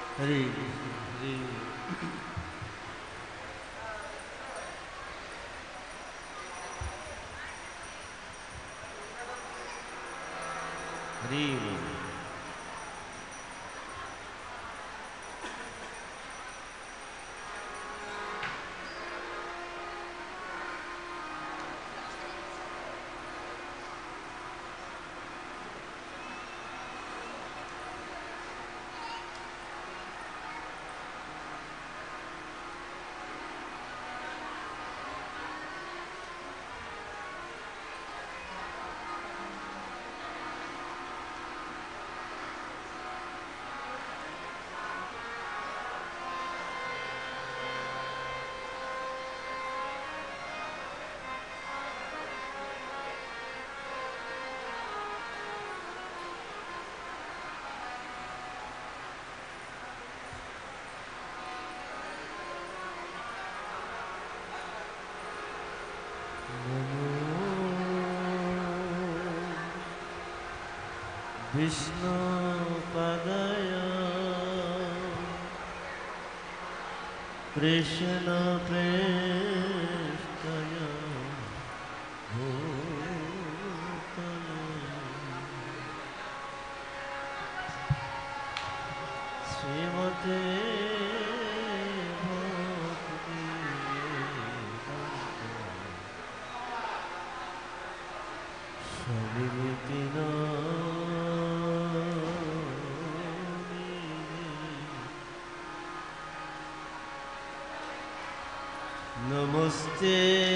हरे हरे हरे विष्णु पदय कृष्ण प्रेष्ठय भूतले श्रीमते भक्ति सविलितिना नमस्ते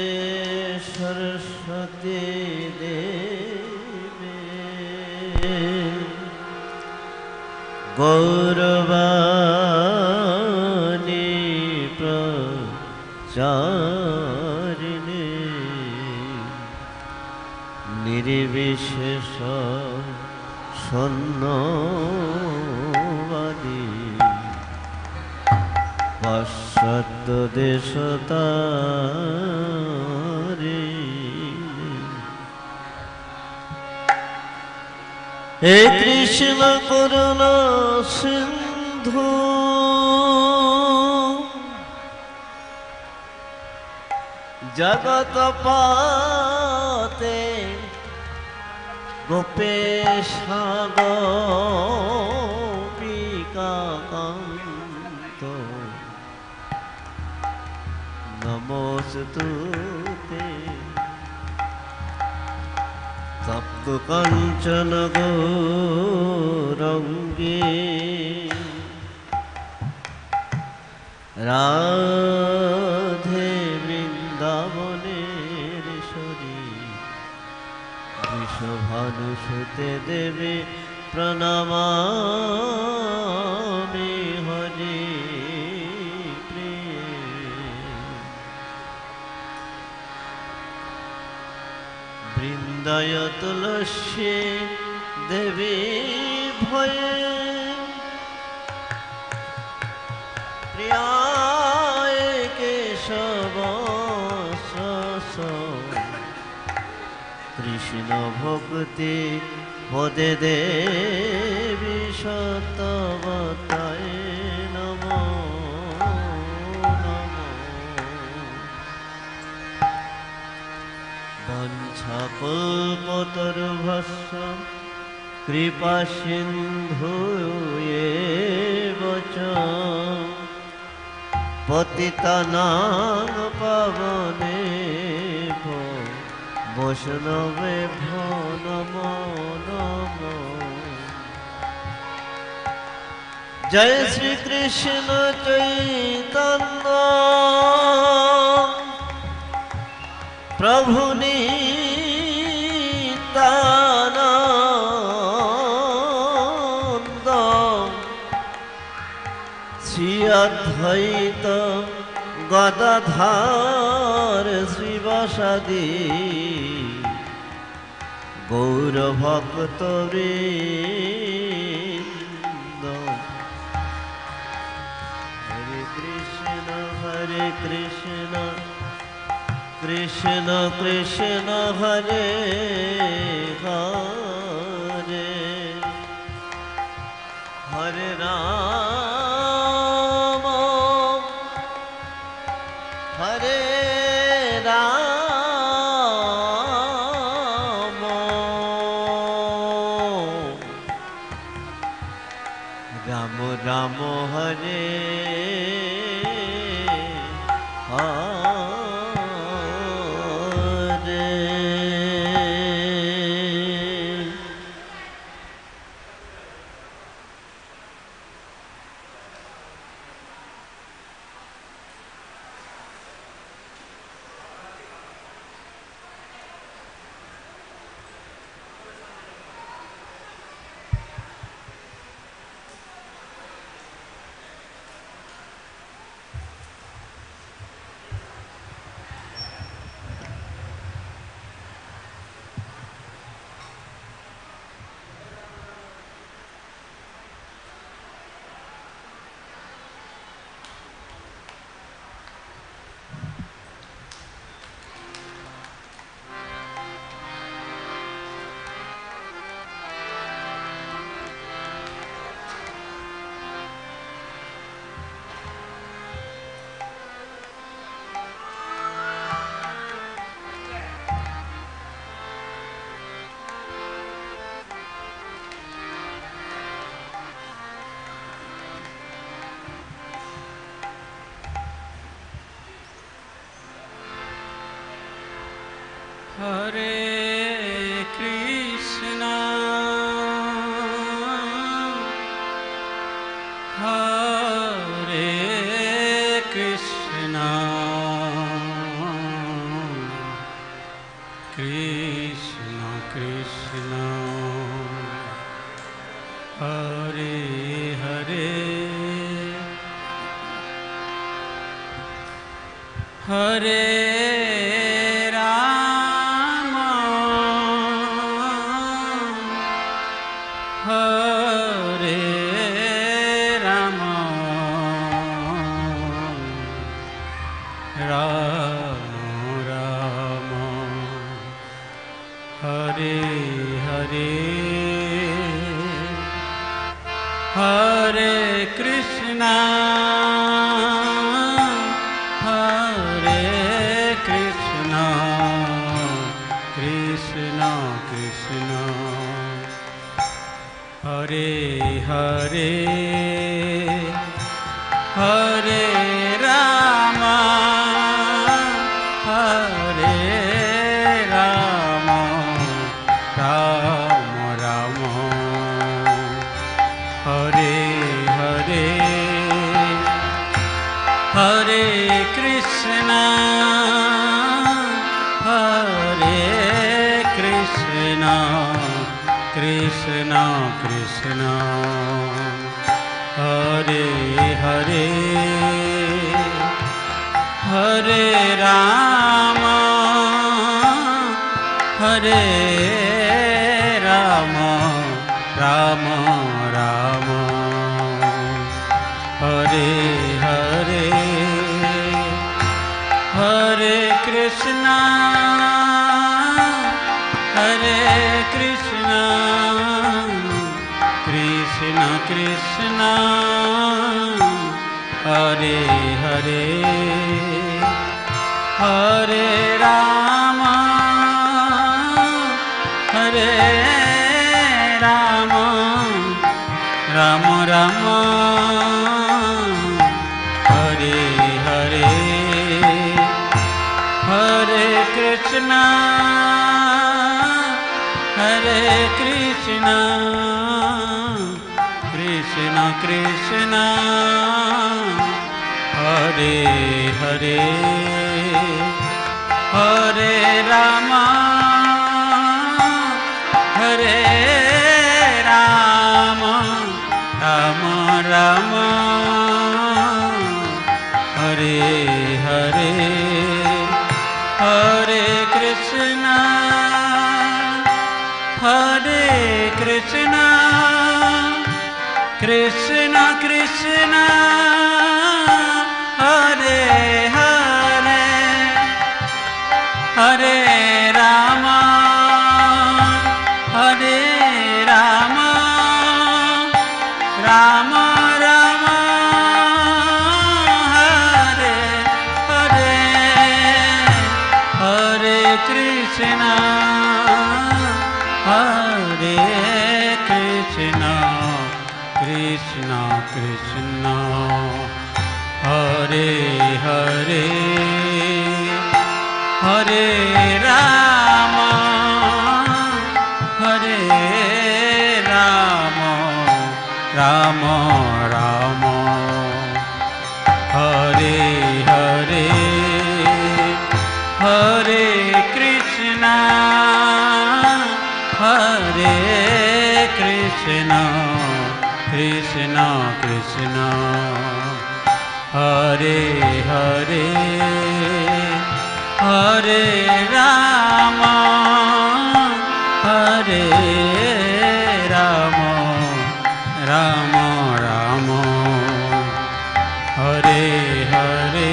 सरस्वती देवे गौरवाणी प्रचारिणे निर्विशेष शून्यवादी पाश्चात्य देशतारी हे कृष्ण करुणा सिंधु जगत पाते गोपेश गोपिका कांत नमोस्तुते तप्त कंचन गौरंगी राधे वृंदावनेश्वरी वृषभानुसुते देवी प्रणमामि हरि वृंदाय तुलसी देवी भये प्रियाय केशव कृष्ण भक्ति पदे देवी सतवताय नमो नमो वंशाकल्पतरुभ्यश्च कृपा सिन्धुएव च पतितानां पावनेभ्यो वैष्णवेभ्यो नमो नमो जय श्री कृष्ण चैतन्य प्रभु नित्यानंद श्री अद्वैत गदाधर शिवासादि गौर भक्त वृंद हरे कृष्ण कृष्ण कृष्ण हरे हरे हरे राम राम राम हरे Hare Krishna, Hare Krishna, Krishna Krishna, Hare Hare, Hare Hare Krishna, Hare Krishna, Krishna Krishna, Hare Hare, Hare Rama, Hare Rama, Rama Rama, Hare Hare, Hare Krishna, Hare Krishna, Krishna Krishna, Hare Hare, Hare Rama, Hare Rama, Rama Rama, Hare Hare, Hare Krishna, Hare Krishna, Krishna Krishna, Hare Hare, Hare Rama, Hare Rama, Rama Rama, Hare Hare, Hare Krishna, Hare Krishna, Krishna Krishna, Hare Hare, Hare Rama, Hare Rama, Rama Rama, Hare Hare, Hare Krishna, Hare Krishna, Krishna Krishna, Hare Hare, Hare Rama, Hare Rama, Rama Rama, Hare Hare, Hare Krishna, Hare Krishna, Krishna Krishna Krishna Hare Hare Hare Ram हरे राम राम राम हरे हरे हरे कृष्ण कृष्ण कृष्ण हरे हरे हरे राम राम राम हरे हरे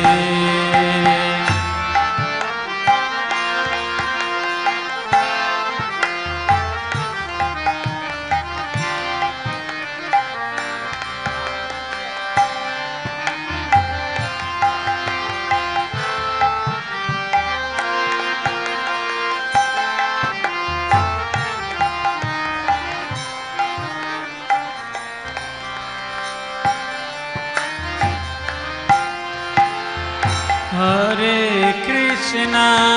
हरे कृष्ण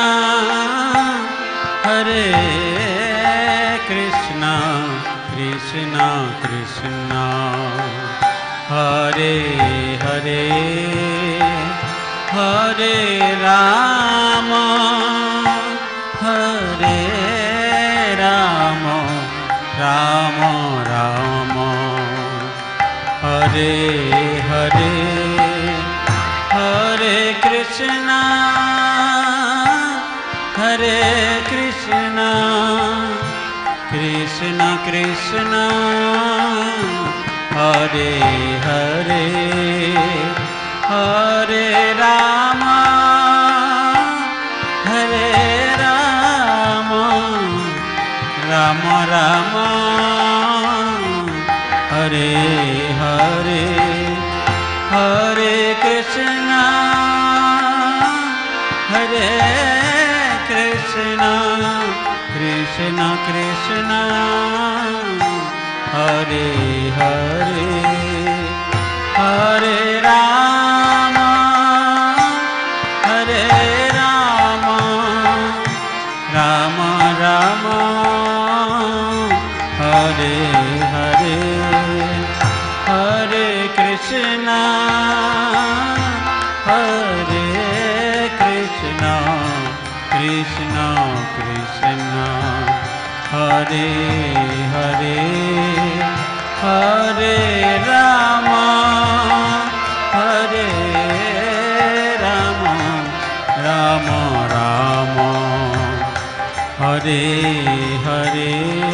कृष्ण कृष्ण हरे हरे हरे राम राम राम हरे हरे हरे कृष्ण कृष्ण कृष्ण हरे हरे हरे राम राम राम हरे हरे हरे कृष्ण कृष्ण कृष्ण हरे हरे हरे राम राम राम हरे हरे हरे कृष्ण कृष्ण कृष्ण हरे हरे हरे राम राम राम हरे हरे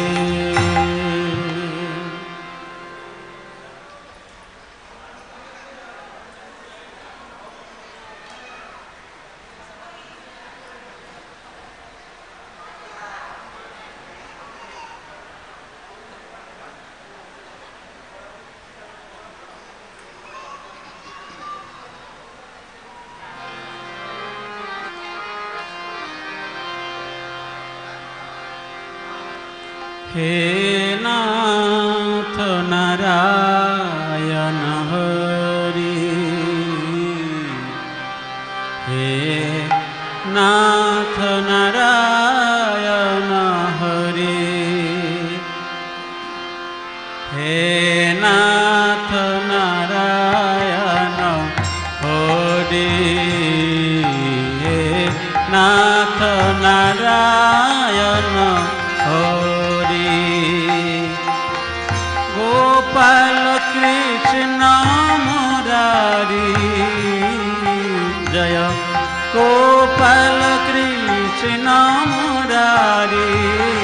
हे नाथ नारायण हरि हे नाथ नारायण हरि हे नाथ नारायण हरि हे नाथ नारायण हरि गोपाल कृष्ण मुरारी जय गोपाल कृष्ण मुरारी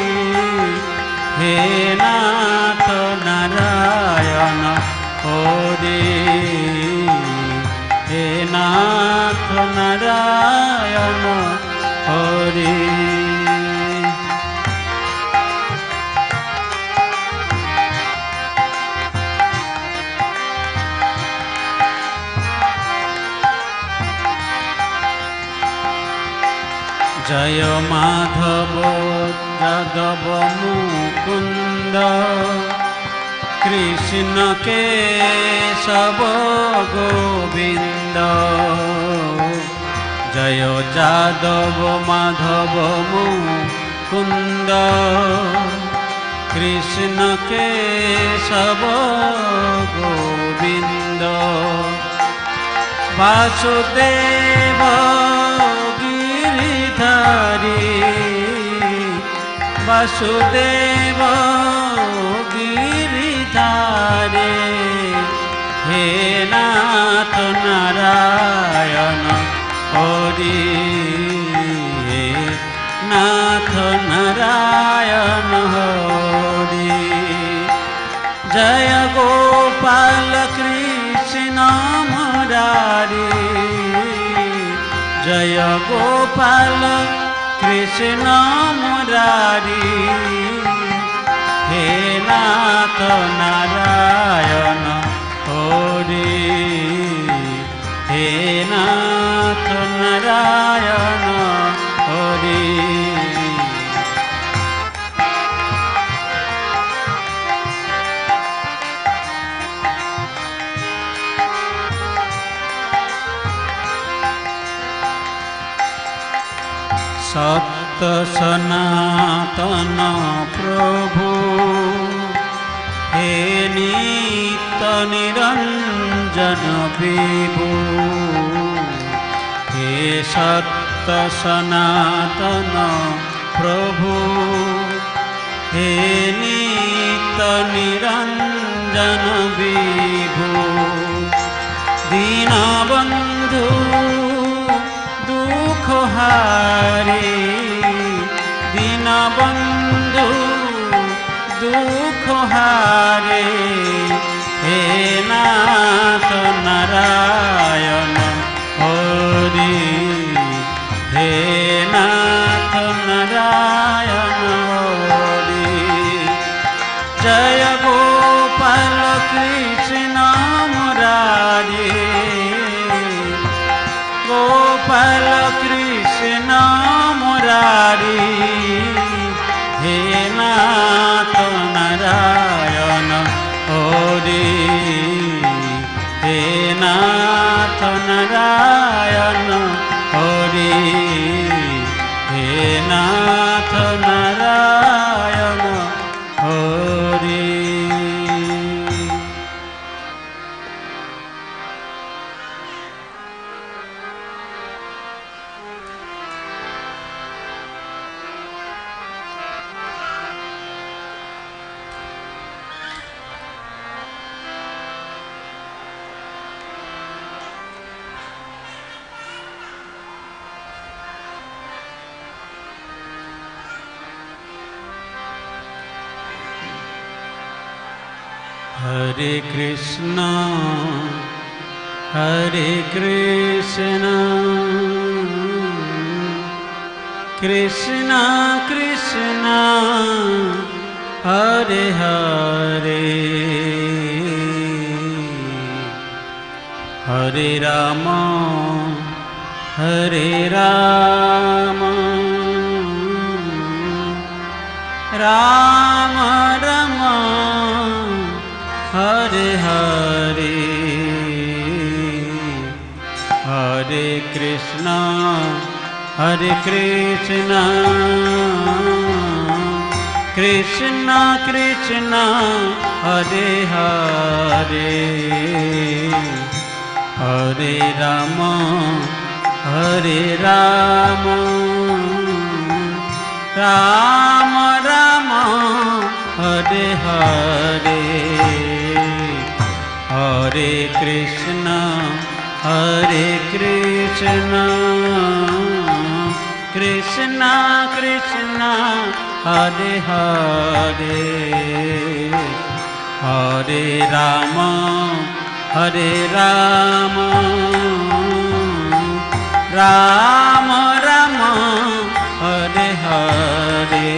हे नाथ नारायण हरि हे नाथ नारायण हरि जय माधव यादव मुकुंद कृष्ण केशव गोविंद जय जादव माधव मुकुंद कृष्ण केशव गोविंद वासुदेव गिरिधारी वासुदेव गिरिधारी हे नाथ नारायण हरि हे नाथ नारायण हरि जय गोपाल कृष्ण मुरारी जय गोपाल कृष्ण मुरारी हे नाथ नारायण हरि हे नाथ नारायण हरि सत्य सनातन प्रभु हे नित्य निरंजन विभु हे सत्य सनातन प्रभु हे नित्य निरंजन विभु दीनबंधु दुख हारे दीनबंधु दुख हारे हे नाथ नारायण हरि हे नाथ नारायण हरि जय गोपाल कृष्ण मुरारी गोपाल कृष्ण मुरारी हे नाथ नारायण हरि हे नाथ नारायण हरि हे नाथ नारायण हरि हरे कृष्ण कृष्ण कृष्ण हरे हरे हरे राम राम राम हरे हरे हरे कृष्ण कृष्ण कृष्ण हरे हरे हरे राम राम राम हरे हरे हरे कृष्ण कृष्ण कृष्ण हरे हरे हरे राम राम राम हरे हरे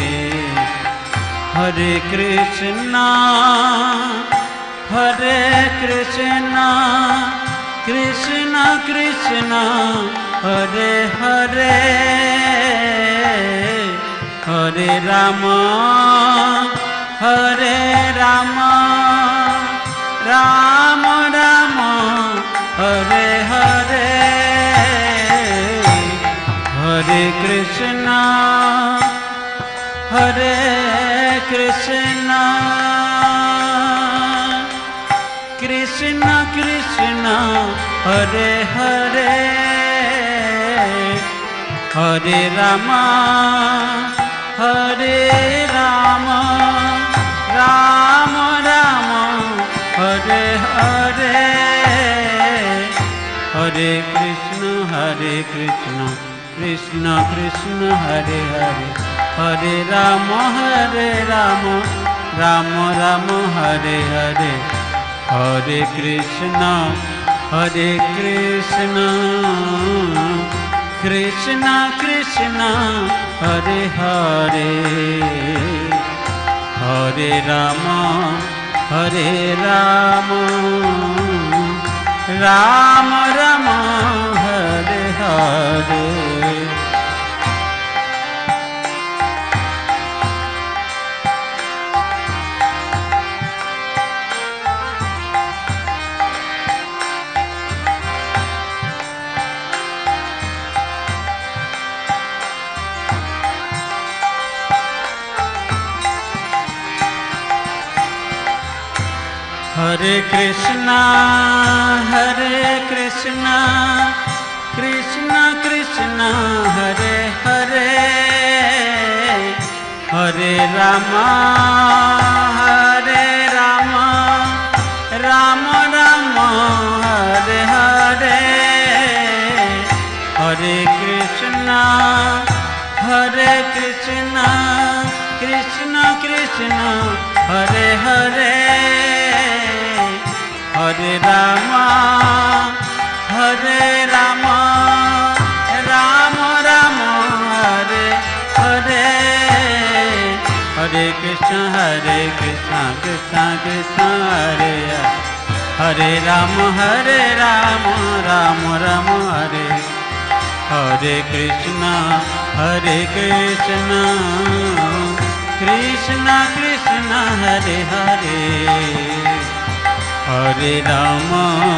हरे कृष्ण कृष्ण कृष्ण हरे हरे हरे राम राम राम हरे हरे हरे कृष्णा हरे कृष्णा कृष्णा कृष्णा हरे हरे हरे राम राम राम हरे हरे हरे कृष्ण कृष्ण कृष्ण हरे हरे हरे राम राम राम हरे हरे हरे कृष्ण कृष्ण कृष्ण हरे हरे हरे राम राम राम हरे हरे हरे कृष्णा कृष्णा कृष्णा हरे हरे हरे राम राम राम हरे हरे हरे कृष्णा कृष्ण कृष्ण हरे हरे हरे राम राम राम हरे हरे हरे कृष्ण कृष्ण कृष्ण हरे हरे राम राम राम हरे हरे कृष्ण कृष्ण कृष्ण हरे हरे हरे राम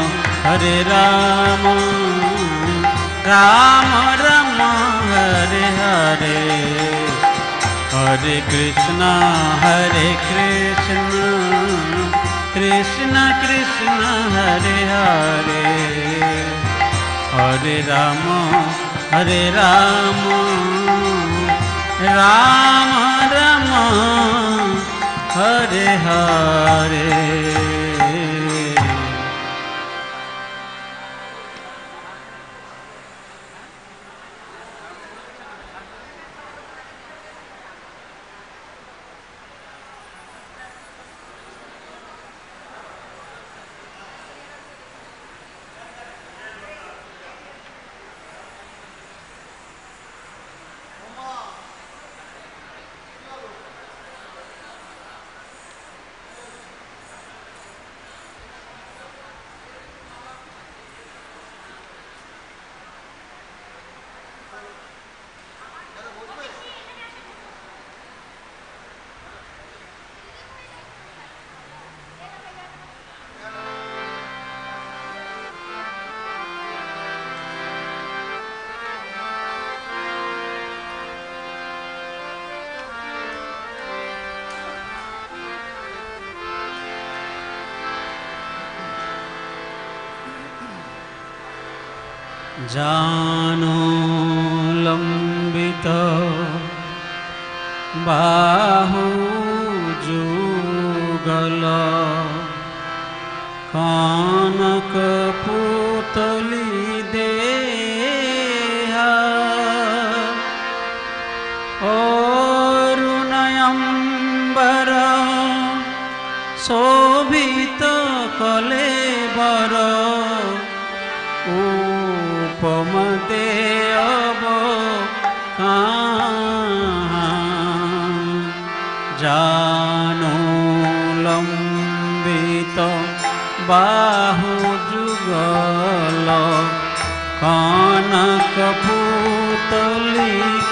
राम राम हरे हरे हरे कृष्ण कृष्ण कृष्ण हरे हरे हरे राम राम राम हरे हरे जानो लंबित बाहु जुगल कानक पुतली देहा अरुणयंबर शोभित कलेबर उपमदेव जानो लंबित बाहु जुगल कानक पुतली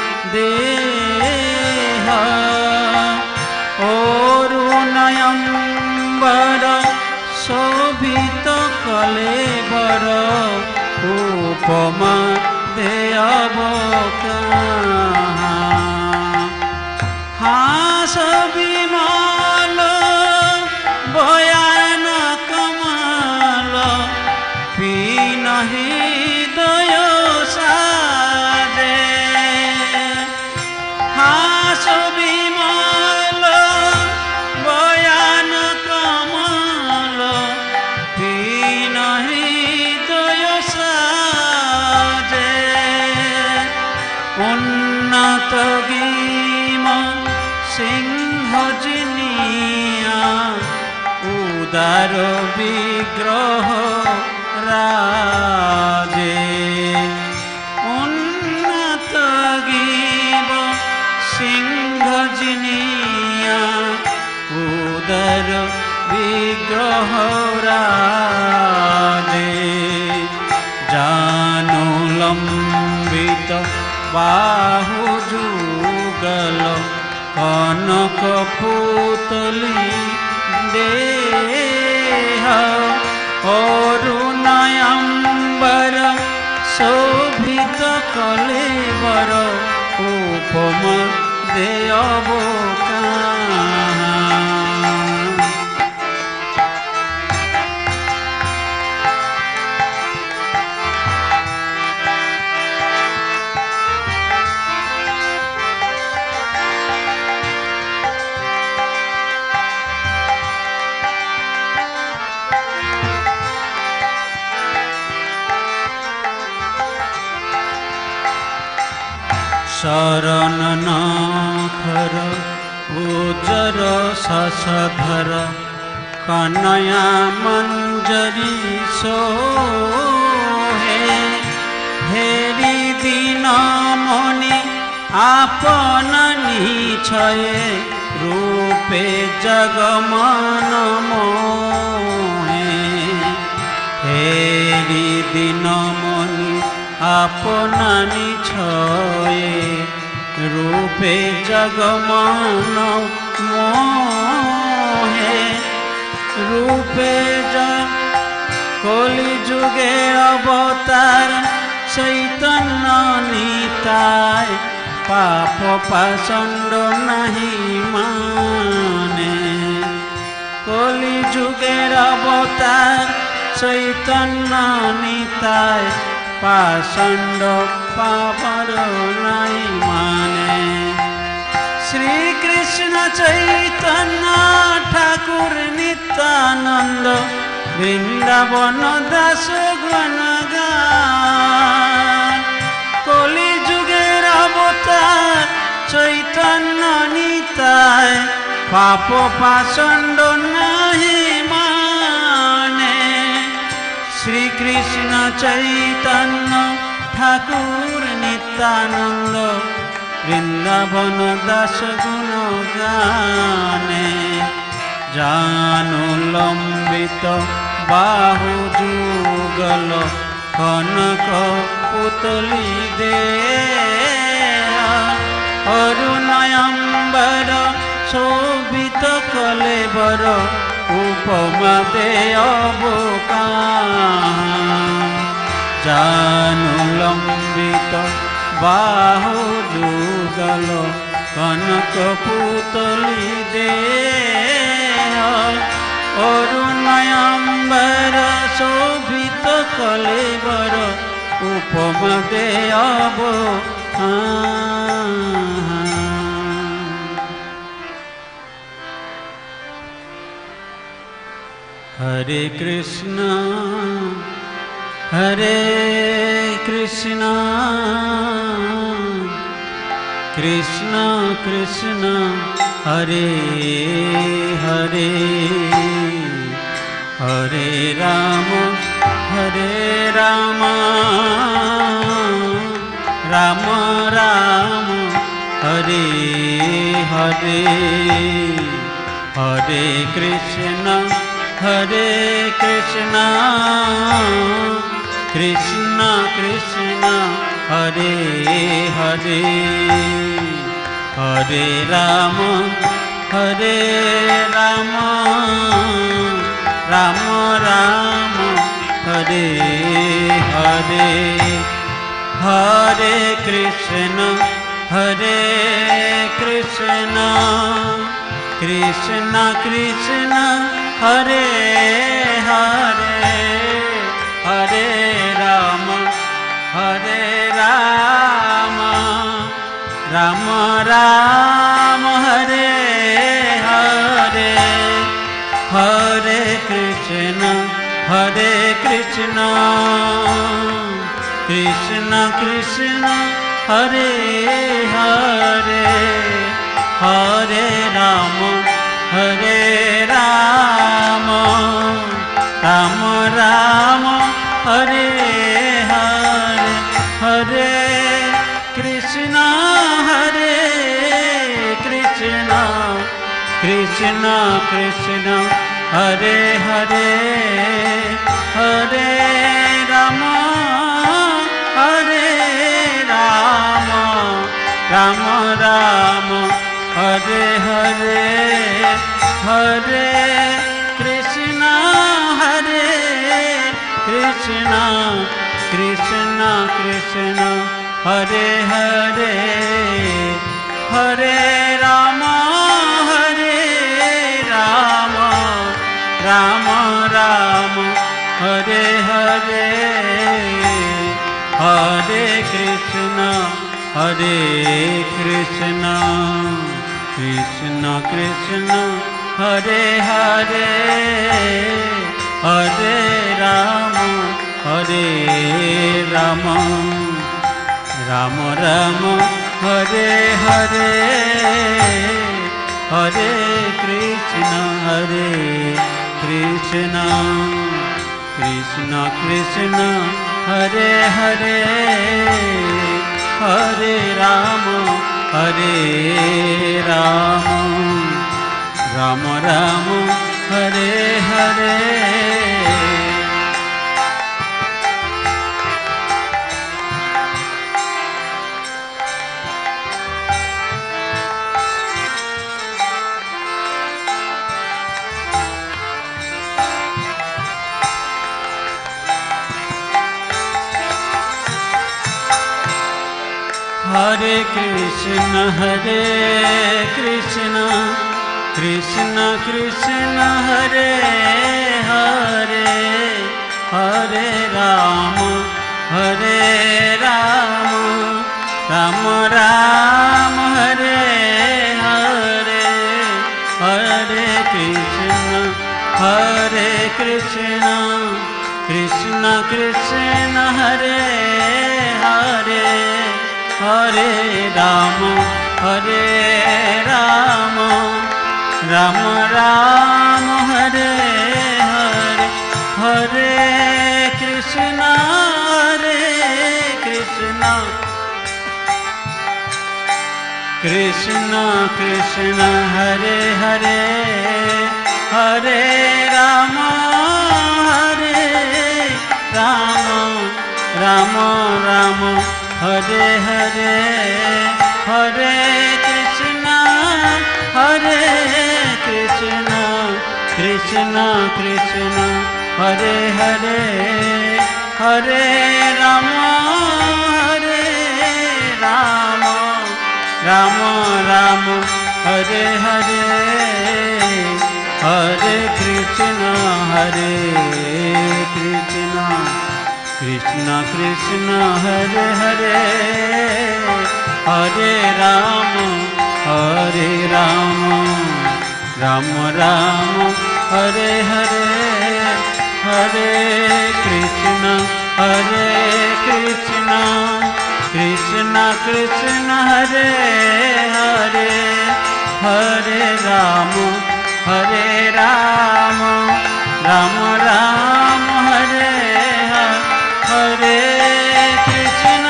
देहा अरुणयंबर शो শোভিত কলে বর উপমা দেব হাস বিমল বয়ান কমল পিন হৃদয় সাজে হাস বিমল বয়ান কমল পিন হৃদয় সাজে উন্নত গীম সিংহ জিনিয়া উদার বিগ্রহ রাজে উন্নত গীব সিংহ জিনিয়া উদার বিগ্রহ রাজে জানু লম্বিত বাহু যুগল কনক পুতলি দেহ অরুণাম্বর শোভিত কলেবর উপম দেব শরণ নখর উজর শশধর কনয়া মঞ্জরি সোহে হেরি দিন মনি আপন নিছয়ে রূপে জগমন মোহে হেরি দিন মনি আপনা নিছয়ে রূপে জগমন মোহে রূপে কলি যুগের অবতার চৈতন্য নিতাই পাপ পাষণ্ড নাহি মানে কলি যুগের অবতার চৈতন্য নিতাই পাষণ্ড পাপর নাই মানে শ্রীকৃষ্ণ চৈতন্য ঠাকুর নিত্যানন্দ বৃন্দাবন দাস গুণগান কলি যুগের অবতার চৈতন্য নিতায় পাপ পাষণ্ড নাহি মানে শ্রীকৃষ্ণ চৈতন্য ঠাকুর নিত্যানন্দ বৃন্দাবন দাস গুণগানে জানু লম্বিত বাহু যুগল কনক পুতলি দে অরুণাম্বর শোভিত কলেবর উপমা দেব জানু লম্বিত বাহু যুগল কনক পুতলি দে অরুণাম্বর শোভিত কলেবর উপমা দেব হরে কৃষ্ণ হরে কৃষ্ণ কৃষ্ণ কৃষ্ণ হরে হরে হরে রাম রাম রাম হরে হরে হরে কৃষ্ণ কৃষ্ণ কৃষ্ণ হরে হরে হরে রাম राम राम हरे हरे हरे कृष्ण कृष्ण कृष्ण हरे हरे हरे राम राम राम हरे हरे हरे कृष्ण कृष्ण कृष्ण हरे हरे हरे राम राम राम हरे हरे हरे कृष्ण कृष्ण कृष्ण हरे हरे हरे राम राम राम हरे हरे हरे कृष्ण कृष्ण कृष्ण हरे हरे हरे राम राम राम हरे हरे हरे कृष्ण कृष्ण कृष्ण हरे हरे हरे राम राम राम हरे हरे हरे कृष्ण कृष्ण कृष्ण हरे हरे हरे राम राम राम हरे हरे हरे कृष्ण कृष्ण कृष्ण हरे हरे हरे राम राम राम हरे हरे हरे कृष्ण कृष्ण कृष्ण हरे हरे हरे राम राम राम हरे हरे हरे कृष्ण कृष्ण कृष्ण हरे हरे हरे राम राम राम हरे हरे हरे कृष्ण कृष्ण कृष्ण हरे हरे हरे राम राम राम हरे हरे हरे कृष्ण कृष्ण कृष्ण हरे हरे हरे राम राम राम हरे हरे हरे कृष्ण कृष्ण कृष्ण हरे हरे हरे राम राम राम हरे हरे कृष्ण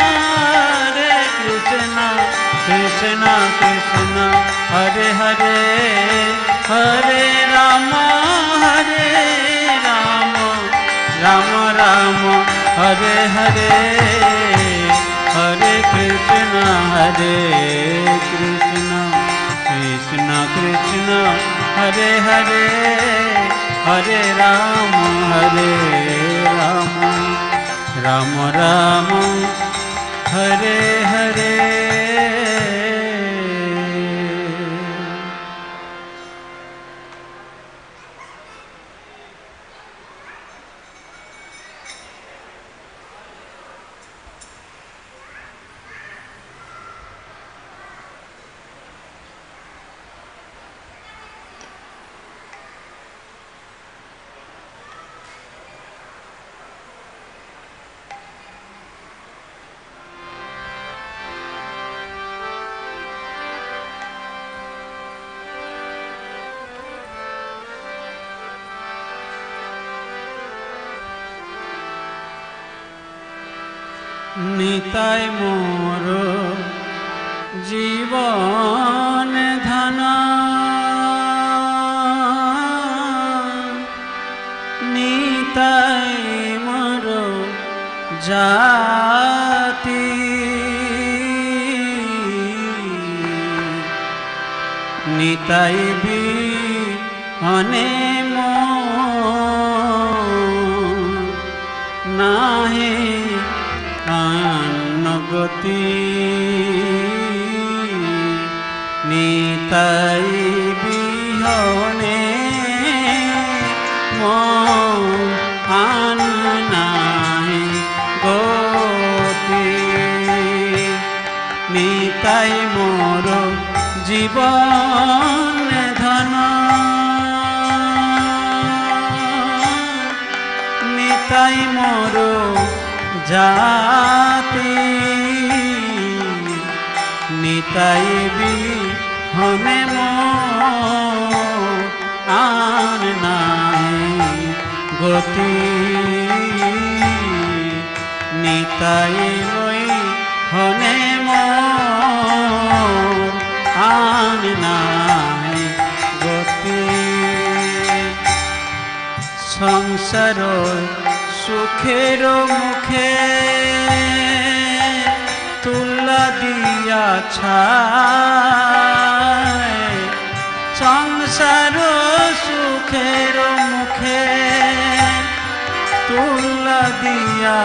कृष्ण कृष्ण हरे हरे हरे राम राम राम हरे हरे हरे कृष्ण कृष्ण कृष्ण हरे हरे हरे राम राम राम हरे हरे। निताय मोर जीवन धन निताय मोर जाति निताय भी अने नाहे गति निताय बिहने आन नाहि गति निताय मोर जीवन धन निताय मोर जाति निताय बिहने आन नाहि गति निताय बिहने आन नाहि गति संसार सुखेर मुखे तुला दिया छाय संसार सुखेर मुखे तुला दिया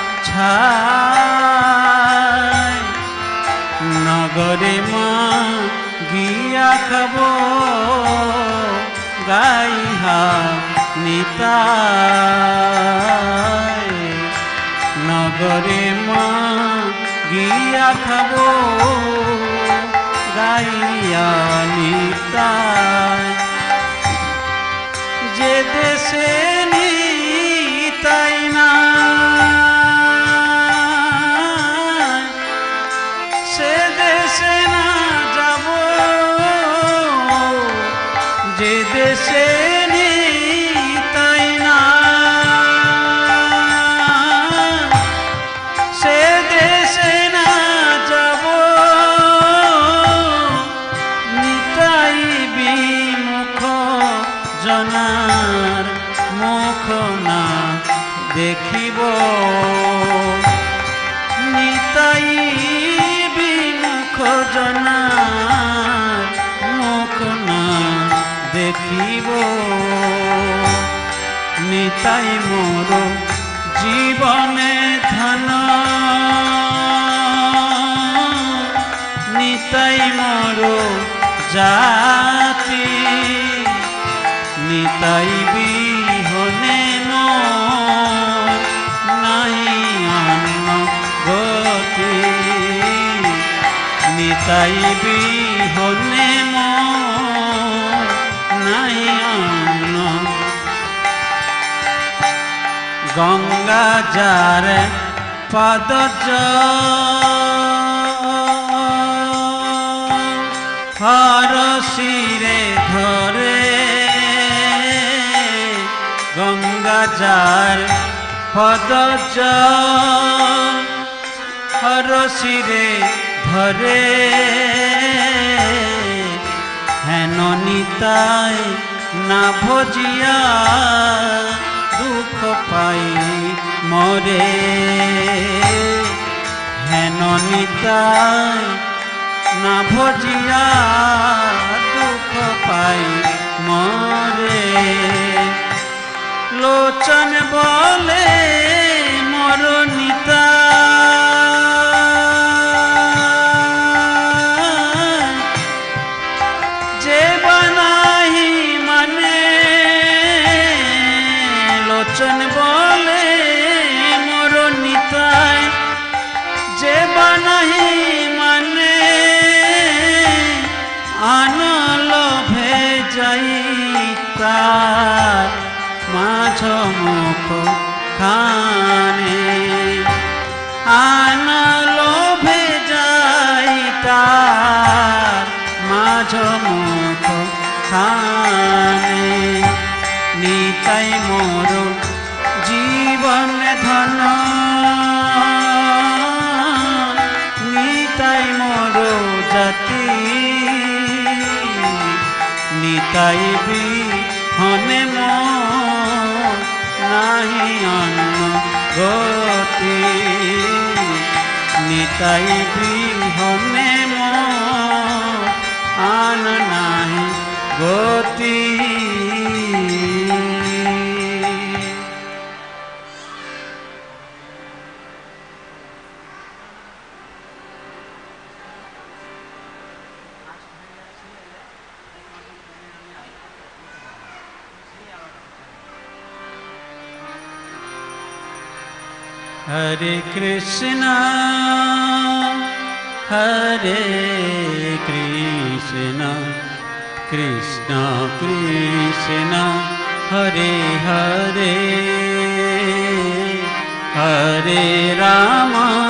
छाय नगरे माँ गिया खबो गाइहा निताय नगरे माँ गिया खबो गाइया निताय जे देशे निताय ना से देशे ना जाबो जे देशे जनार मुख ना देखिब निताय बिमुख जनार मुख ना देखिब निताय मोर जीवने धन निताय मोर जाति निताय बिहने नाहि अन्न गति निताय बिहने नाहि अन्न गंगा जार पादज हर शिरे धरे गंगा जार पदज हर शिरे धरे हेन निताय ना भजिया दुख पाई मरे हेन निताय ना भजिया दुख पाई मरे লোচন বলে মোর নিতাই যে বানাহি মানে লোচন বলে মোর নিতাই যে বানাহি মানে আনল ভেজাই তার মাঝ মুখ খানে আনল ভেজাই তার মাঝ মুখ খানে নিতাই মোর জীবন ধন নিতাই মোর জাতি নিতাই বিহনে মোর নাহি অন্য গতি নিতাই বিহনে মোর আন নাহি গতি हरे कृष्णा कृष्णा कृष्णा हरे हरे हरे राम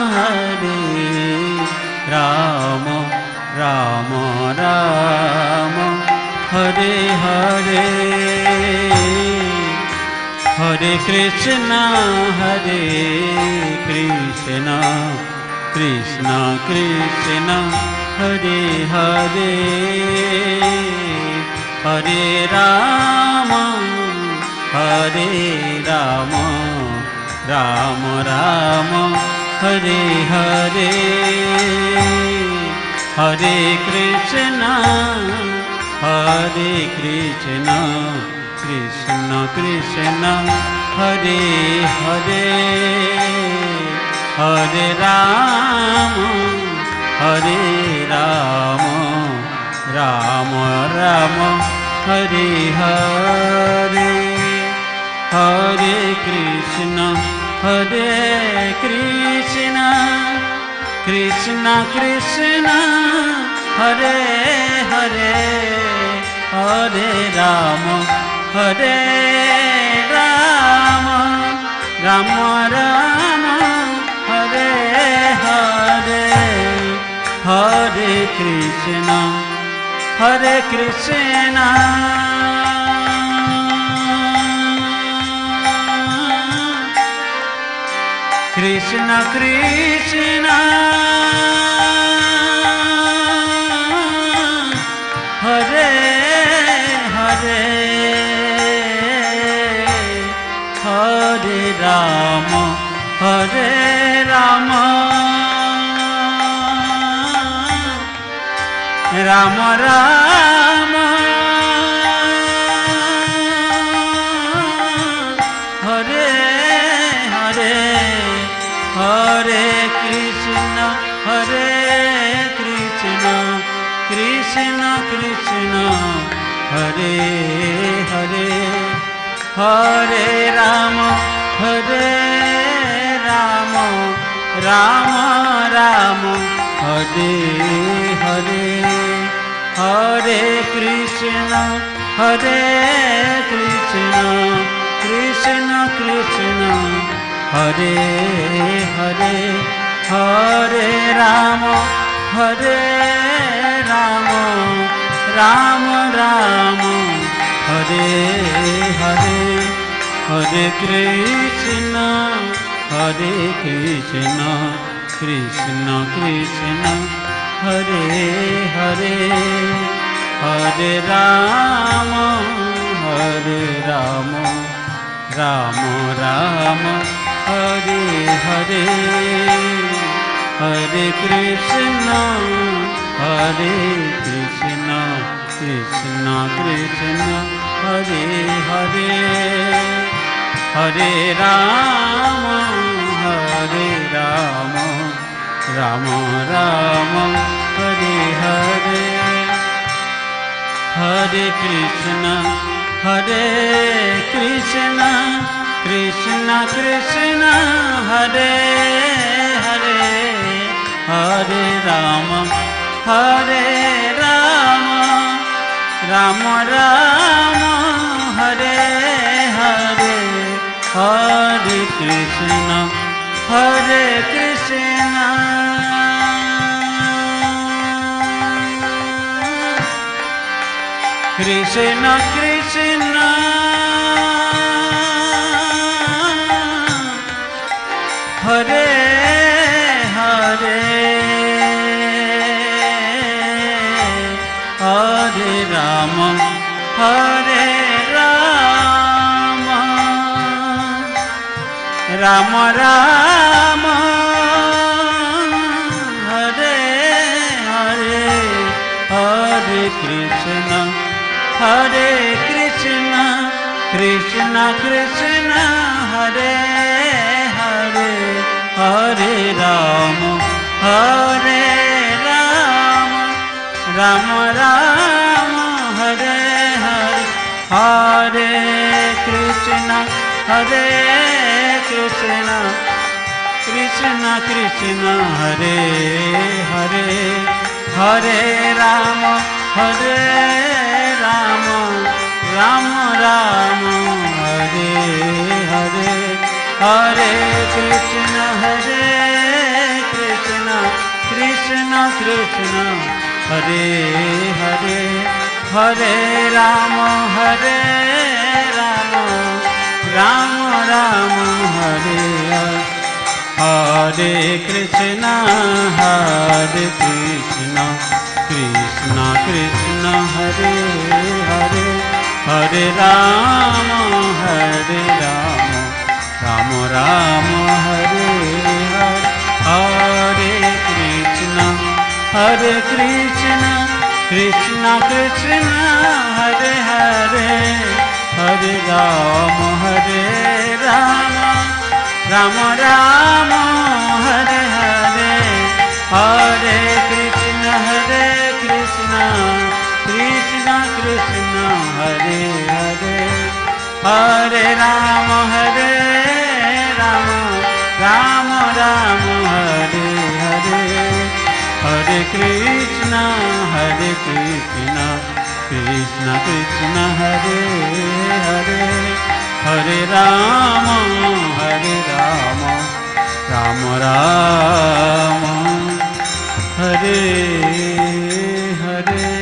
राम राम हरे हरे हरे कृष्णा कृष्णा कृष्णा हरे हरे हरे राम राम राम हरे हरे हरे कृष्णा कृष्ण कृष्ण हरे हरे हरे राम राम राम हरे हरे हरे कृष्ण कृष्ण कृष्ण हरे हरे हरे राम राम राम हरे हरे हरे कृष्ण कृष्ण कृष्ण हरे हरे हरे राम राम राम हरे हरे हरे कृष्ण कृष्ण कृष्ण हरे हरे हरे राम राम राम हरे हरे हरे कृष्ण कृष्ण कृष्ण हरे हरे हरे राम राम राम हरे हरे हरे कृष्ण कृष्ण कृष्ण हरे हरे हरे राम राम राम हरे हरे हरे कृष्ण कृष्ण कृष्ण हरे हरे हरे राम हरे राम राम राम हरे हरे हरे कृष्ण कृष्ण कृष्ण हरे हरे हरे राम राम राम हरे हरे हरे कृष्ण कृष्ण कृष्ण हरे हरे हरे राम राम राम हरे हरे हरे कृष्ण कृष्ण कृष्ण हरे हरे हरे राम राम राम हरे हरे हरे कृष्ण कृष्ण कृष्ण हरे हरे हरे राम राम राम हरे हरे हरे कृष्ण कृष्ण कृष्ण हरे हरे हरे राम राम हरे हरे कृष्ण कृष्ण कृष्ण हरे हरे हरे राम राम राम हरे हरे कृष्ण कृष्ण कृष्ण हरे हरे हरे राम राम राम हरे हरे हरे कृष्ण कृष्ण कृष्ण हरे हरे हरे राम राम हरे हरे हरे कृष्ण कृष्ण कृष्ण हरे हरे हरे राम राम राम हरे हरे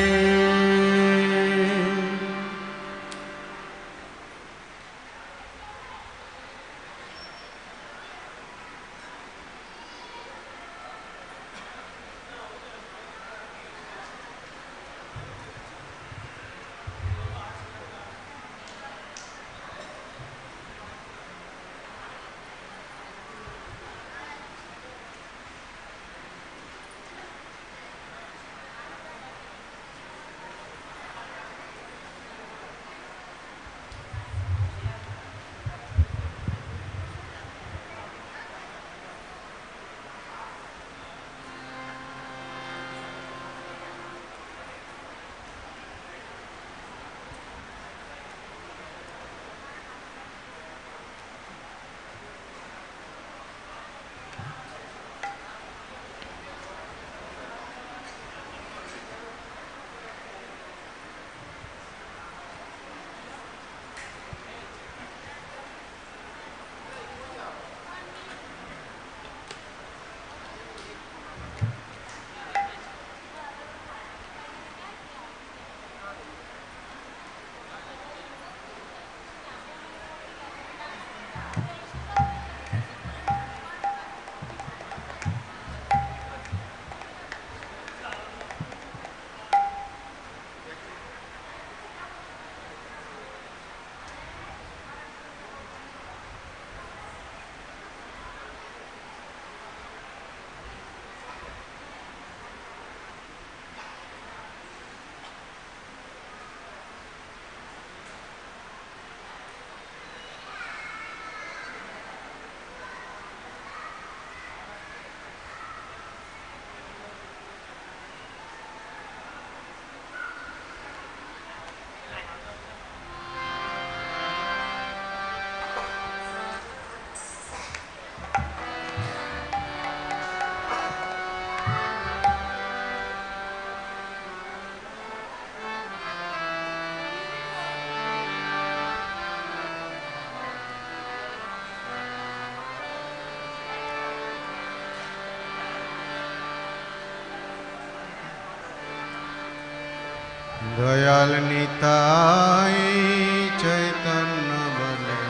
দয়াল নিতাই চৈতন্য বলে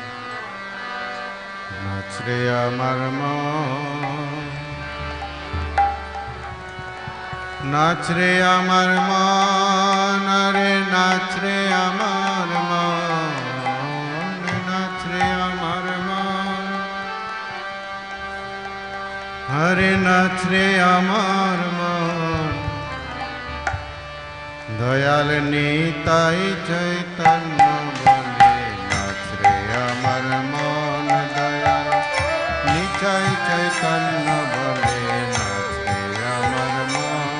নাচরে আমার মন, নাচরে আমার মন, আরে নাচরে আমার মন, নাচরে আমার মন, আরে নাচরে আমার মন। দয়াল নিতাই চৈতন্য বলে নাচরে আমার মন, দয়াল নিতাই চৈতন্য বলে নাচরে আমার মন।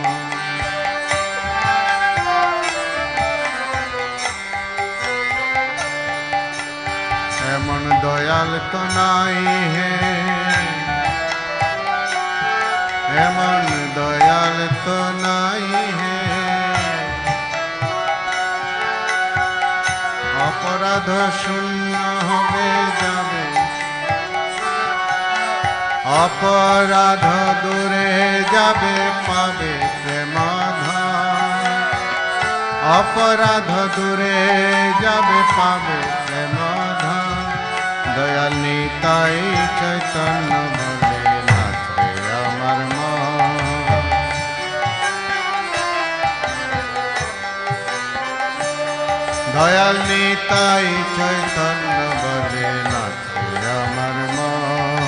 এমন দয়াল তো নাই হে, এমন দয়াল তো নাই হে, অপরাধ শূন্য হবে যাবে, অপরাধ দূরে যাবে পাবে প্রেমধাম, অপরাধ দূরে যাবে পাবে প্রেমধাম। দয়াল নিতাই চৈতন্য বলে নাচরে আমার মন, দয়াল নিতাই চৈতন্য বলে নাচরে আমার মন।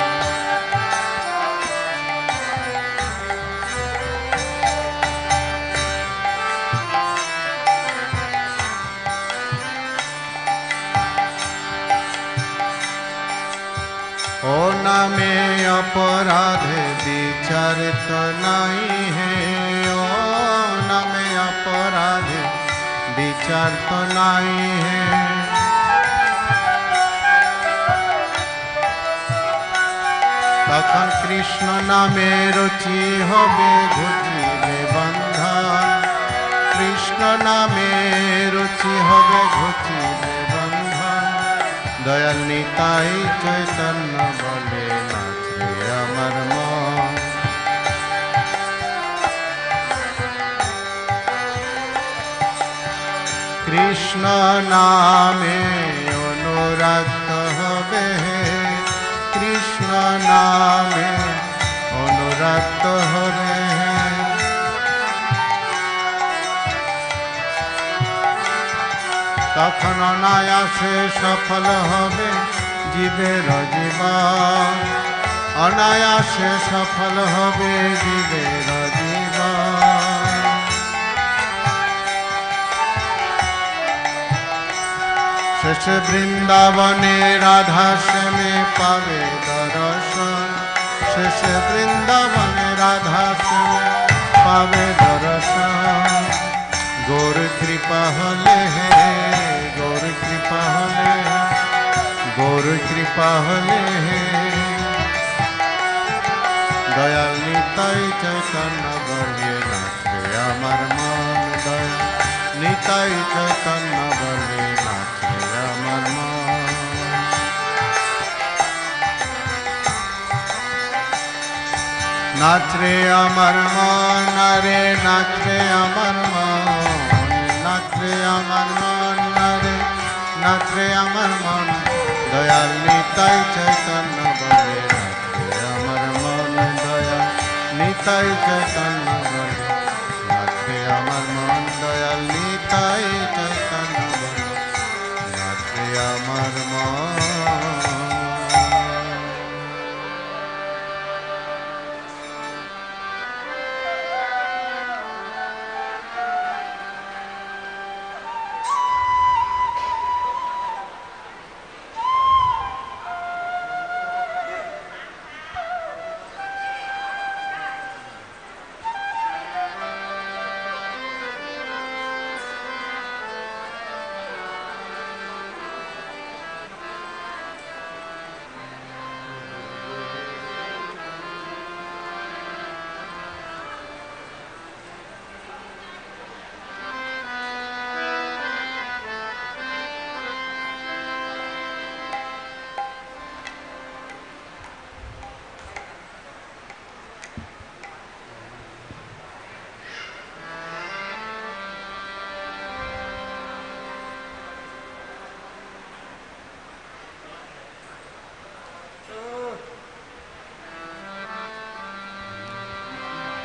ও নামে অপরাধে বিচার তো নাই হে, ও নামে অপরাধে বিচার তো নাই হে, তখন কৃষ্ণ নামে রুচি হবে ঘুচিবে বন্ধন, কৃষ্ণ নামে রুচি হবে ঘুচিবে বন্ধন। দয়াল নিতাই চৈতন্য বলে নাচরে আমার মন, কৃষ্ণ নামে অনুরাগ হবে, কৃষ্ণ নামে অনুরাগ হবে, তখন অনায়াসে সফল হবে জীবের জীবন, অনায়াসে সফল হবে জীবের জীবন। শেষে বৃন্দাবনে রাধা শ্যামে পাবে দর্শন, শেষে বৃন্দাবনে রাধা শ্যামে পাবে দর্শন। গৌর কৃপা হলে হে, গৌর কৃপা হলে, গৌর কৃপা হলে হে, দয়াল নিতাই চৈতন্য বলে নাচরে আমার মন, দয়াল নিতাই চৈতন্য বলে নাচরে আমার মন। নাচরে আমার মন, আরে নাচরে আমার মন, নাচরে আমার মন, আরে নাচরে আমার মন। দয়াল নিতাই চৈতন্য বলে নাচরে আমার মন, দয়াল নিতাই চৈতন্য বলে নাচরে আমার মন, দয়াল নিতাই চৈতন্য বলে নাচরে আমার মন।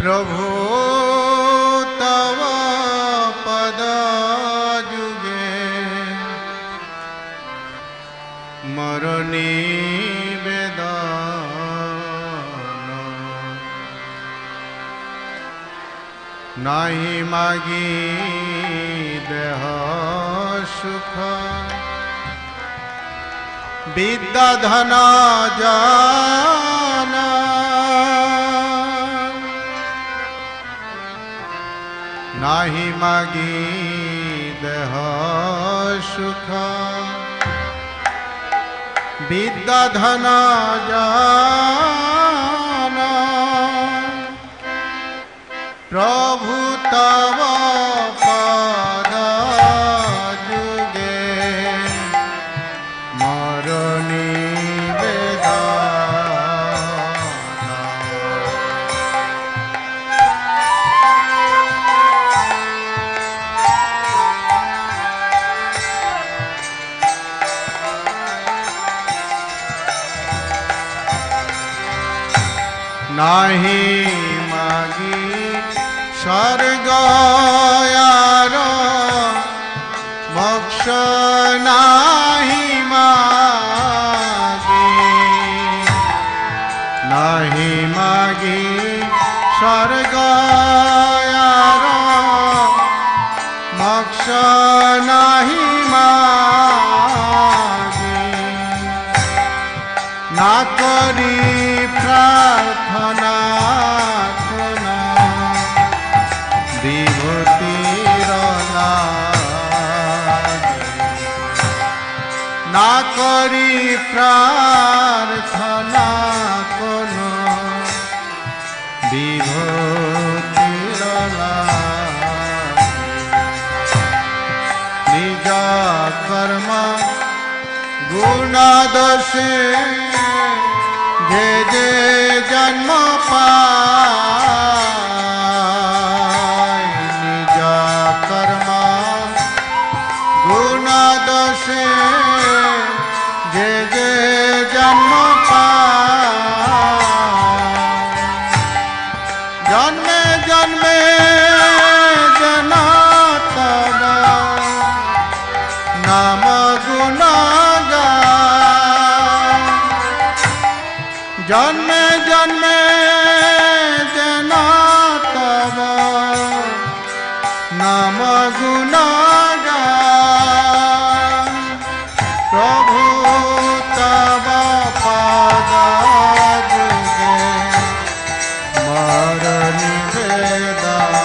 प्रभु तव पद जुगे मोर निवेदन नाही मागी देह सुख विद्या धन जन नाही मागी देह सुख विद्या धन जन प्रभु तव पद जुगे मोर निवेदन नाही मागी स्वर्ग यार मोक्ष नाही मागी नाही मागी स्वर्ग यार मोक्ष नाही मागी ना करी प्रार्थना ना करी प्रार्थना कोनो विभूतिर निज कर्म गुण दोषे जे जे जन्म पाय निज कर्म गुण दोषे जे जे जन्म जन्मे जन्मे जना तब नाम गुण जन्मे जन्मे जना तब नाम गुण प्रभु तव पद जुगे मोर निवेदन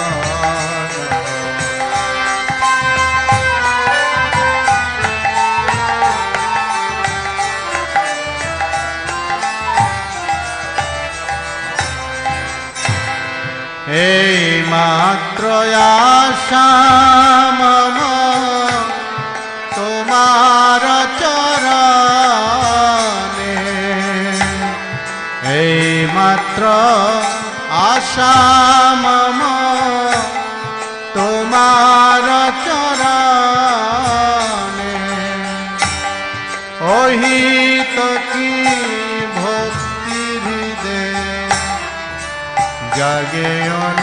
हे मात्र आशा मम तुम्हार चरणे हे मात्र आशा मम तुम्हार चरणे ओहि तो की भक्ति हृदय जागे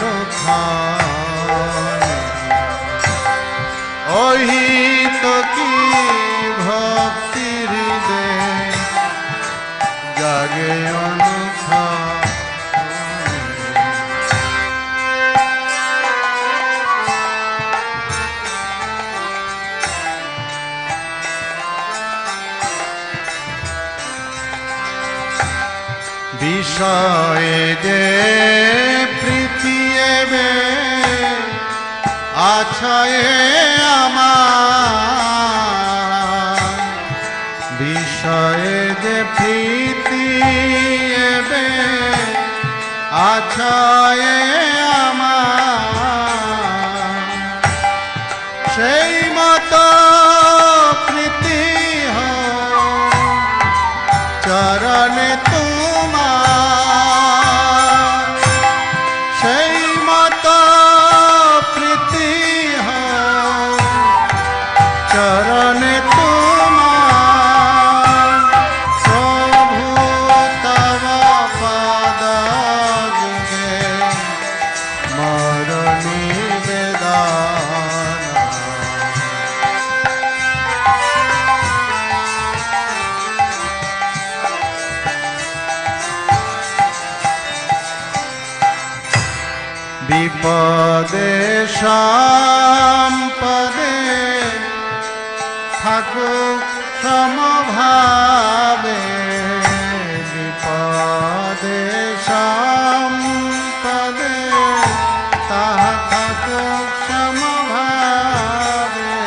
अनुखाने ओहि तो की भक्ति हृदय जागे अनुखाने विषय जे प्रीति एबे आछे आमार विषय जे प्रीति एबे आछे आमार সেই মতো প্রীতি হো চরণে তোমার সেই মতো প্রীতি হো চরণে তোমার প্রভু তব পদ যুগে বিপদে সম্পদে থাকুক সমভাবে, বিপদে সম্পদে তাহা থাকুক সমভাবে,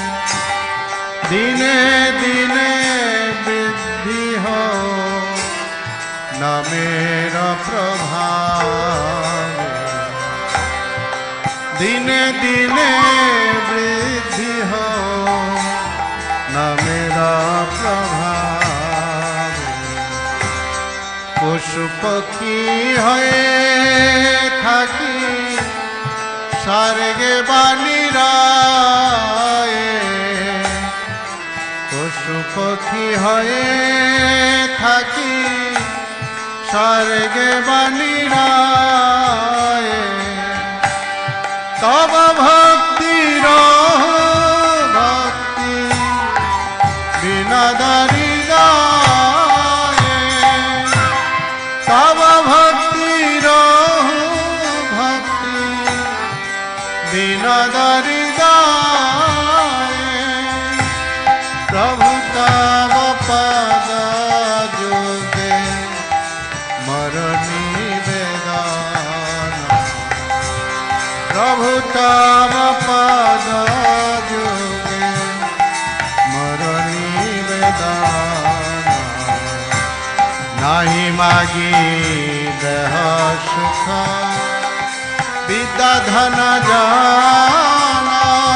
দিনে দিনে বৃদ্ধি হোক নামের প্রভাবে, দিনে দিনে বৃদ্ধি হোক নামের প্রভাবে। পশু পক্ষী হয়ে থাকি স্বর্গে বাণীরায়ে, পশু পক্ষী হয়ে থাকি স্বর্গে বাণীরায়ে, তব ভক্তির ভক্তি বিনোদনী গায়ে, তব ভক্তির ভক্তি বিনোদনী গায়ে, প্রভু তব পদ যুগে মর নিবেদন, প্রভু তব পদ যুগে মর নিবেদন, নাহি মাগি দেহ সুখ বিদ্যা ধন জন,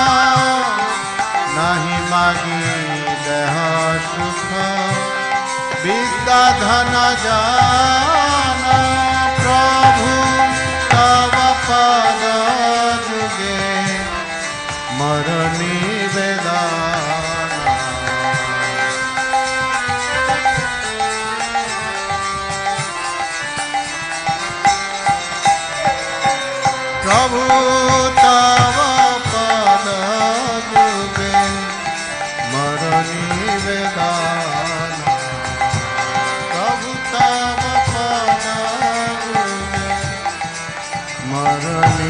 নাহি মাগি দেহ সুখ বিদ্যা ধন জন, প্রভু তব পদ যুগে মর নিবেদন, প্রভু তব পদ যুগে মর নিবেদন, প্রভু তব পদ যুগে মর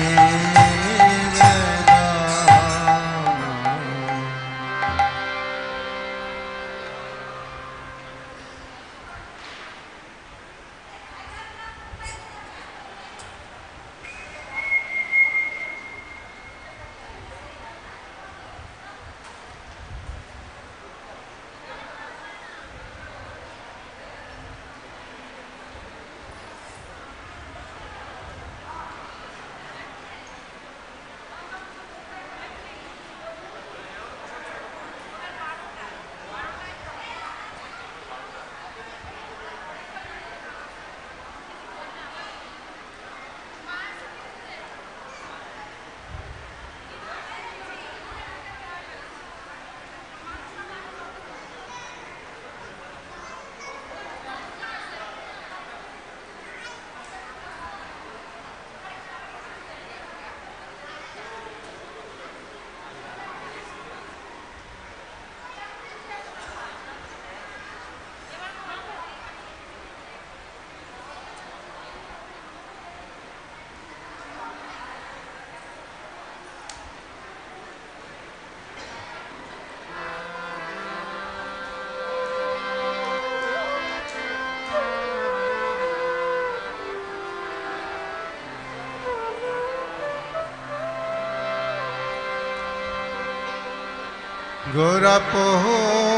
গোরাপহ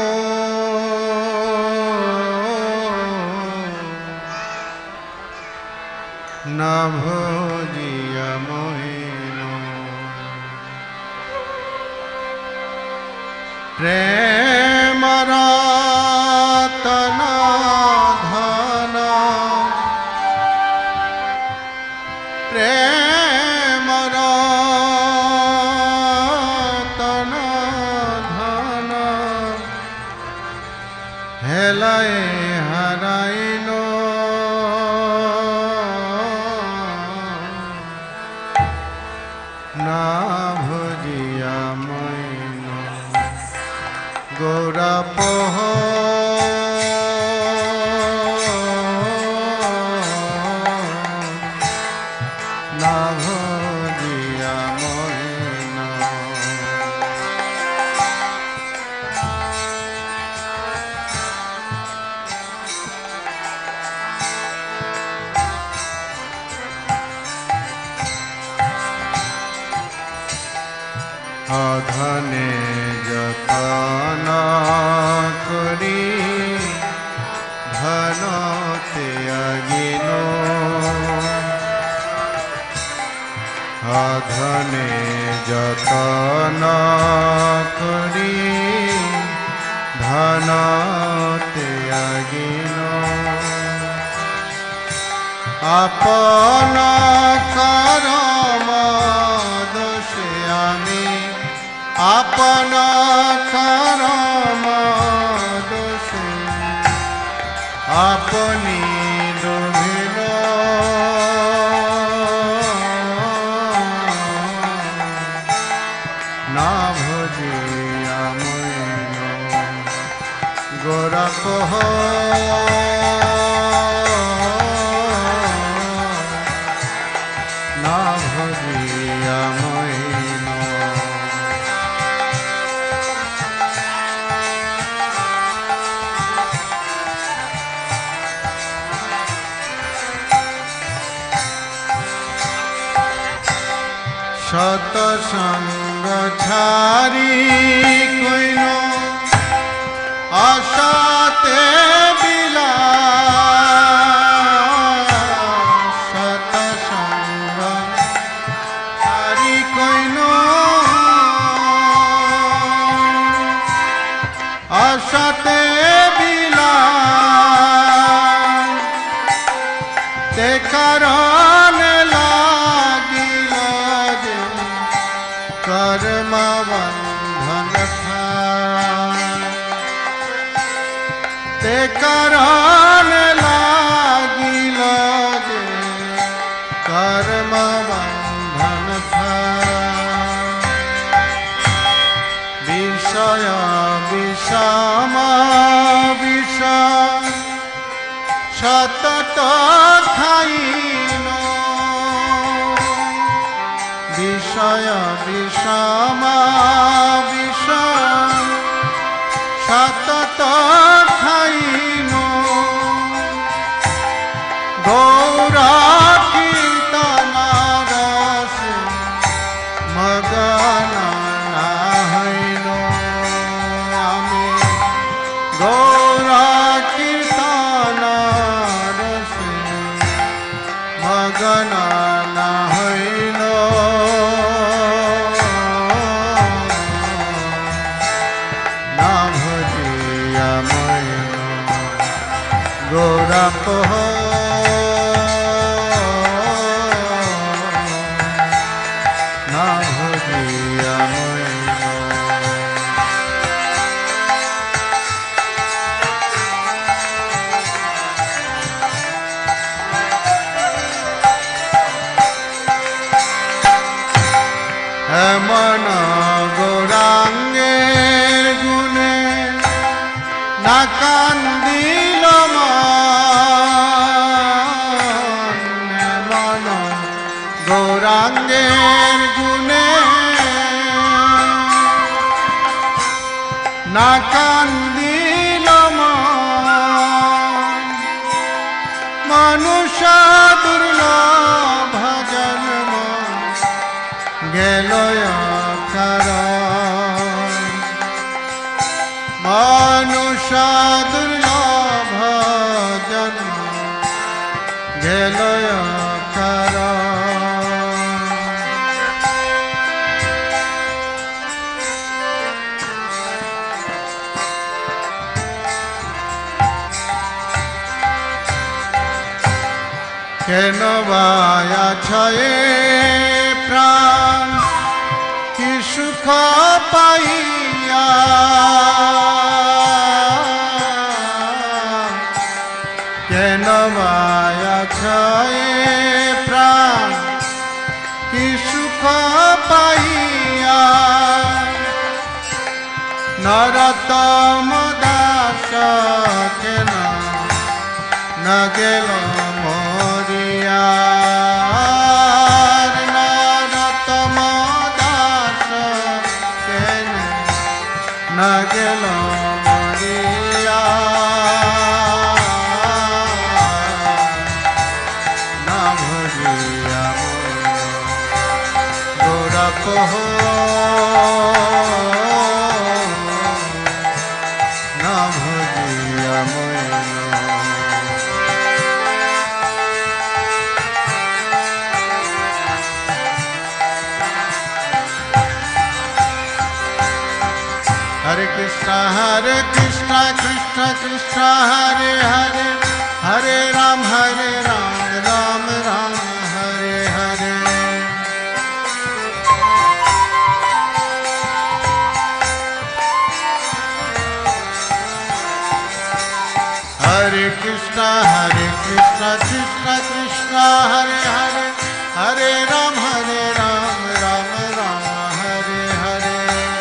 না ভজিয়া মহিন, প্রেম রতন ধন, প্রেম রতন ধন, হেলায় হারাইল না ভজিয়া মইন, অধনে যতন করি ধন ত্যাগিন অধনে যতন করি ধন ত্যাগিন আপন করম দোষে আমি আপন করম দোষে আপনি ডুবিল না ভজিয়া মইন গোরখ না ভজিয়া মইন শত সঙ্গ ছাড়ি কইন আশাতে বিলা শত সঙ্গ ছাড়ি কইন আশাতে বিলা তে কারণে লাগিল যে কর্ম বন্ধন তে কারণে লাগিল যে কর্ম বন্ধন বিষয় বিষম বিষ সতত খাইন বিষয় বিষম বিষ সতত খাইন গৌর কীর্তন রস মগন না হইন আমি গৌর কীর্তন রস মগন না হইল না ভজিয়া মইন গোরখ না ভজিয়া মইন এমন গৌরাঙ্গের গুণে না কান্দিল মন এমন গৌরাঙ্গের গুণে না কান্দিল মন মানুষ দুর্লভ জন্ম গেল মানুষ দুর্লভ জন্ম গেল কেন বায়া ছয়ে প্রাণ কি সুখ পাইয়া কেন বায়া ছয়ে প্রাণ কি সুখ পাইয়া নরতম দাস কেন না গেল মরিয়া নরতম দাস কেন না গেল মরিয়া না ভজিয়া গোরখ না ভজিয়া ময়ন Hare Krishna Krishna Krishna Hare Hare Hare Ram Ram Ram Hare Hare Hare Krishna Krishna Krishna Hare Hare Hare Ram Ram Ram Hare Hare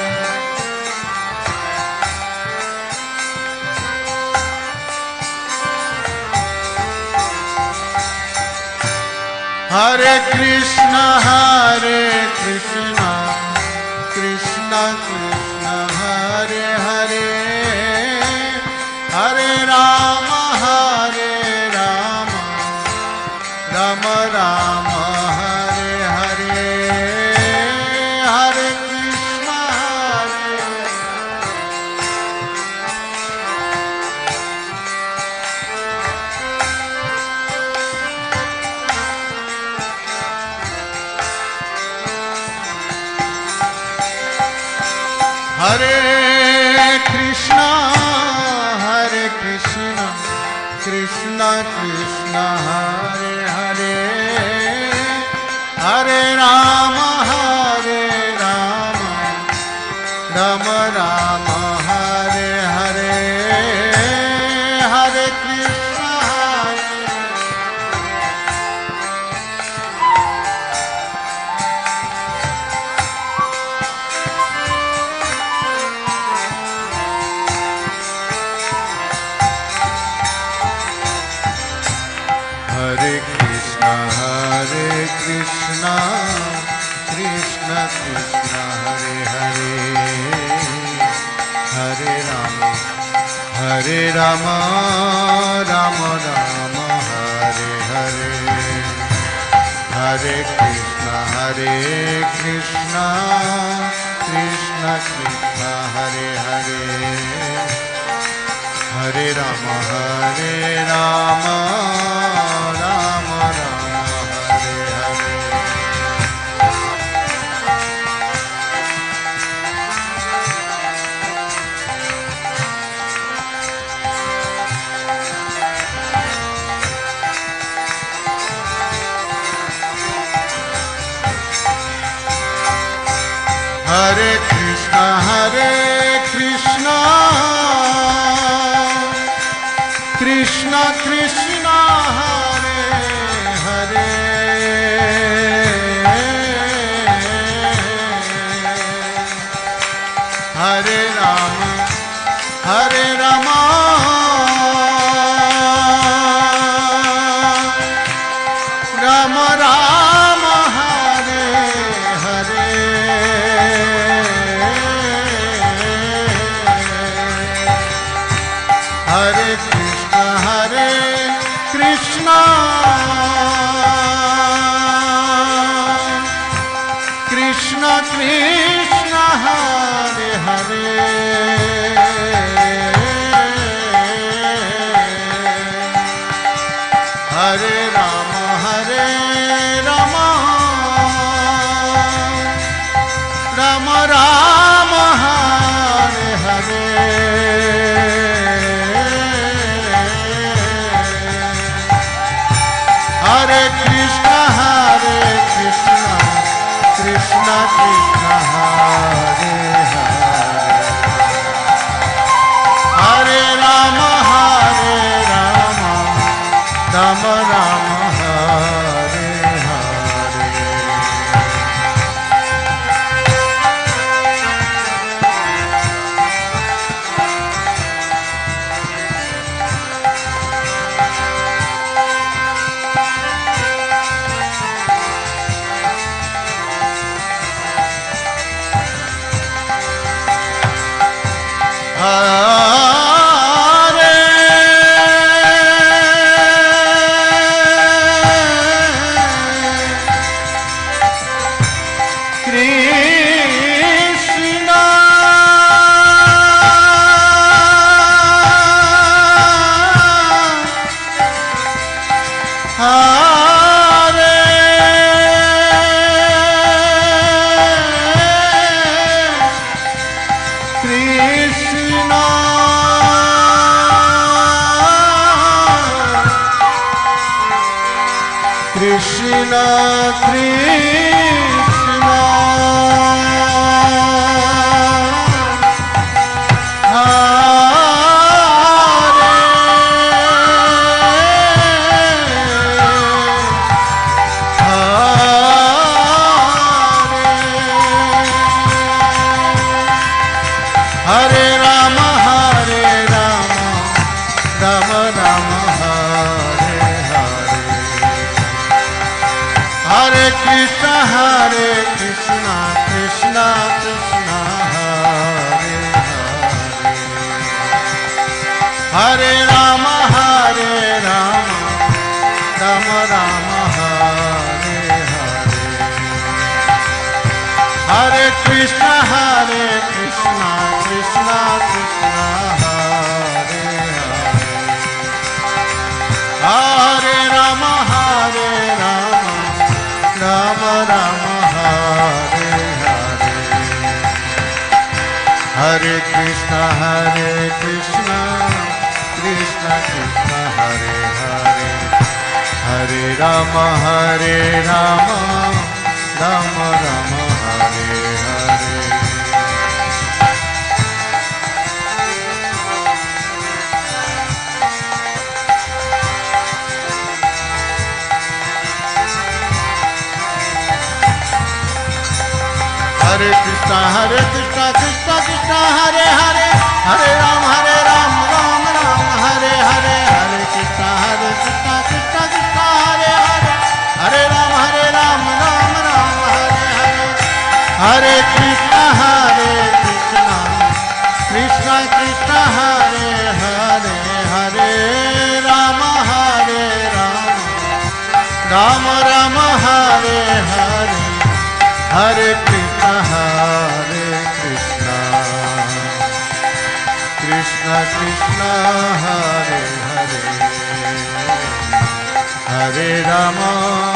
Hare Krishna Krishna Krishna Hare Hare Hare Rama Rama Rama Hare Hare Hare Krishna Hare Krishna Krishna Krishna Hare Hare Hare Rama Rama Rama Hare Hare Hare Krishna Hare Krishna Krishna Krishna Hare Hare Hare Rama Rama Rama Hare Hare Hare Krishna Krishna Krishna Hare Hare Hare Rama Rama Rama Hare Hare Hare Krishna Krishna Krishna Hare Hare Hare Rama Rama Rama Hare Hare Hare Krishna Krishna Krishna Hare Hare Hare Rama Rama Rama Hare Hare Hare Krishna Krishna Krishna Hare Hare Hare Rama Rama Rama Hare Hare Hare Hare Krishna Krishna Krishna Hare Rama Hare Rama Rama Rama Hare Hare Hare Krishna Krishna Krishna Hare Hare Hare Rama Rama Rama Hare Hare Hare Krishna Krishna Krishna Hare Hare Hare Rama Rama Rama Hare Hare Hare Krishna Krishna Krishna Hare Hare Hare Rama Rama Rama Hare Hare Hare Krishna Krishna Krishna Hare Hare Hare Rama Rama Hare Hare Hare Krishna Krishna Krishna Hare Hare Hare Rama Rama Hare Hare Hare Krishna Krishna Krishna Hare Hare Hare Rama Rama Rama Hare Hare Hare Krishna Krishna Krishna Hare Hare Hare Rama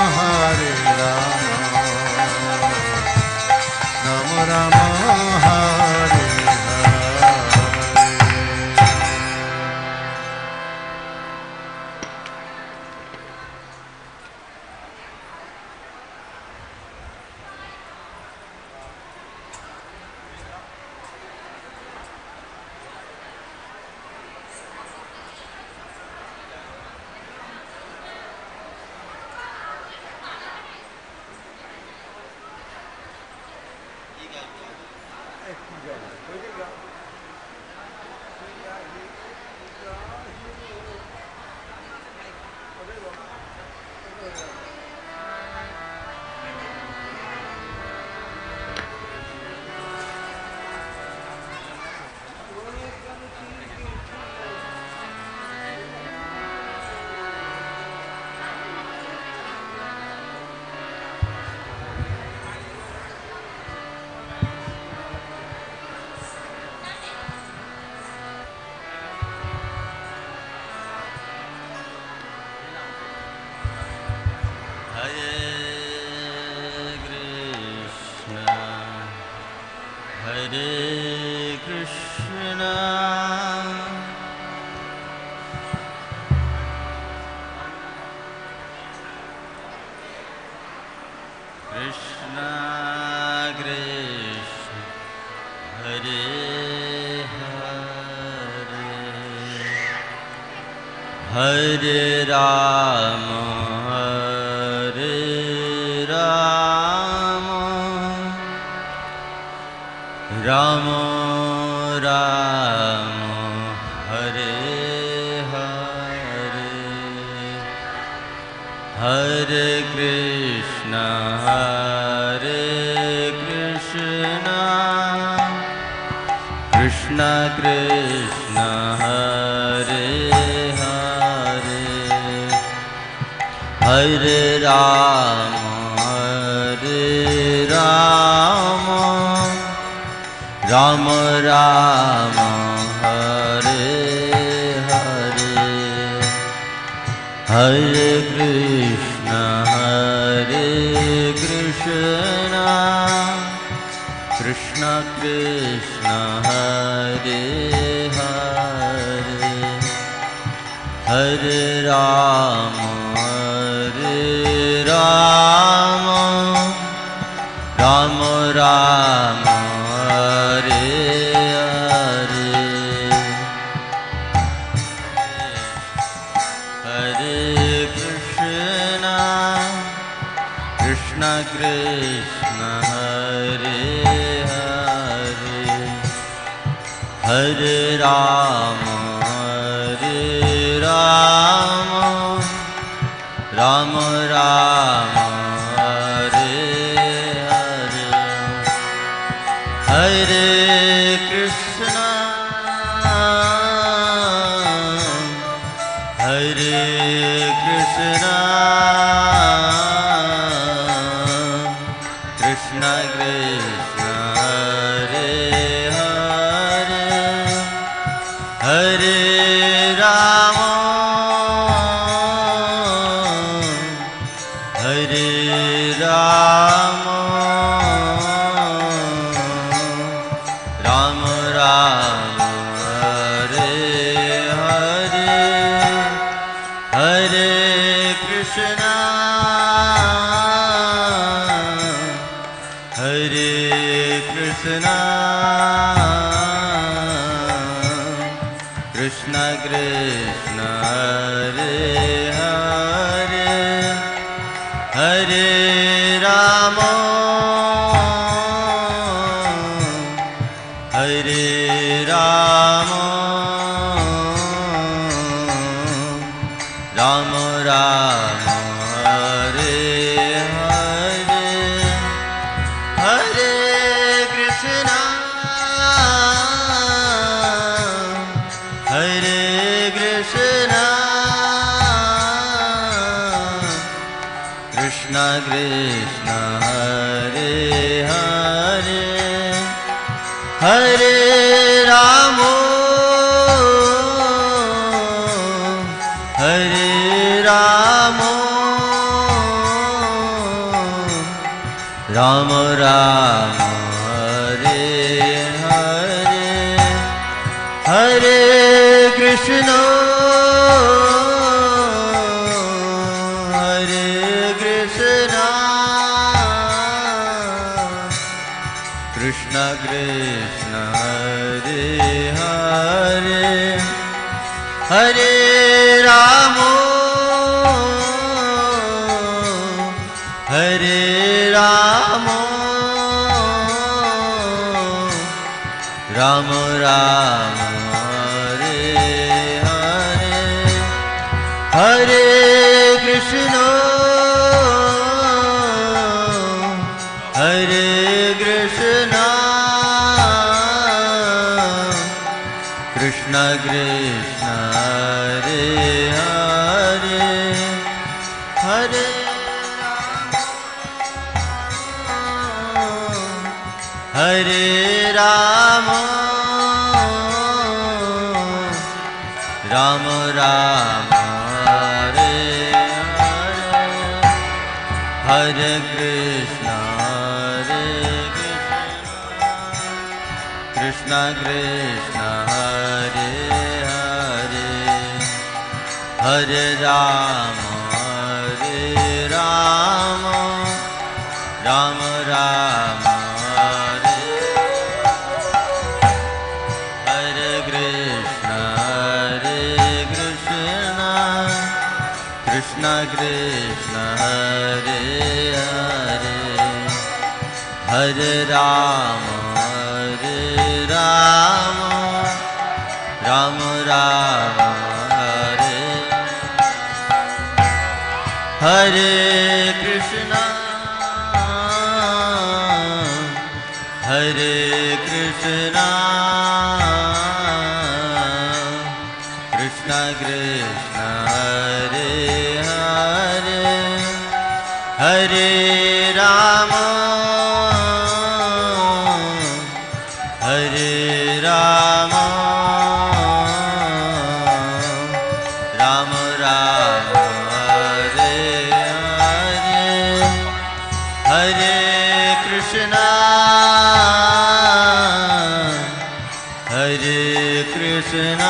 Rama Rama Hare Hare Rama Rama Rama Hare Hare Hare Krishna Krishna Krishna Hare Hare Hare Rama Rama Rama Hare Hare Hare Krishna Krishna Krishna Hare Hare Hare Ram Ram Ram Hare Hare Hare Krishna Krishna Krishna Hare Hare Hare Ram Ram Ram Hare Hare Hare Krishna Krishna Krishna Hare Hare Hare Ram Ram Ram Hare Hare Hare Krishna Krishna Krishna Hare Hare Hare Ram Ram Ram Hare Hare Hare Krishna Krishna Krishna Hare Hare Hare Ram Ram Ram Hare Hare Hare Krishna Krishna Krishna Hare Hare Hare Ram Ram Ram Hare Hare Hare Krishna Krishna Krishna Hare Hare Hare Ram Ram Ram Hare Hare Hare Krishna Krishna Krishna Hare Hare Hare Ram Ram Ram Hare Hare Krishna Krishna Krishna Hare Hare Hare Ram Ram Ram Hare Hare Krishna Krishna Krishna Hare Hare Hare Ram Ram Ram Krishna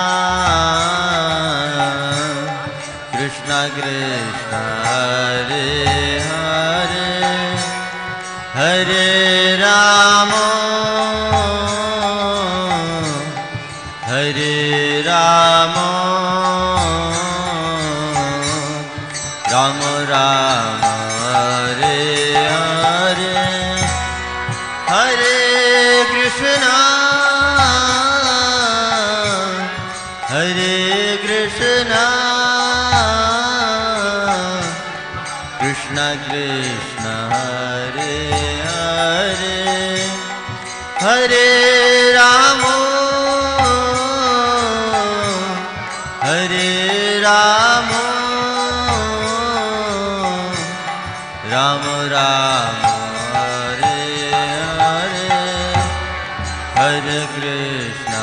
Krishna Krishna Hare Hare Hare Rama Hare Rama Rama Rama Hare Hare Hare Krishna Hare Krishna Krishna Krishna Hare Hare Hare Rama Hare Rama Rama Rama Hare Hare Hare Krishna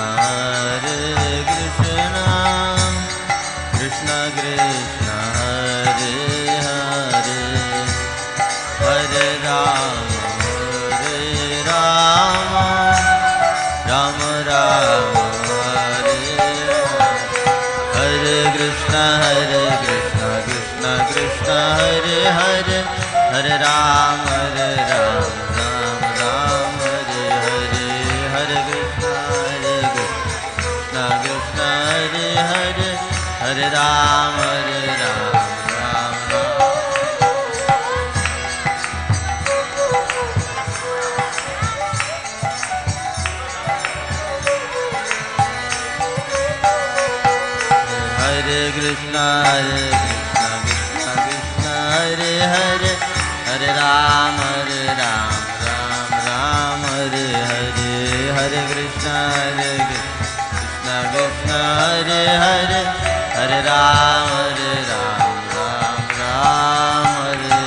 Krishna Krishna Hare Hare Hare Rama Rama Rama Hare Hare Krishna Krishna Krishna Hare Hare Hare Rama Rama Hare Hare Hare Krishna Krishna Hare Hare Hare Rama Rama Hare Krishna Krishna Krishna Hare Hare Hare Rama Rama Hare Hare Hare Krishna Krishna Hare Hare Hare Rama Rama Hare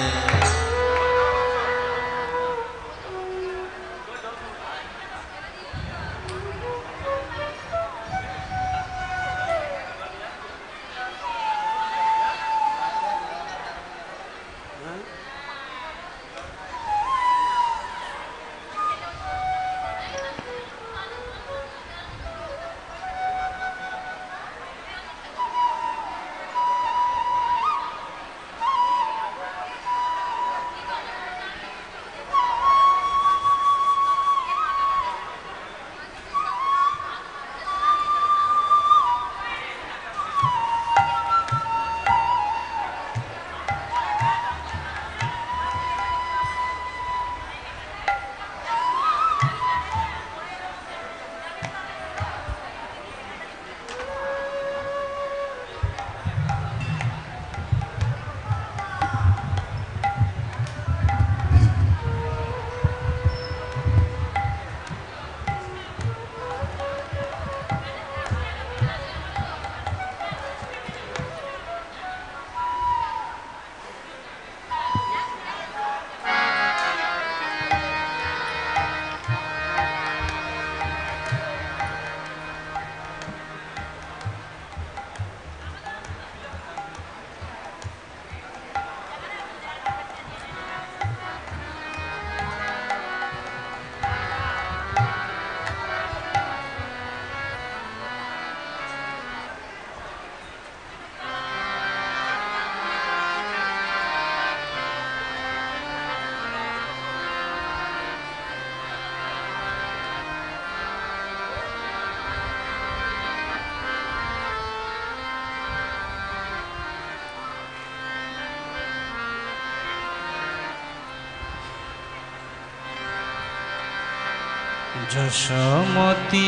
Yashomati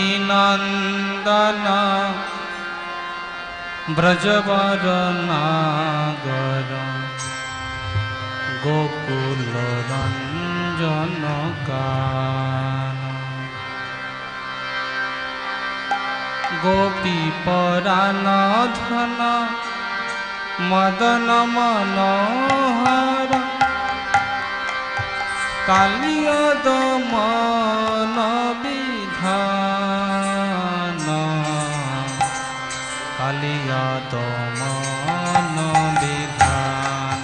নন্দন ব্রজবর নাগর গোকুল রঞ্জন কান গোপী পরাণ ধন মদন মনোহর কালিয় দমন বিধান কালিয় দমন বিধান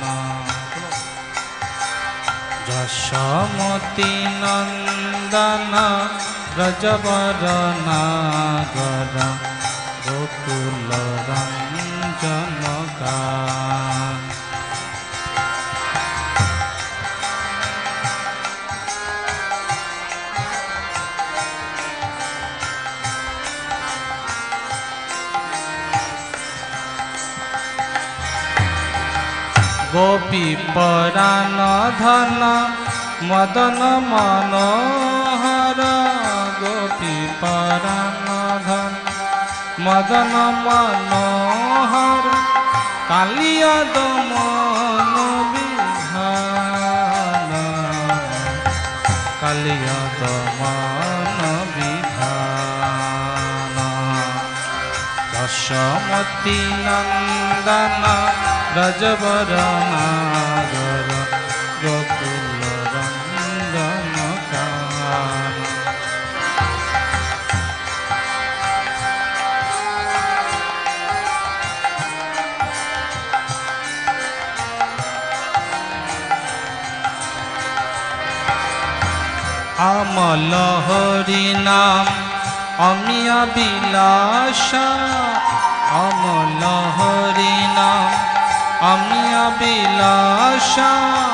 যশোমতি নন্দন ब्रजवर नागर गोकुल रंजन गान। गोपी परान धन मदन मनोहर गोपी परान धन मदन मनोहर कालिया दमन विधान कालिया दमन विधान दशमती नंदन ब्रजवर नागर गोकुल रंजन गान। अमल हरि नाम अमिया बिलासा अमल हरि नाम अमिया बिलासा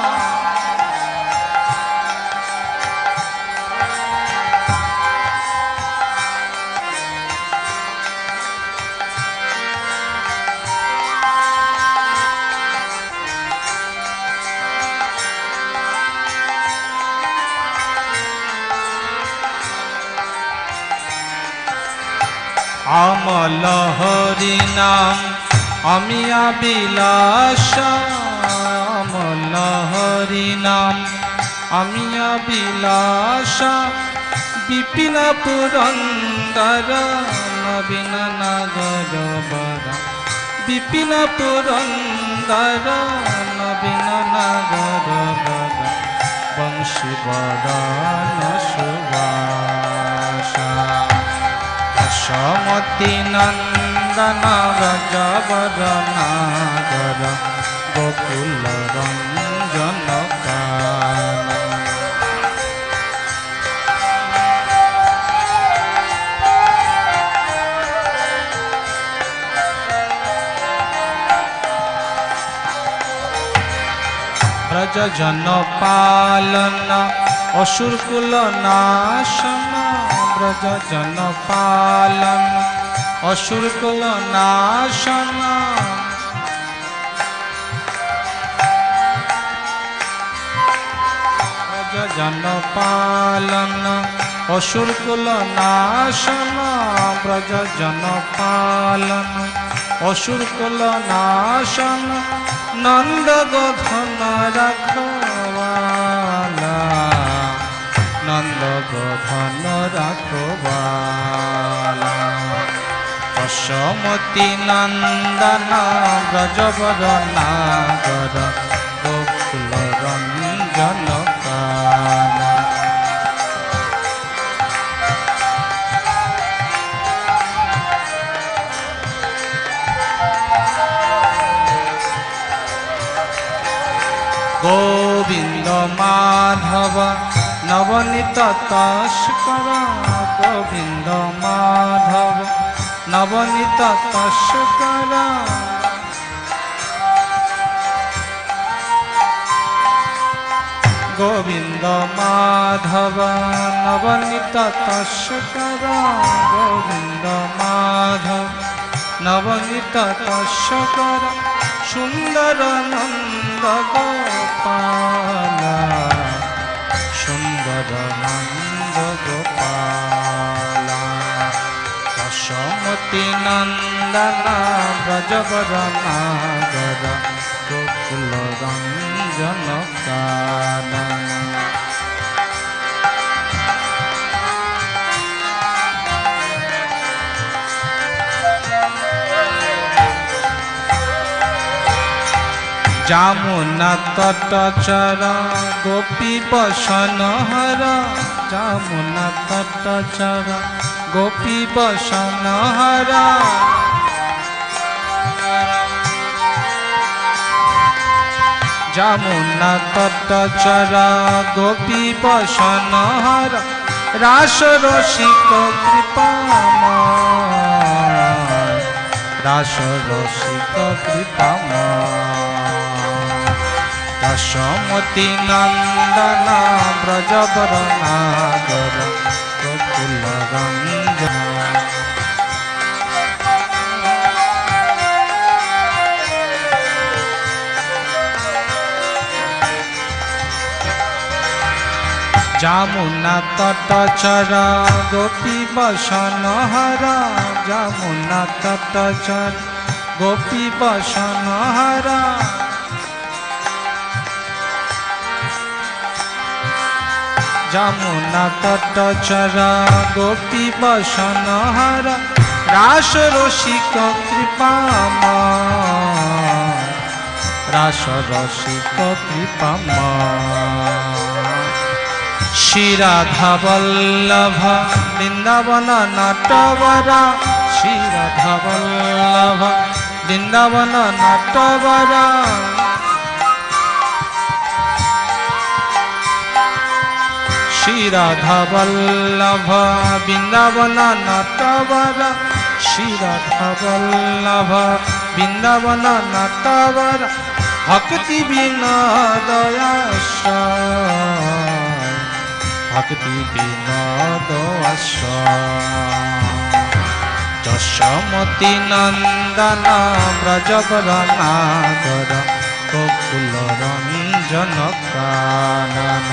अमल हरि नाम अमिया बिलासा अमल हरि नाम अमिया बिलासा विपिन पुरंदर नवीन नागर बरा विपिन पुरंदर नवीन नागर बरा वंशी बदन सुवासा दशमती नंदन ब्रजवर नागर गोकुल रंजन गान। ब्रज जन पालन असुर कुल नाशन ब्रज जन पालन असुर कुल नाशन ब्रज जन पालन असुर कुल नाशन ब्रज जन पालन असुर कुल नाशन नंद गोधन रखवाला नंद गोधन रखवाला दशमती नंदन ब्रजवर नागर गोकुल रंजन गान। गोविंद माधव नवनीत तस्कर गोविंद माधव नवनीत तस्कर गोविंद माधव नवनीत तस्कर गोविंद माधव नवनीत तस्कर सुंदर नंद गोपाल सुंदर नंद गोपाल दशमती नंदन ब्रजवर नागर गोकुल रंजन गान। जामुना तटचर गोपी बसन हर जामुना तटचर गोपी बसन हर जामुना तटचर गोपी बसन हर रास रसिक कृपामय रास रसिक कृपामय यशोमती नंदन ब्रजवर नागर गोकुल रंजन जामुना तटचर गोपी बसन हरा जामुना तटचर गोपी बसन हरा जामुना तटचर गोपी बसन हरा रास रसिक कृपामय रास रसिक कृपामय श्री राधा वल्लभ वृंदावन नटवरा श्री राधा वल्लभ वृंदावन नटवरा श्री राधा वल्लभ वृंदावन नटवरा श्री राधा वल्लभ वृंदावन नटवरा भक्ति बिना दयाश्रय भक्ति विनोद यशोमती नंदन ब्रजवर नागर गोकुल रंजन कानन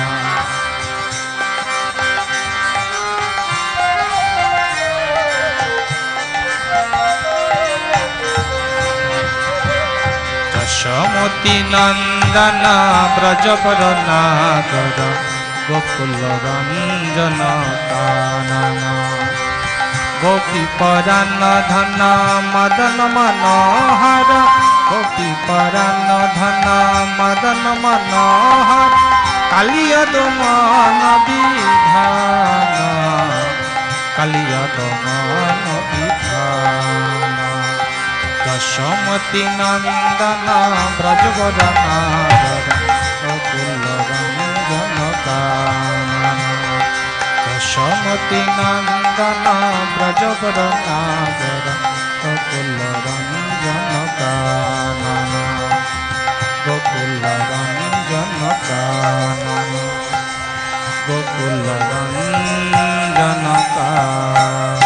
यशोमती नंदन ब्रजवर नागर गोकुल रंजन कानन गोपी परान धन मदन मनोहर गोपी परान धन मदन मनोहर कालिय दमन विधान कालिय दमन विधान यशोमती नंदन ब्रजवर नागर गोकुल रंजन कानन यशोमती नंदन ब्रजवर नागर गोकुल रंजन कानन गोकुल रंजन कानन गोकुल रंजन कानन।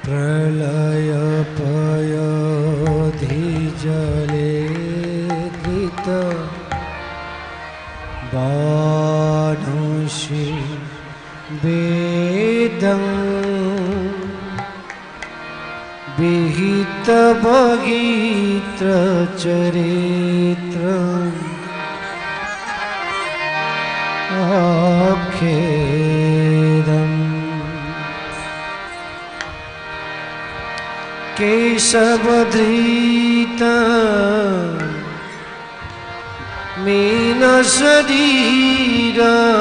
प्रलय पयोधि जले कृत बाणोषि वेदं विहित भगीत्र चरित्रम् आखेदम् केशवधृत मीन शरीर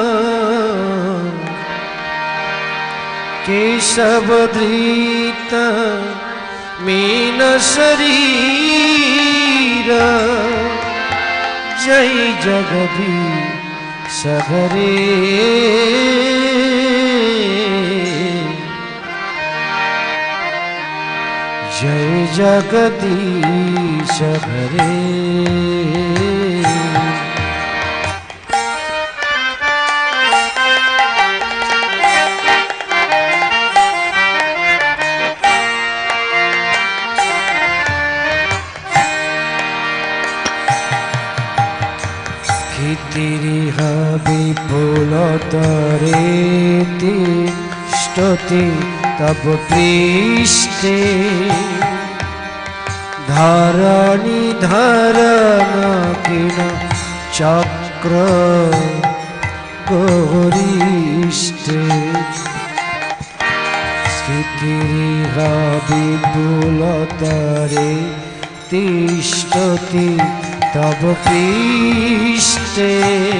केशवधृत मीन शरीर जय जगदीश हरे जय जगदीश हरे स्थितिरिह विपुलतरेति ष्टोति तब पृष्ठे धरणी धरण किण चक्र गौरीष्ठे स्थितिरिह विपुलतरे तिष्ठति तब पृष्ठे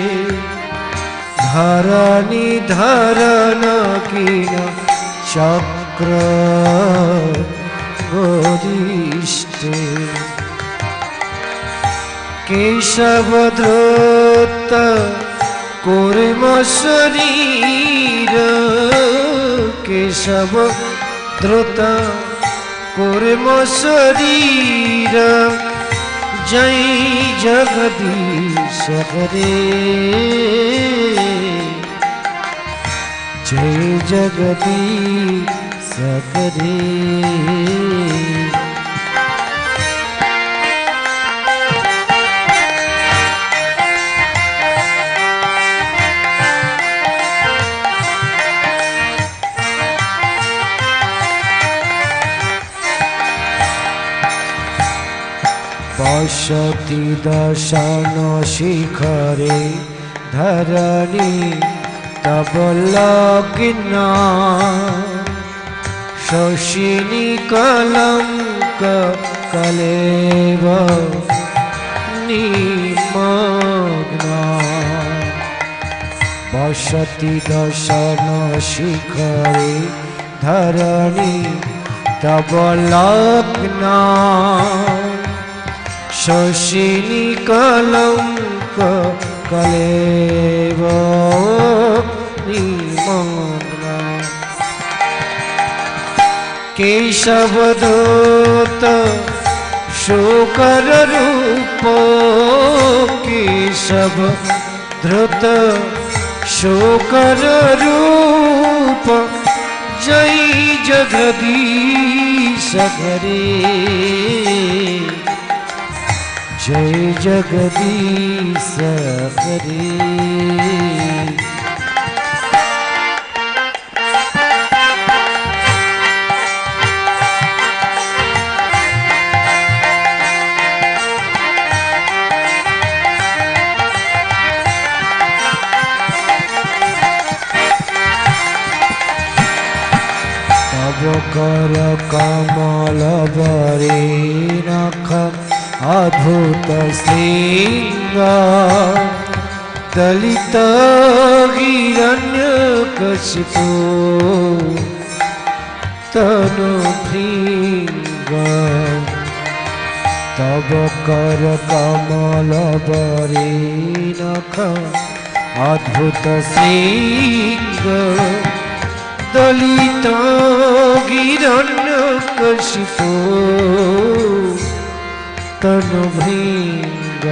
धरणी धरण किण चक्र गौरीष्ठे केशवधृत कूर्म शरीर केशवधृत कूर्म शरीर जय जगदीश हरे जय जगदीश हरे पश्यति दर्शन शिखरे धरणी तब लग्न शशिनी कलंक कलेव निमग्न पश्यति दर्शन शिखरे धरणी तब लग्न शशिनी कलंक कलेव निमग्न केशवधृत शोकर रूप केशवधृत शोकर रूप जय जगदीश हरे जय जगदीश हरे तब कर कमल बरे नख अद्भुत श्रृंग दलित हिरण्यकशिपु तनु भृंग तब कर कमल बरे नख अद्भुत श्रृंग दलित हिरण्यकशिपु तनु भृंग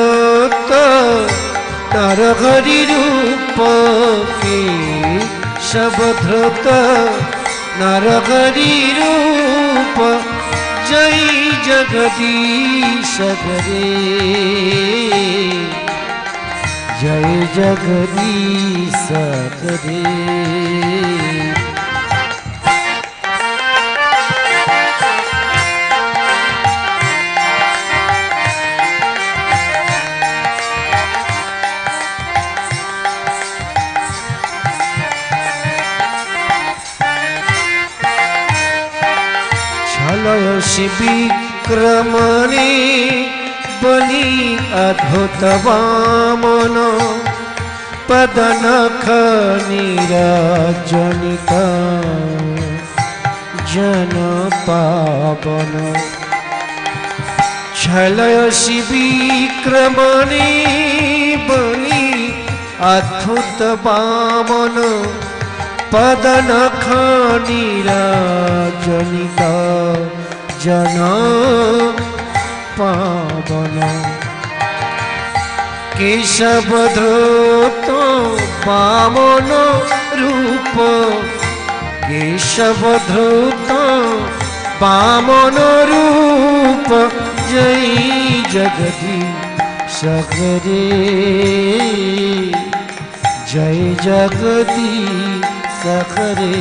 केशवधृत नरहरि रूप केशवधृत नरहरि रूप जय जगदीश हरे जय जगदीश हरे। छलयसि विक्रमणे बलि अद्भुत वामन पदनख नीरजनित जन पावन। छलयसि विक्रमणे बलि अद्भुत वामन पदनख नीरजनित जन पावन। केशवधृत वामन रूप केशवधृत वामन रूप जय जगदीश हरे जय जगदीश हरे।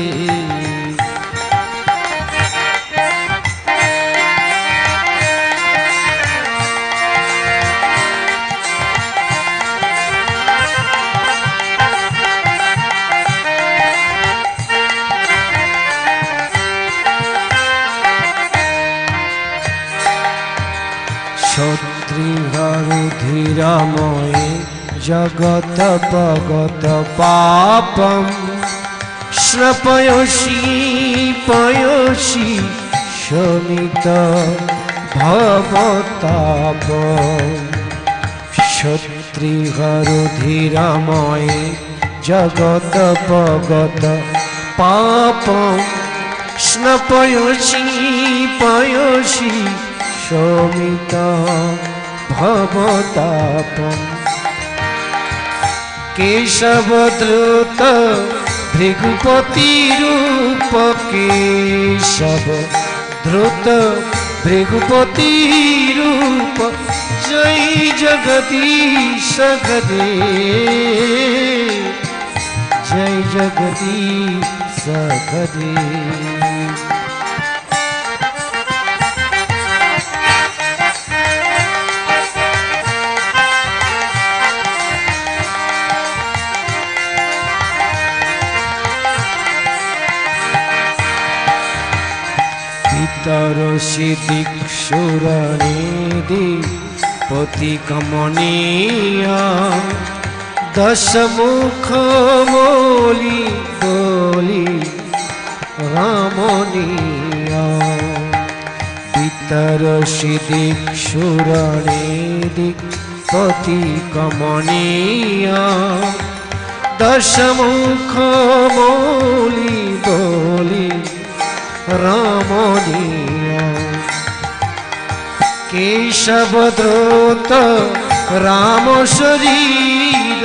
क्षत्रियरुधिरमये जगत पगत पापम श्रपयसि पयसि शमित भवताप। क्षत्रियरुधिरमये जगत पगत पापम स्नपयसि पयसि शमित भवतापम। केशवधृत भृगुपति रूप केशवधृत भृगुपति रूप जय जगदीश हरे जय जगदीश हरे। तरसि दिक्षुरनिधि पति कमनीय दशमुख बोली बोली रामनीय। पितरसि दिक्षुरनिधि पति कमनीय दशमुख बोली बोली रामनीय। केशवधृत राम शरीर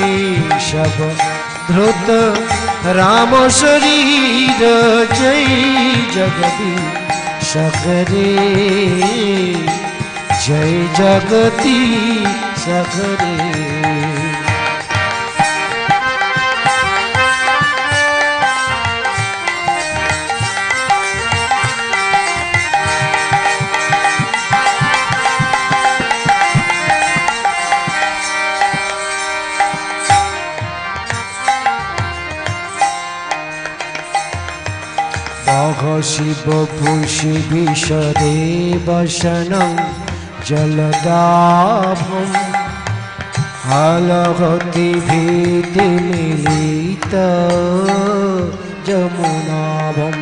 केशवधृत राम शरीर जय जगदीश हरे जय जगदीश हरे। शिव पुषि विशदे वसनं जलदाभं हलहति भीतिमिलित जमुनाभम्।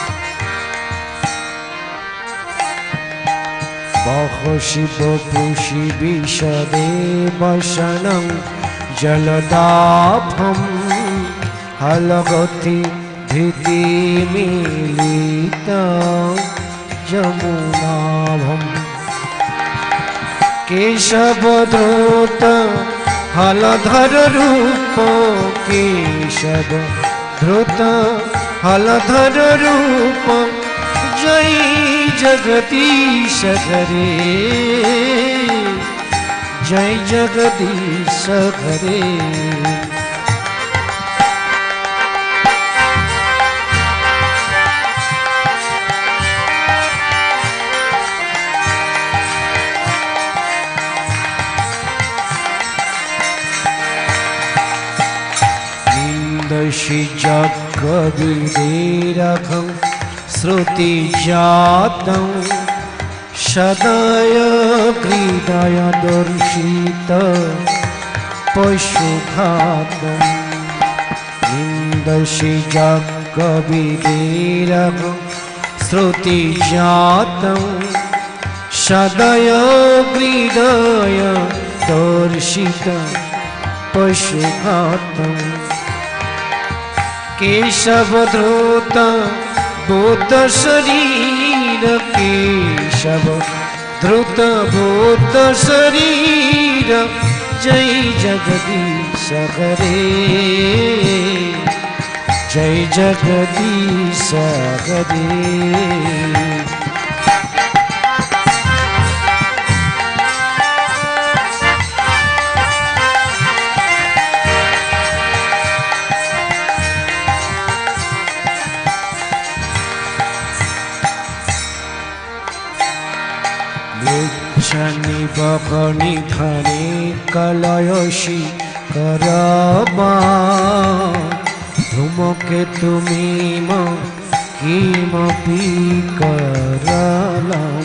बह शिव पुषि विशदे वसनं जलदाभं हलहति भीतिमिलित जमुनाभम्। केशवधृत हलधर रूप केशवधृत धृत हलधर रूप जय जगदीश हरे जय जगदीश हरे जग विदेरघं श्रुति जातं सदय हृदय दर्शित पशुघातं इंदशि जग विदेरघं श्रुति जातं सदय हृदय दर्शित पशुघातं केशव धृत बोध शरीर केशव धृत बोध शरीर जय जगदीश हरे जय जगदीश हरे शनि बकनि धने कलयसी करबा धूमकेतु मीम किमपि करलम्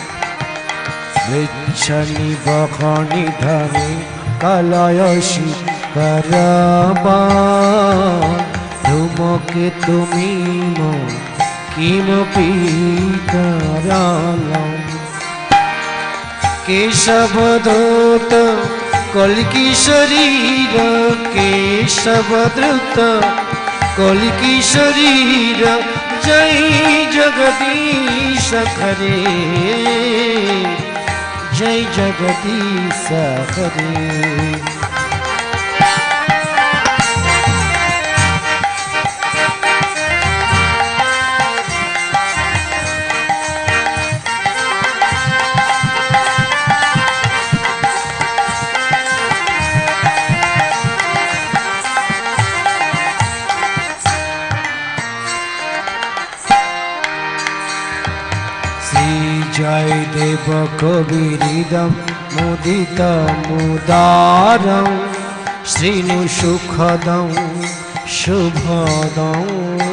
शनि बकनि धने कलयसी करबा धूमकेतु मीम किमपि करलम् केशव धृत कल्कि शरीर केशव धृत कल्कि शरीर जय जगदीश हरे जय जगदीश हरे जय देव कबीरिदं मुदित मुदारं श्रीनु सुखदं शुभदं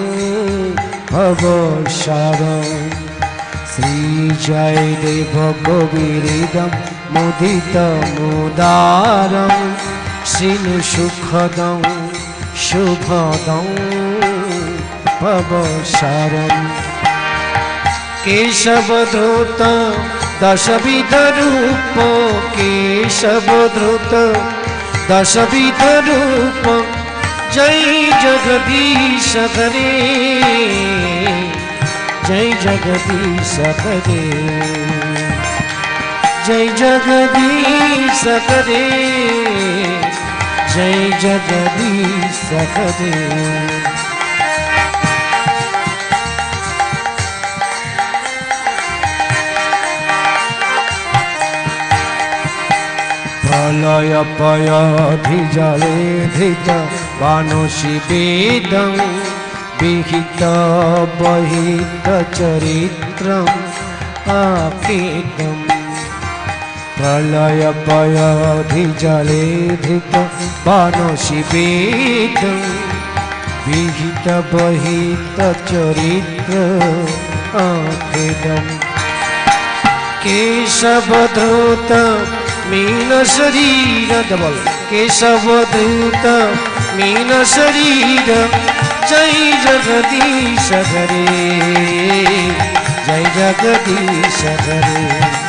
भवसारं श्री जय देव कबीरिदं मुदित मुदारं श्रीनु सुखदं शुभदं भवसारं केशव धृत दशविध रूप केशव धृत दशविध रूप जय जगदीश हरे जय जगदीश हरे जय जगदीश हरे जय जगदीश हरे प्रलय पयाधिजले धृत मानसी वेदं विहित बहित चरित्रम् आकेदम् प्रलय पयाधिजले धृत मानसी वेदं विहित बहित चरित्र आकेदम् केशव धृत मीन शरीर डबल केशव धृत मीन शरीर जय जगदीश हरे जय जगदीश हरे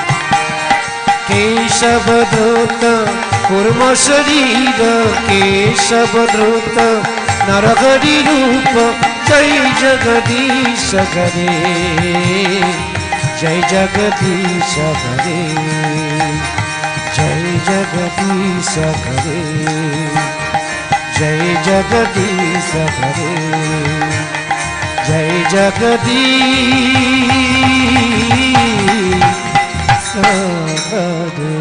केशव धृत कूर्म शरीर केशव धृत नरहरि रूप जय जगदीश हरे जय जगदीश हरे जय जगदीश हरे जय जगदीश हरे जय जगदीश हरे।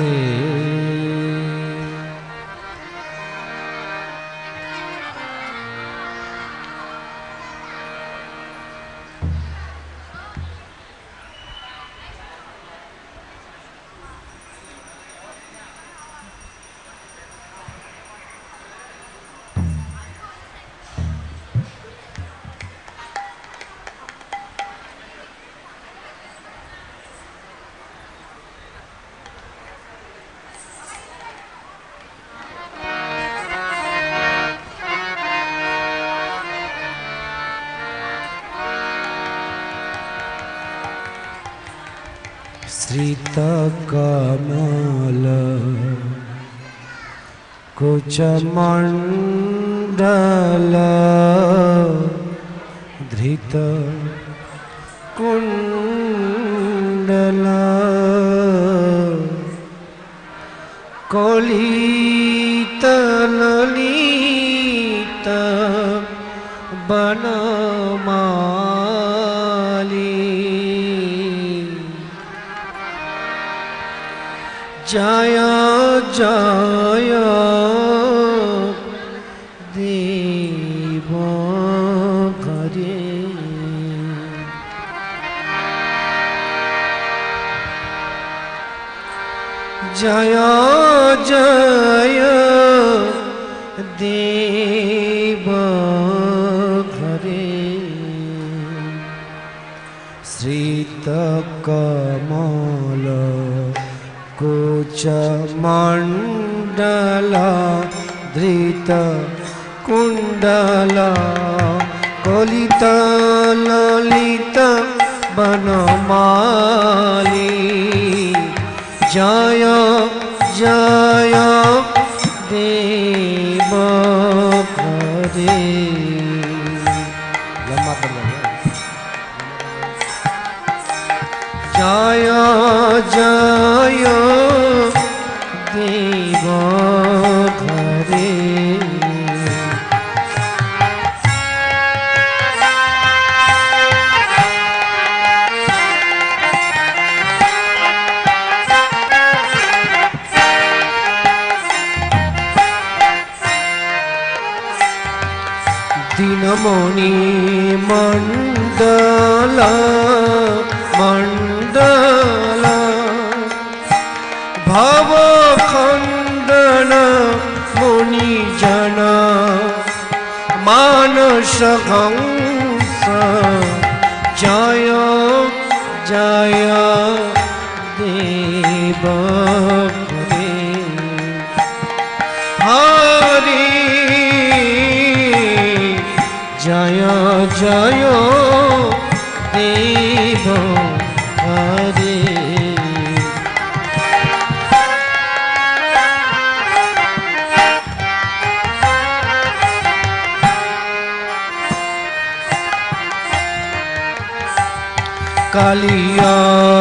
श्रितकमल कुचमण्डल धृत कुण्डल कलितललित बनमाली जय जय देव करे जय जय देव घरे श्रितकमल कुचमण्डल धृत कुण्डल कलितललित बनमाली जय जय देव करे। जय जय देव घरे दिनमणि मंडल मंडल भवखण्डन मुनिजन मानस हंस जय जय देव हरि जय जय देव हरे। कालिया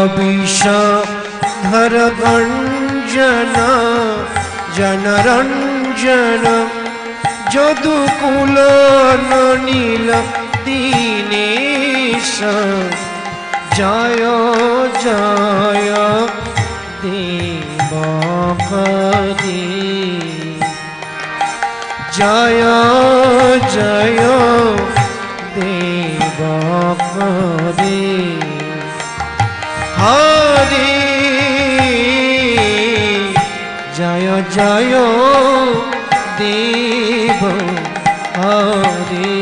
विषधर गंजन जनरंजन जदुकुल नील दीनेश जय जय देव हरे जय जय देव हरे हरे जय जय देव हरे।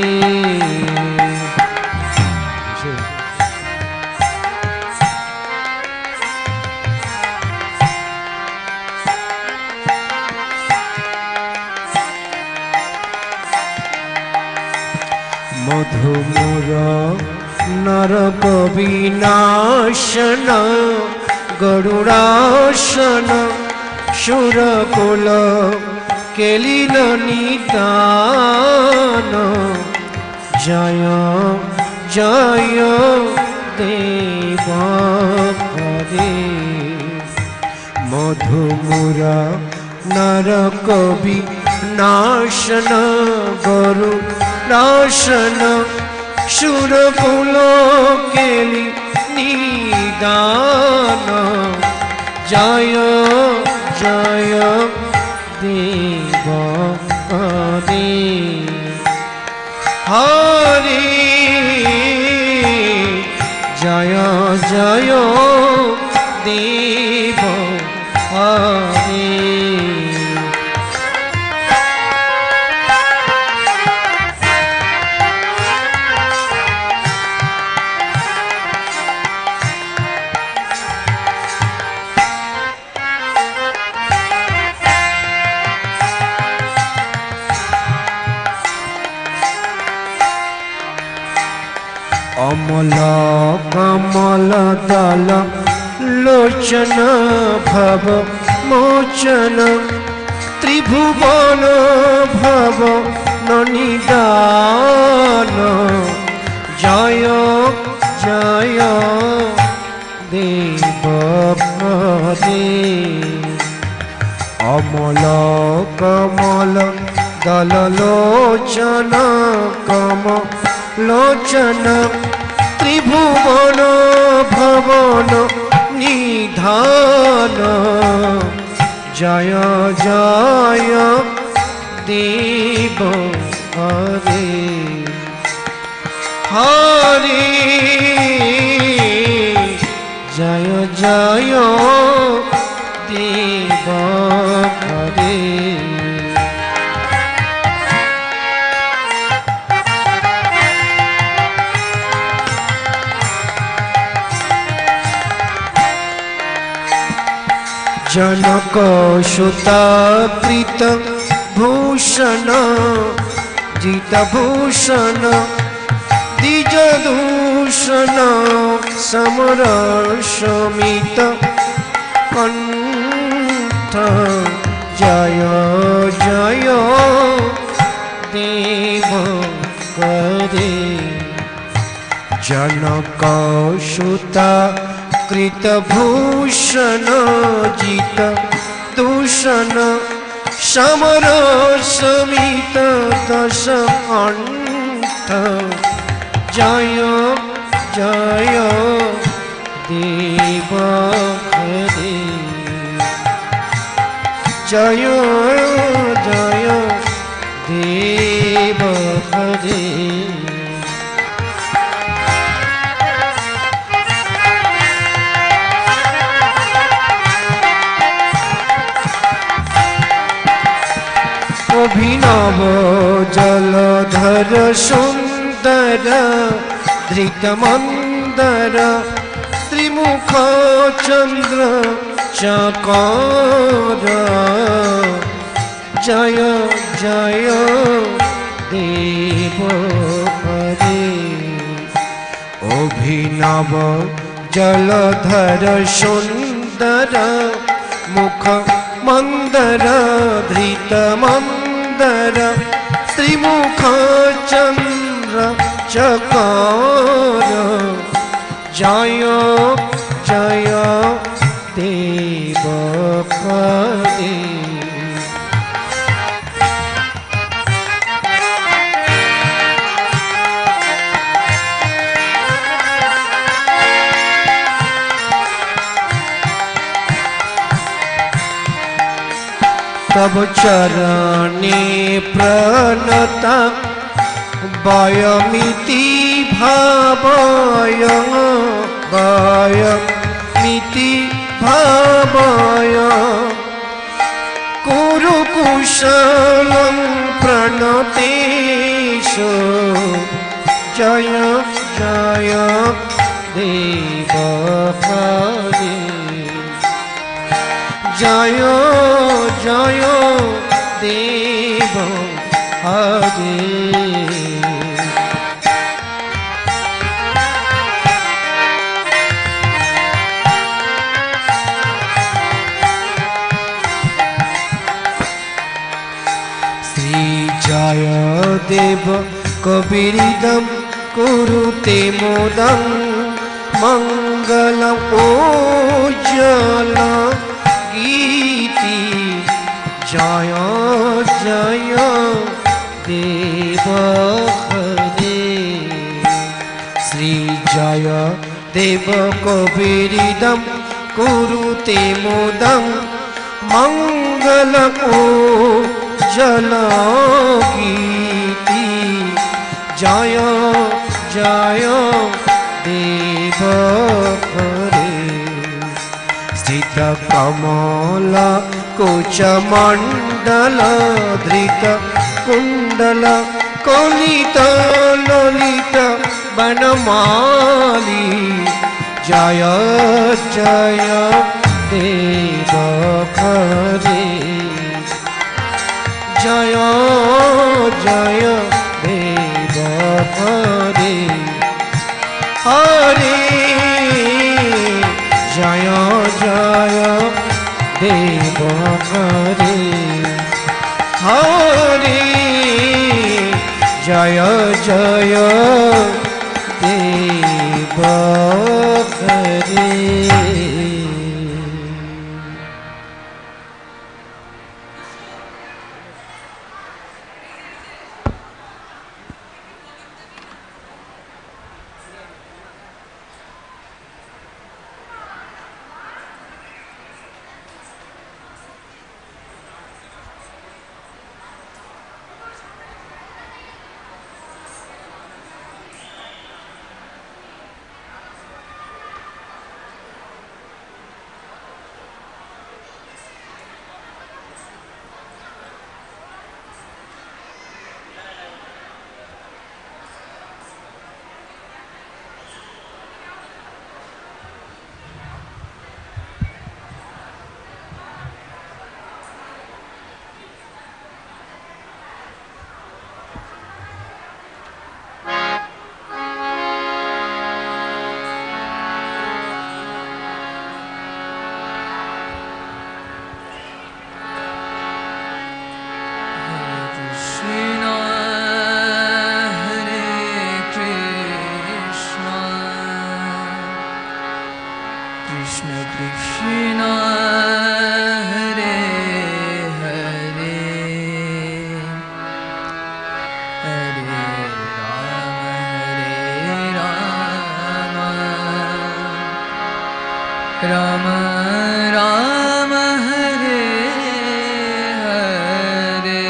मधुमुर नरक विनाशन गरुडासन शूरकुल केलिन निदान जय जय देव हरे मधुमुरा नरक विनाशन করু নাশন সুরকুল কেলি নিদান জয় জয় দেব হরি জয় জয় দেব হরি অমল কমল দল লোচন ভব মোচন ত্রিভুবন ভব নিদান জয় জয় দেব হরি অমল কমল দল লোচন কম লোচন ত্রিভুবন ভবন নিধান জয় জয় দেব হরি হরি জয় জয় দেব হরি जनक सुताकृत भूषण जित भूषण द्विज दूषण समर समित कंठ जय जय देव करे जनक सुता कृत भूषण जित दूषण समर समित दश कंठ जय जय देव हरे जय जय देव हरे अभिनव जलधर सुंदर धृत मंदर त्रिमुख चंद्र चकोर जय जय देव हरे अभिनव जलधर सुंदर मुख मंदर धृत मंदर त्रिमुख चंद्र चकोर जय जय देव हरे तब चरणे प्रणता वयमिति भावय वयमिति भावय कुरु कुशलं प्रणतेषु जय जय देव हरे जय जय देव हरे श्री जय देव कबीरिदं कुरुते मोदं मंगलम ओजला गीति जय जय देव हरे श्री जय देव कबीरिदम कुरुते मोदम मंगल को जल गीति जय जय देव हरे स्थित कमल कुच मंडल धृत कुंडल कलित ललित बनमाली जय जय देव हरे जय जय देव हरे हरे जय जय देव हरे हरे जय जय देव हरे। राम राम हरे हरे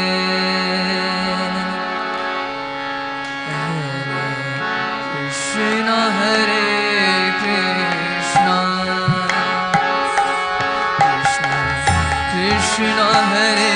हरे कृष्ण हरे कृष्ण कृष्ण कृष्ण हरे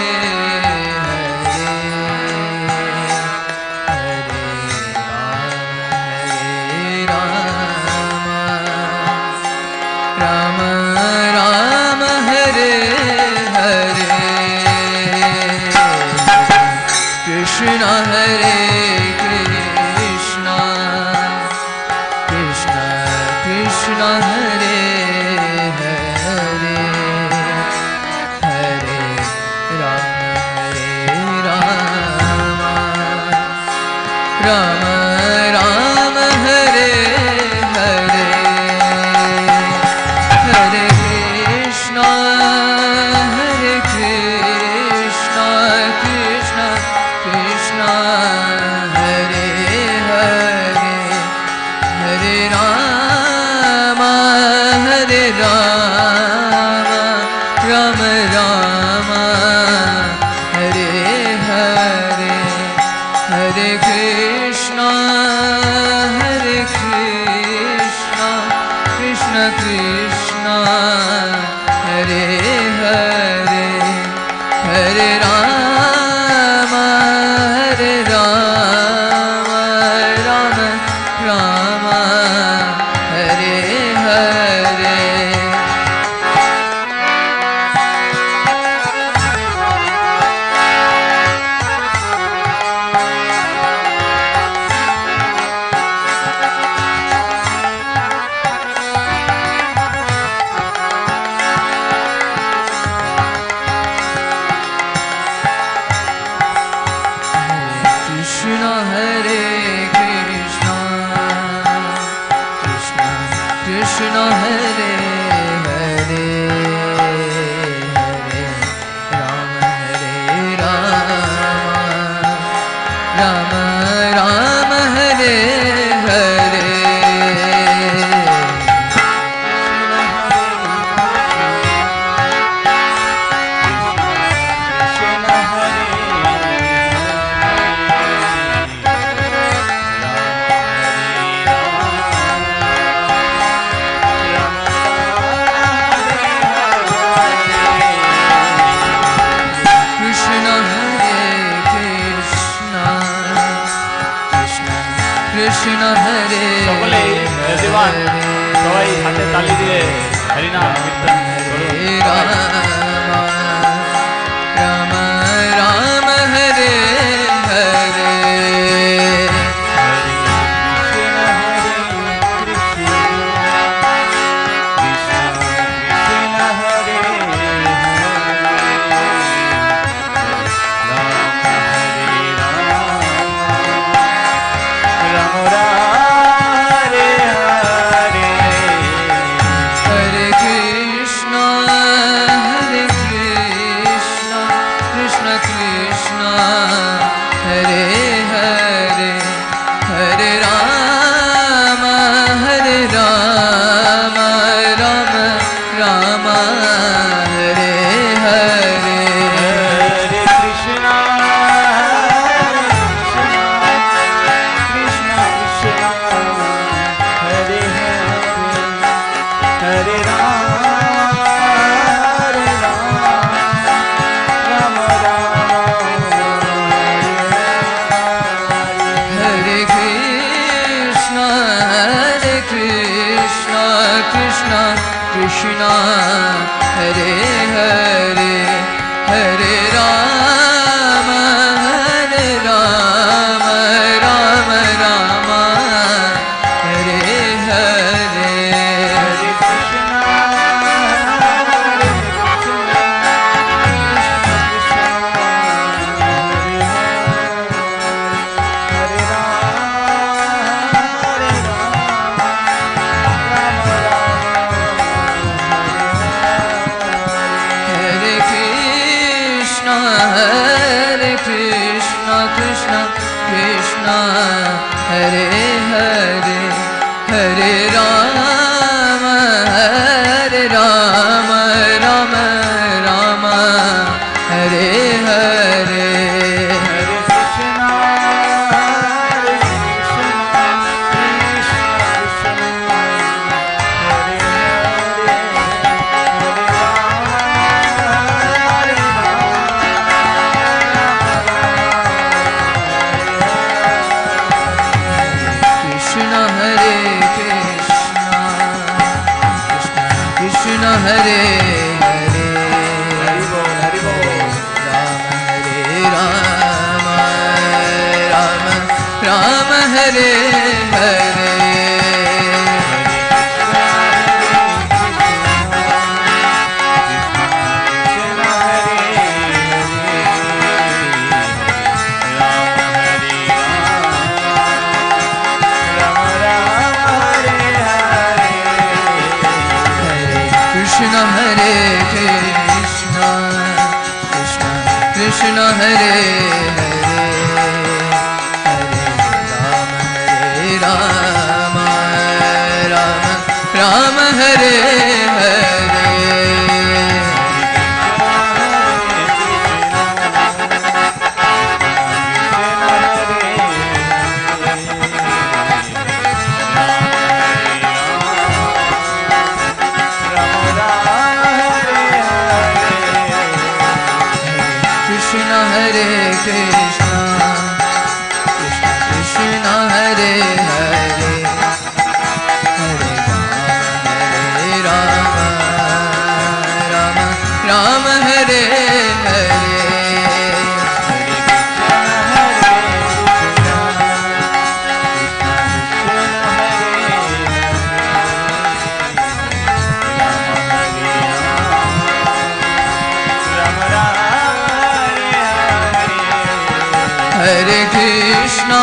कृष्ण हरे कृष्ण कृष्ण कृष्ण हरे हरे हरे राम राम राम हरे हरे हरे कृष्ण कृष्ण कृष्ण हरे हरे हरे राम राम राम हरे हरे हरे कृष्ण कृष्ण कृष्ण हरे हरे हरे राम राम राम हरे हरे कृष्ण हरे कृष्ण कृष्ण कृष्ण हरे हरे हरे राम কৃষ্ণ হরে সকলেই দিবান সবাই হাতে তালি দিয়ে হরিনাম কীর্তন করুন। Ram Ram Ram Hare Hare Krishna Hare Hare Hare Rama Hare Rama Rama Rama Hare Hare Hare Krishna Hare Krishna Krishna Krishna Hare Hare Hare Rama Hare Rama Rama Rama Hare Hare Hare Krishna Hare Krishna Krishna Krishna Hare Krishna Hare Hare Hari Bol Hari Bol Rama Hare Rama Rama Rama Hare Hare Krishna Hare Krishna Krishna Krishna Hare Hare Hare Rama Rama Rama Hare Hare Krishna Hare Krishna Krishna Krishna Hare Hare Hare Rama Rama Rama Hare Hare Hare Krishna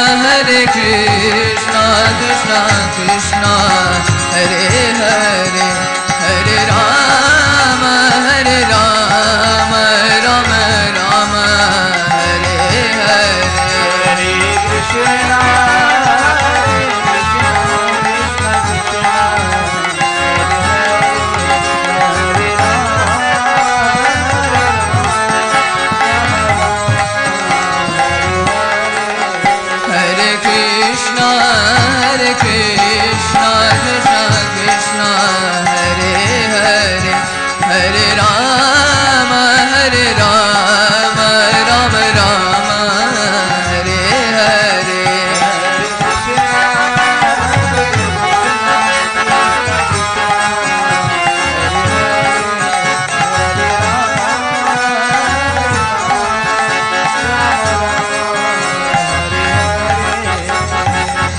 Krishna Krishna Hare Hare Hare Rama Rama Rama Hare Hare Hare Krishna Krishna Krishna Krishna Hare Hare Hare Rama Rama Rama Hare Hare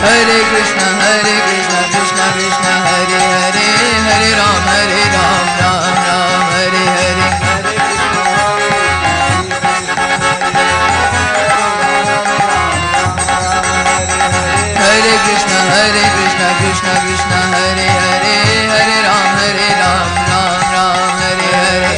Hare Krishna Krishna Krishna Hare Hare Hare Ram Ram Ram Hare Hare Hare Krishna Krishna Krishna Hare Hare Hare Ram Ram Ram Hare Hare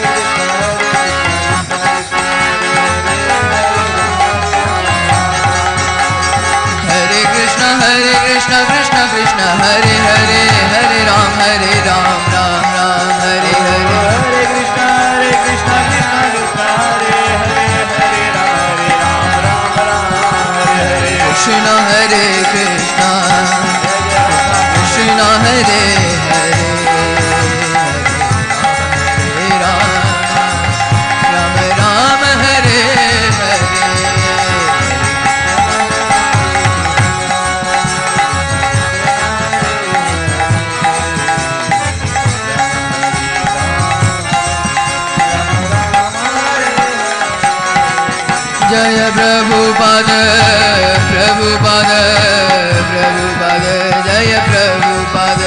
Hare Krishna Krishna Krishna Hare Hare Hare Ram Ram Hare Hare Hare Krishna Krishna Krishna Hare Hare Hare Ram Ram Hare Hare Krishna Hare Krishna Krishna Hare Hare Hare Ram Ram Hare Hare Jaya Prabhupada Prabhupada Prabhupada Jaya Prabhupada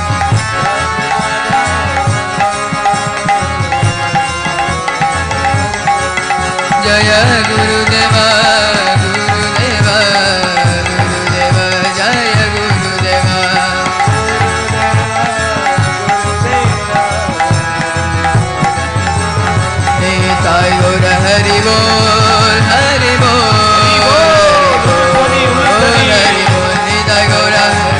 Jaya Gurudeva Gurudeva Gurudeva Jaya Gurudeva Nitai Gaur Hari Bol Hari Bol Hari Bol Nitai Gaur Hari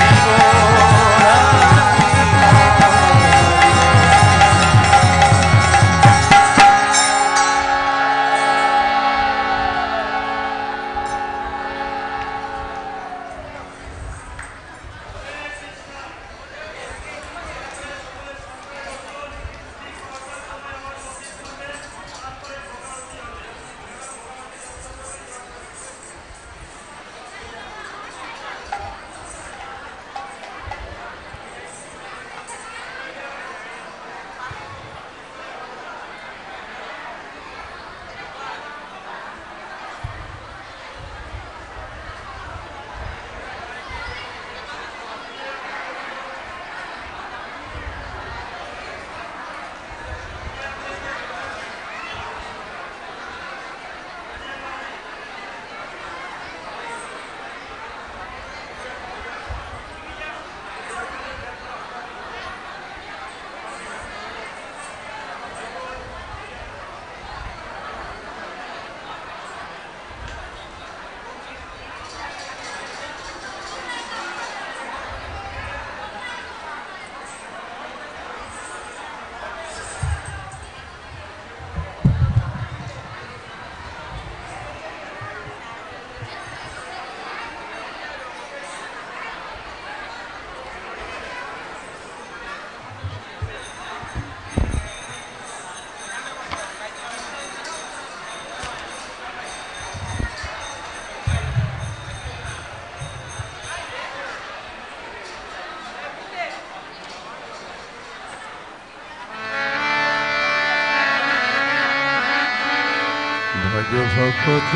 ভক্ত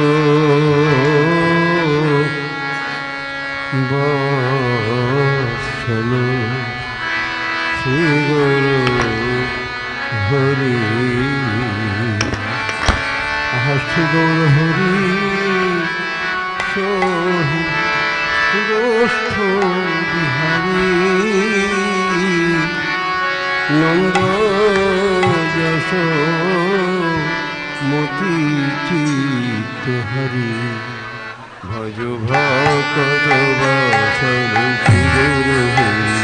বৎসল শ্রী গুরু হরি শ্রী গৌর হরি সোহি গোষ্ঠ বিহারী নন্দ যশ মতি চিত্ত হরি ভজ ভকত বৎসল শ্রী গুরু হরি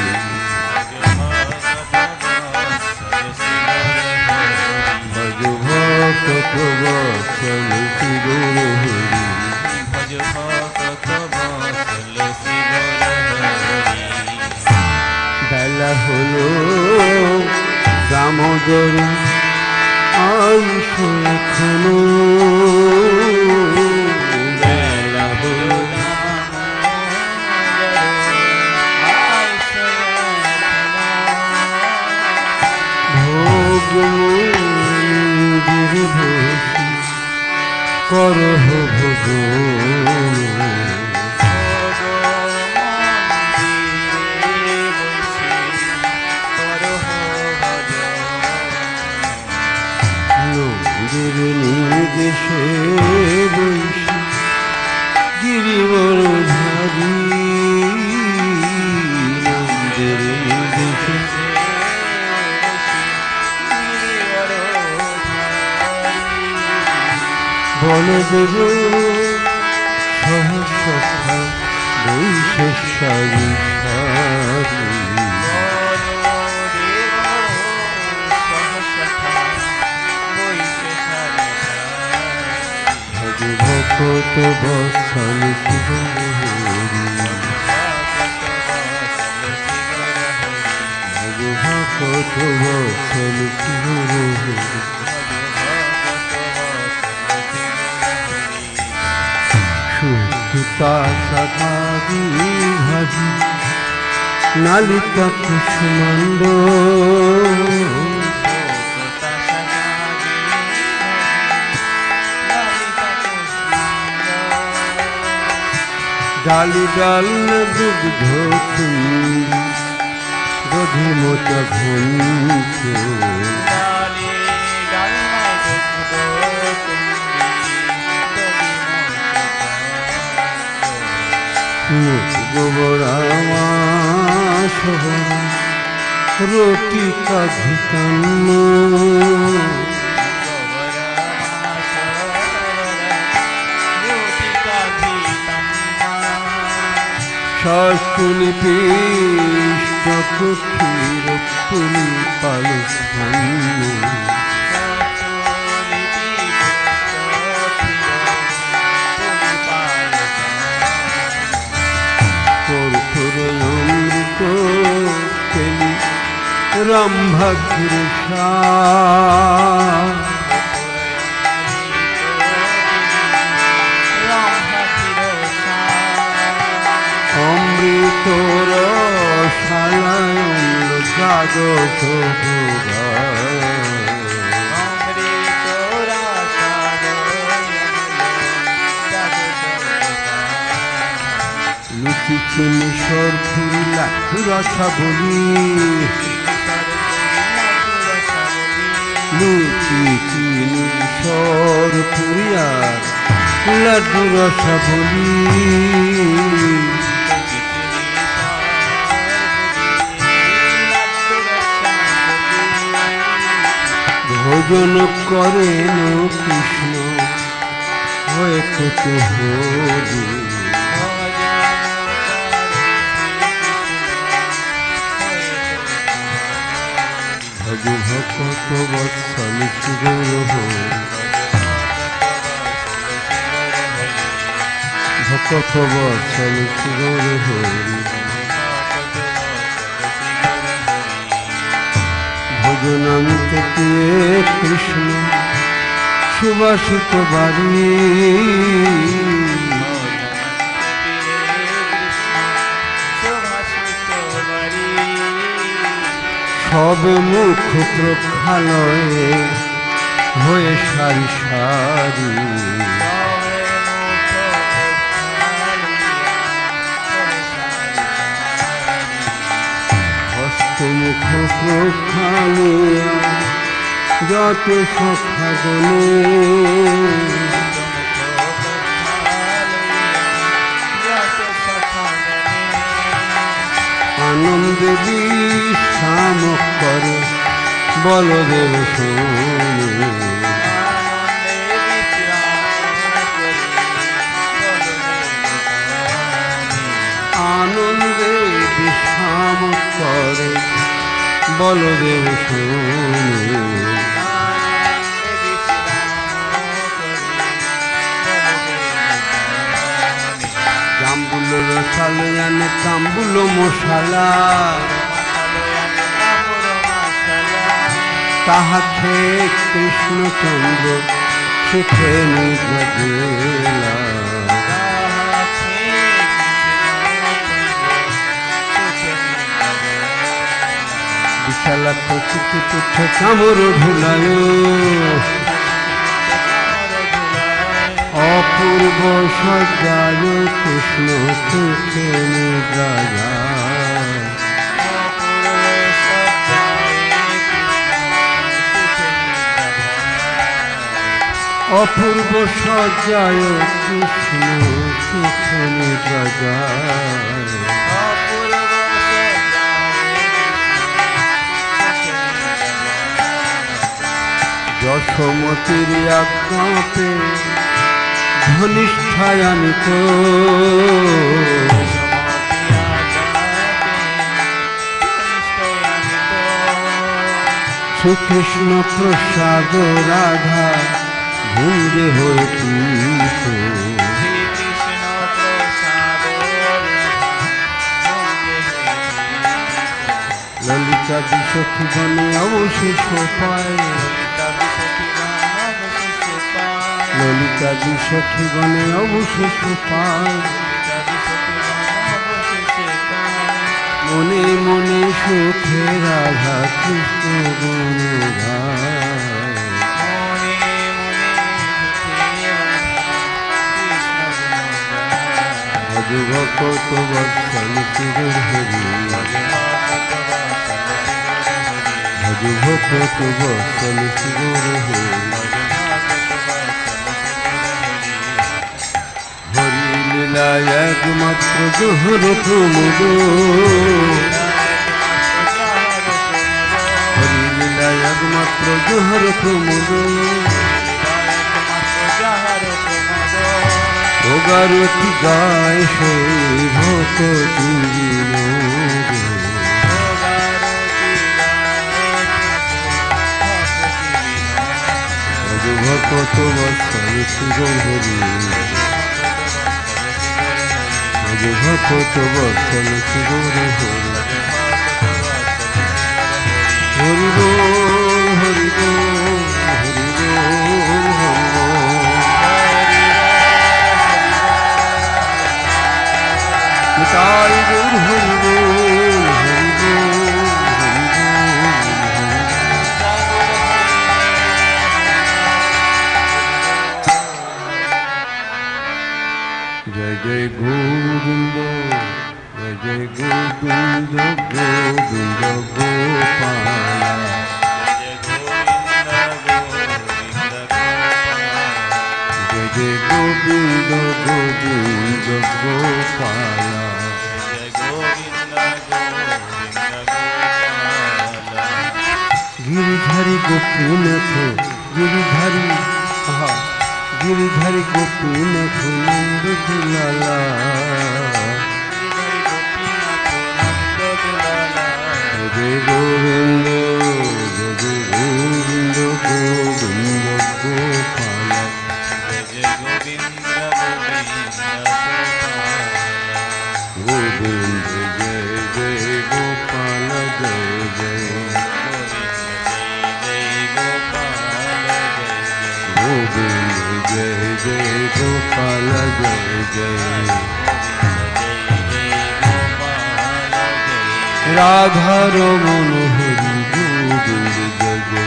ভজ ভকত বৎসল শ্রী গুরু হরি বেলা হলো দামোদর আয়ুষ এখনো বেলা হলো ভোগ মন্দির বসি করহ ভোগ হরি নন্দের দেশে বলদেব সহসখা বৈশেষারি ভগত বৎসল ভগত বৎসল সুতা সদাদি ভাজি নালিকা কুষ্মাণ্ড ডালি ডাল দুগ্ধ কুন্দি রধিমতা ঘঞ্চ গোবরামা রতি কাধিকান্ন শাস্তুনি পিষ্ট কুক্ষীর পুলি পালস্থান্য কর্পূরে অমৃত কেলি রম্ভগৃষা অমৃত রসায়ন দ্বাদশ ভোগা লুচি চিনি সরপুরি লাড্ডু রসা বলি লুচি চিনি সরপুরি আর লাড্ডু রসা বলি ভোজন করেন কৃষ্ণ হয়ে কত হরি ভজ ভকত বৎসল শিরোহ ভকত বৎসল শিরোহ ভজনান্ত কৃষ্ণ সুবাসিত বাড়ি সব মুখ প্রক্ষালয়ে হয়ে সারি সারি হস্তমুখ প্রক্ষালয়া যত সখাগণে আনন্দে বিশ্রাম করে বলদেব শোনে আনন্দে বিশ্রাম করে বলদেব শোনে জাম্বুল রসালয়ান তাম্বুল মশালা তাহা খেয়ে কৃষ্ণচন্দ্র সুখে নিদ্রা গেলা বিশালা কচিত তুচ্ছ চামর ঢুলায় অপূর্ব সজ্জায় কৃষ্ণ সুখে নিদ্রা যায় অপূর্ব সজ্জায় কৃষ্ণ সুখে নিদ্রা যায়। অপূর্ব যশোমতির আজ্ঞাপে ধনিষ্ঠায়ানিত শ্রীকৃষ্ণ প্রসাদ রাধা ভুঞ্জে হয়ে কৃত। শ্রীকৃষ্ণ প্রসাদ ললিতাদি সখীগণে অবশেষ পায়, ললিতাদি সখীগণে অবশেষ পায়। মনে মনে সুখে রাধা কৃষ্ণ গুণ গায়। ভজ ভকত বৎসল শির হরি, ভজ ভকত বৎসল শির হরি। হরি লীলা একমাত্র জোহর প্রমোদ, হরি লীলা একমাত্র জোহর প্রমোদ। ওগারতি গায় সেই ভকতি বিনোদ। ভজ ভকত বৎসল শির হরি, ভজ ভকত বৎসল শির হরি। হরি বল হরি বল হরি বল হরি বল। নিতাই গৌর হরি বল হরি বল হরি বল। জয় জয় গোবিন্দ, জয় জয় গোবিন্দ, গোবিন্দ গোপালা। জয় জয় গোবিন্দ, গোবিন্দ গোপালা। গিরিধারী গোপীনাথ, গিরিধারী আহা, গিরিধারী গোপীনাথ নন্দ দুলালা। জয় গোবিন্দ, জয় গোবিন্দ, গোবিন্দ গোপালা। গোবিন্দ জয় জয় গোপাল জয় জয়। গোবিন্দ জয় জয় গোপাল জয় জয়। রাধার মনোহরি গোবিন্দ জয় জয়।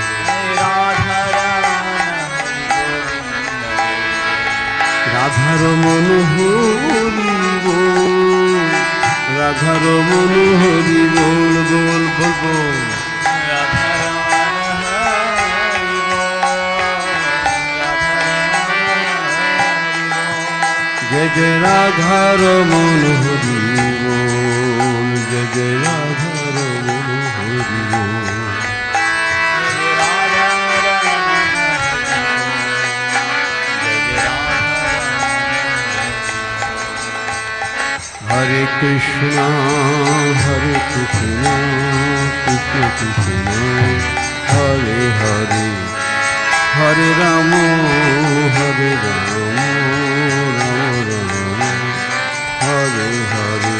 রাধার মনোহরি বল, রাধার মনোহরি বল বল বল বল। জয় জয় রাধার মনোহরি বল, জয় জয় রাধার মনোহরি বল। হরে কৃষ্ণ হরে কৃষ্ণ, কৃষ্ণ কৃষ্ণ হরে হরে, হরে রাম হরে রাম, রাম রাম হরে হরে।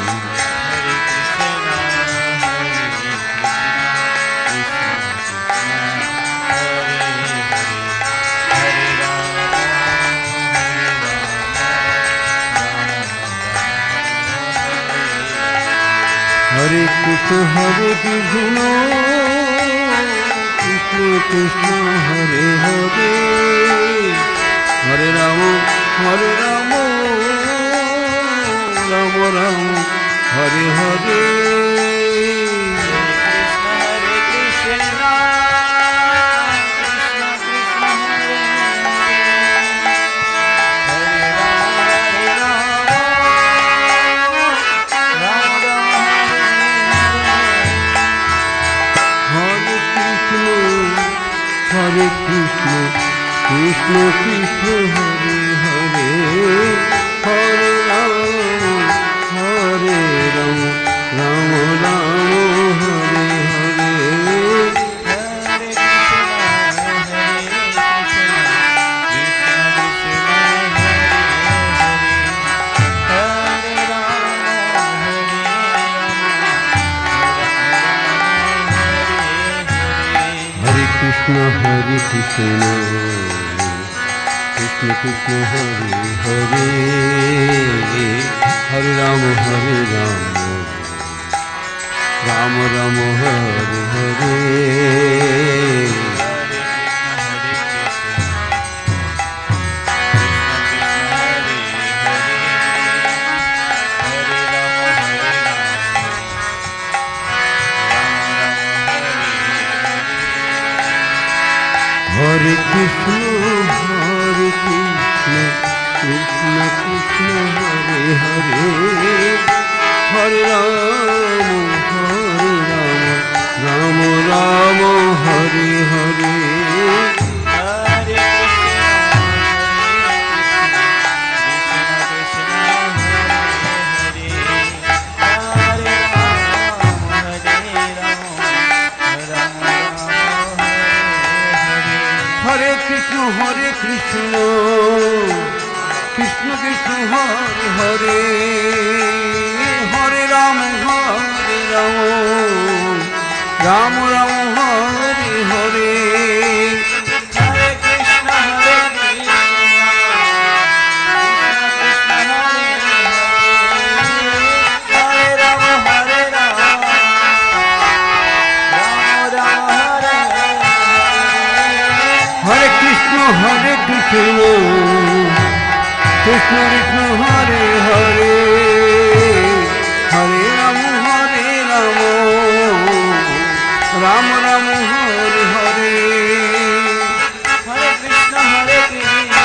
হরে কৃষ্ণ হরে কৃষ্ণ, কৃষ্ণ কৃষ্ণ হরে হরে, হরে Ram Ram Ram Hare Hare. Hare Hare Krishna, Krishna Krishna Hare Hare, Hare Rama, Hare Rama, Rama Rama Hare Hare. Krishna Hare Krishna, Krishna Krishna Hare Hare, Hare Rama Hare Rama, Rama Rama Hare Hare. Hare Krishna, Hare Krishna, Krishna Krishna Hare Hare, Hare Rama, Hare Rama, Rama Rama Hare Hare. Hare Krishna, Hare Krishna, Krishna Krishna Hare Hare, Hare Rama, Hare Rama, Rama Rama Hare Hare. Hare Krishna, Hare Krishna, Krishna Krishna Hare Hare, Hare Rama, Hare Rama, Rama Rama Hare Hare Krishna, Hare Krishna, Krishna Krishna Hare Hare, Hare Rama, Hare Rama, Rama Rama Hare Hare. Hare Krishna, Hare Krishna,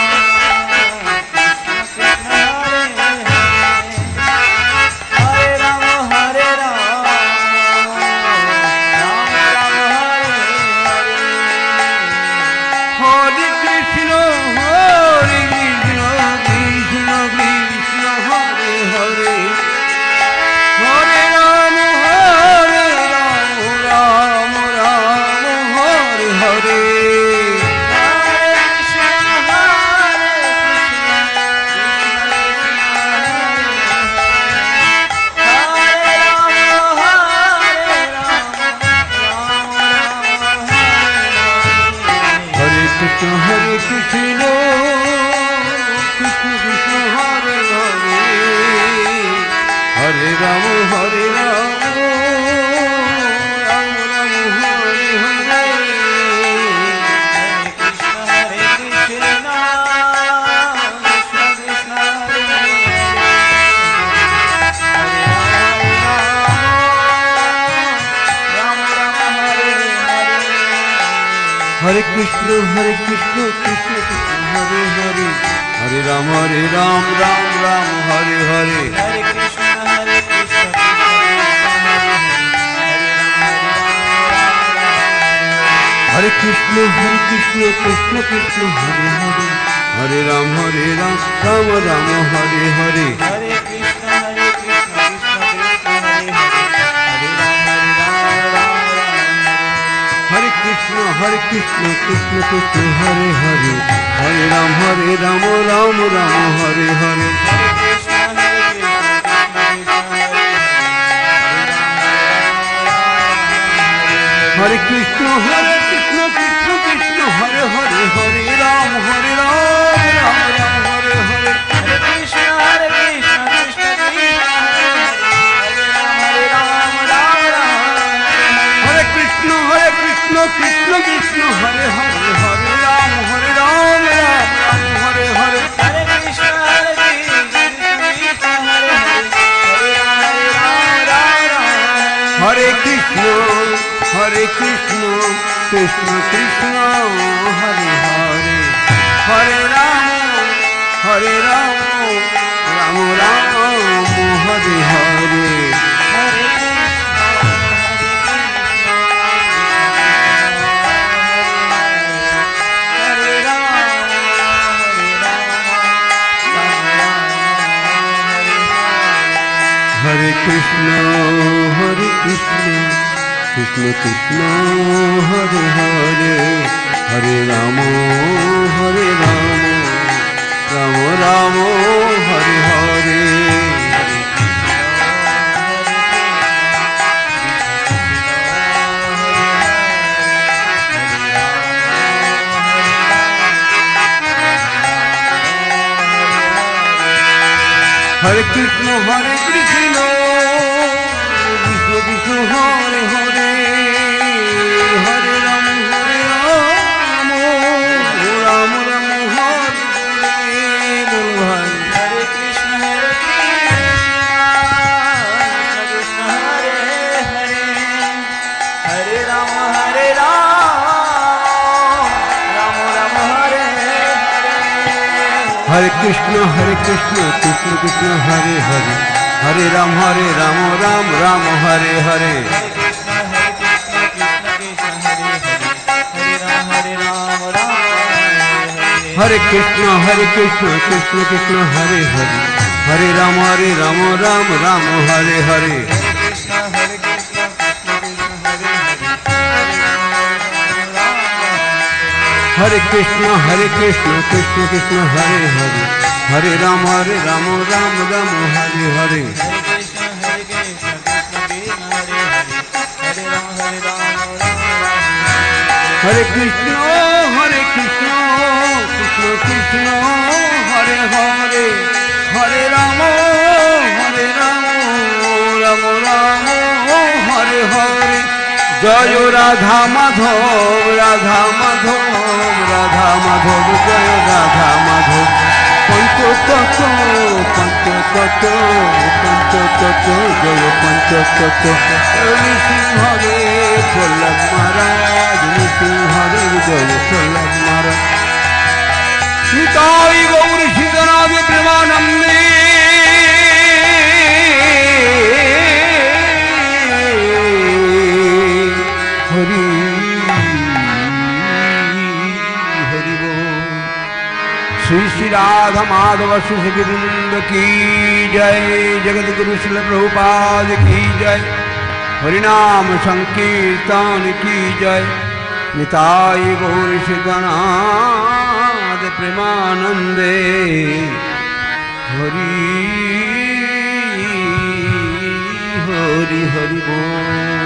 Krishna Krishna Hare Hare, Hare Rama, Hare Rama, Rama Rama Hare Hare. Hare Krishna, Hare Krishna, Krishna Krishna Hare Hare, Hare Rama, Hare Rama, Rama Rama Hare Hare. Hare Krishna, Hare Krishna, Krishna Krishna Hare Hare, Hare Rama, Hare Rama, Rama Rama Hare Hare. Hare Krishna, Hare Krishna, Krishna Krishna Hare Hare, Hare Rama, Ram Ram Hare Hare. Hare Krishna, Hare Krishna, Hare Krishna, Hare Krishna, Krishna Krishna Hare Hare, Hare Rama, Ram Ram Hare Hare. Hare Krishna, Hare Krishna, Krishna Krishna Hare Hare, Hare Rama, Hare Krishna, Krishna Krishna Hare Hare, Hare Rama, Ram Ram Hare Hare. Hare Krishna, Hare Krishna, Krishna Krishna Hare Krishna, Hare Krishna, Krishna Krishna Hare Hare, Hare Rama, Ram Hare Hare. Hare Krishna, Hare Krishna, Krishna Krishna Hare Rama, Hare Krishna, Hare Krishna, Krishna Krishna Hare Hare, Hare Rama, Ram Hare Hare. Hare Krishna, Hare Krishna, Krishna Krishna Hare Krishna, Hare Krishna, Krishna Krishna Hare Hare, Hare Rama, Rama Rama Hare Hare. हरे कृष्ण कृष्ण कृष्ण हरे हरे हरे राम राम राम हरे हरे हरे कृष्ण कृष्ण विष्णु हरे हरे हरे राम राम राम हरे बोल भाई हरे कृष्ण कृष्ण हरे हरे हरे राम राम राम हरे हरे कृष्ण कृष्ण कृष्ण हरे हरे हरे राम राम राम हरे हरे हरे कृष्ण कृष्ण कृष्ण हरे हरे हरे राम राम राम हरे हरे हरे कृष्ण कृष्ण कृष्ण हरे हरे हरे राम राम राम हरे हरे हरे कृष्ण कृष्ण कृष्ण हरे हरे हरे राम राम राम हरे हरे जय राधा माधव जय राधा माधव पंचतत्व जय पंचतत्व नृसिंहरे प्रहलाद महाराज नृसिंहरे जय प्रहलाद महाराज निताई गौर सीतानाथ प्रेमानंदे हरि हरि बोल श्री श्री राधा माधव शिवृंद की जय जगत गुरु श्रील प्रभुपाद की जय हरिनाम संकीर्तन की जय निताई गौर श्रीगणाध प्रेमानंदे हरि हरि हरि बोल।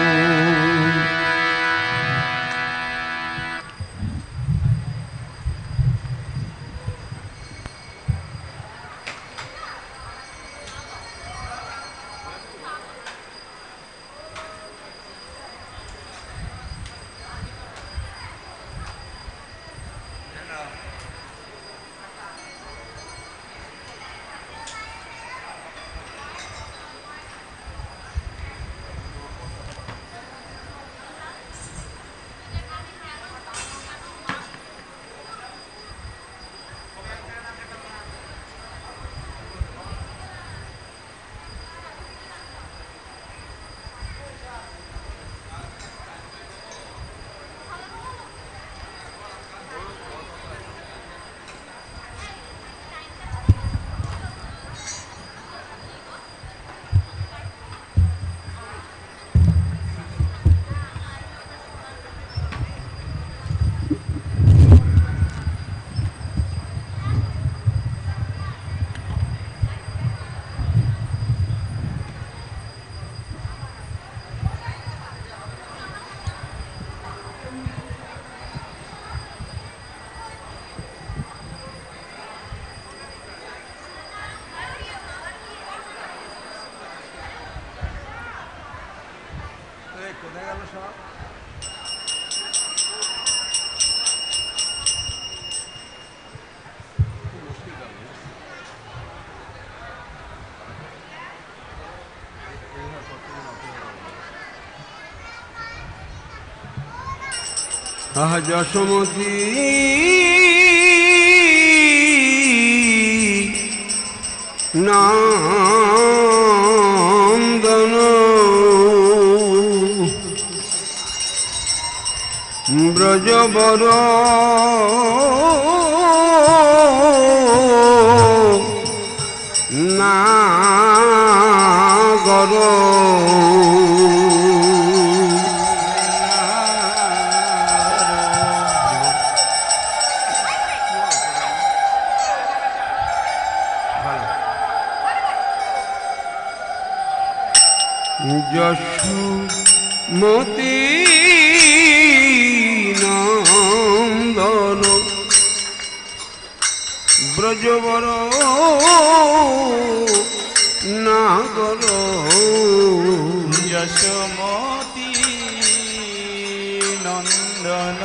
যশোমতী নন্দন ব্রজবর নাগ নগর যশোমতী নন্দন ব্রজবর নাগর যশোমতী নন্দন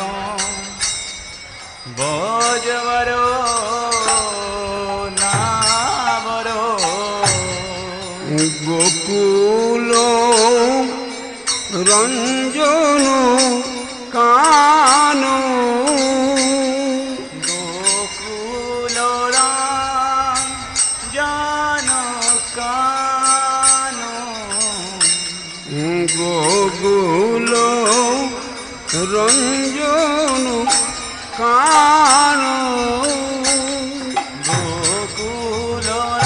বজবর নাবর গোকুল রঞ্জন কান গোকুল রাঞ্জন কান গোকুল রঞ্জন কান গোকুল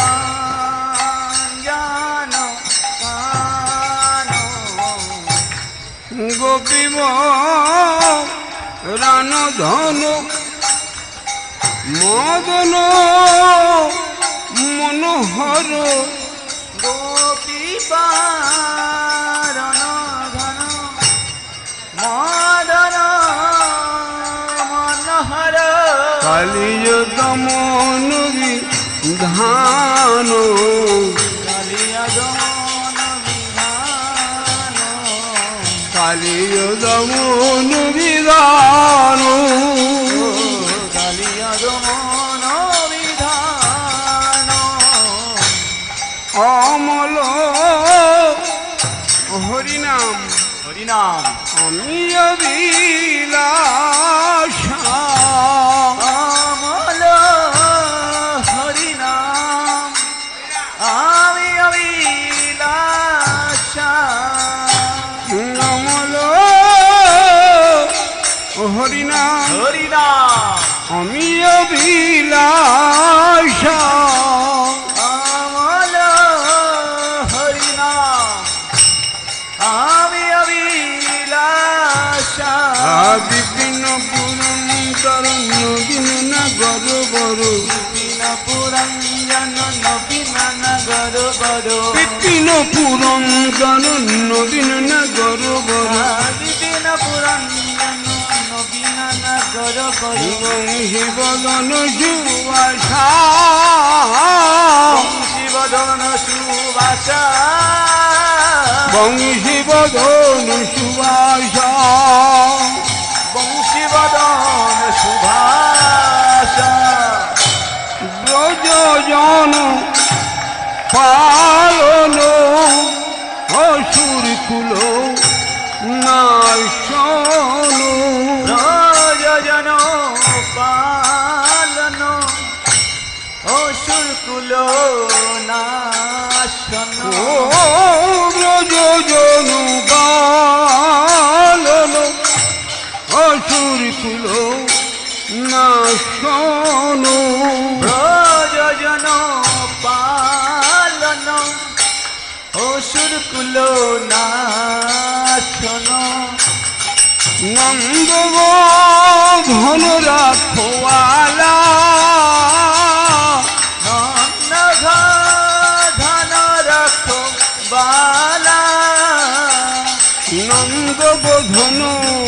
রাঞ্জন কান গোপীব রান ধন মদন মনোহর গোপী পারণ ঘন মদন মনোহর কালিয দমন ধান কালিয়া গমন বিধান কালিয দমন বিধান কালিয়া গমন বিধান অমল হরিনাম হরিনাম আমি অবিলাসা আমল হরিনাম আমি অবিলাসা অমল হরিনাম হরিনাম আমি অভিলাষা আমল হরিনাম আমি অবিলাসা বিপিন পুরন্দর নবীন নগর বড় বিপিন পুরঞ্জন নবীন নগর বড় বিপিন পুরন্দর নবীন নগর বড় বিপিন পুরঞ্জন নবীন নগর বড় বংশী বদন সুবাসা শিবদন সুবাসা বংশী বদন সুবাসা বংশীবদন সুভাষা ব্রজজন পালন অসুর কুল নাশন রাজন পালন অসুরকুল নাশন ও ব্রজজন পালন অসুর কুল নাশন রাজন পালন অসুরকুল নাশন নন্দ ধন রাখোয়ালা ধন রাখো বালা নন্দ ধন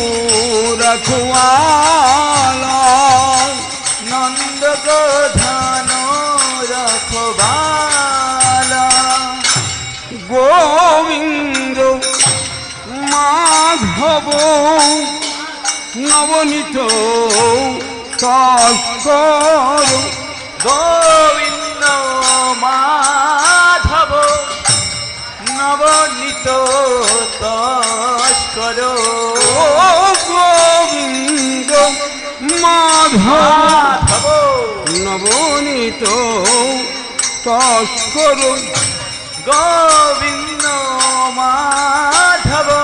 রাখোয়ালা নন্দ ধন রখবালা গোবিন্দ মাধব নবনীত তস্কর গোবিন্দ মাধব নবনীত তস্কর ও গোবিন্দ মাধব মাধব নবনীত তস্কর গোবিন্দ মাধব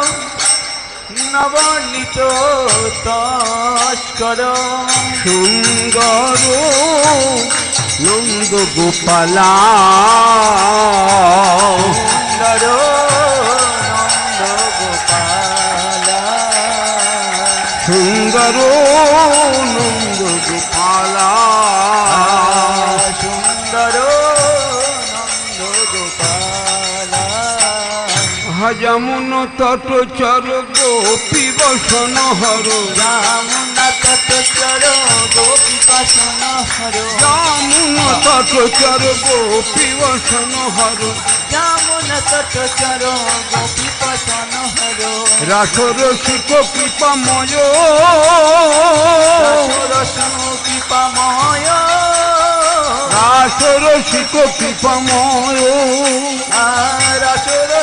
নবনীত তস্কর সুন্দর নন্দ গোপালা সুন্দর সুন্দর নন্দ গোপালা সুন্দর নন্দ গোপালা যমুন তট চর গোপী বসন হর যমুনা তট চর গোপী বসন হর যমুন তট চর গোপী বসন হর যমুনা তট চর গোপী বসন হর রাসর শিখ কৃপাময় রসন কৃপাময় রাসর শিখ কৃপাময় রসন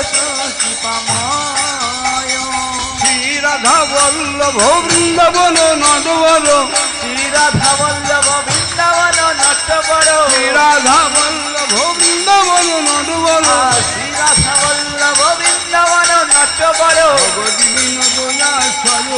কৃপাময় শ্রী রাধা বল্লভ বৃন্দাবন নটবর শ্রী রাধা বল্লভ বৃন্দাবন নটবর শ্রী রাধা বল্লভ বৃন্দাবন নটবর শ্রী রাধা বল্লভ বৃন্দাবন নটবর ভগবতী বিনোদয়াশয়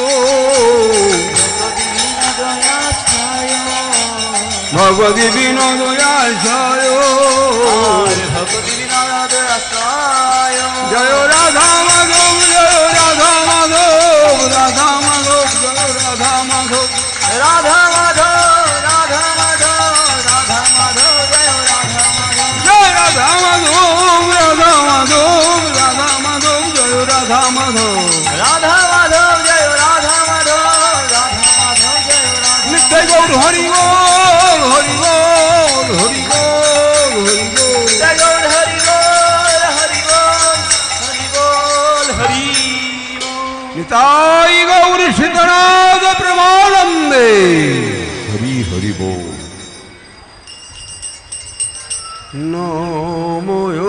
ভগবতী বিনোদয়াশয় ভগবতী বিনোদ আশ্রয় জয় রাধা মাধব জয় রাধা মাধব রাধা মাধব জয় রাধা মাধব রাধা মাধব রাধা মাধব রাধা মাধব জয় রাধা মাধব জয় রাধা মাধব রাধা মাধব রাধা মাধব জয় রাধা মাধব রাধা মাধব জয় রাধা মাধব রাধা মাধব জয় রাধা নিত্য গৌর হরি বল হরি বল হরি বল হরি বল জয় গৌর হরি বল হরি বল হরি বল হরি বল নিতাই গৌর সীতানাথ প্রেমানন্দে হরি হরি বল নমঃ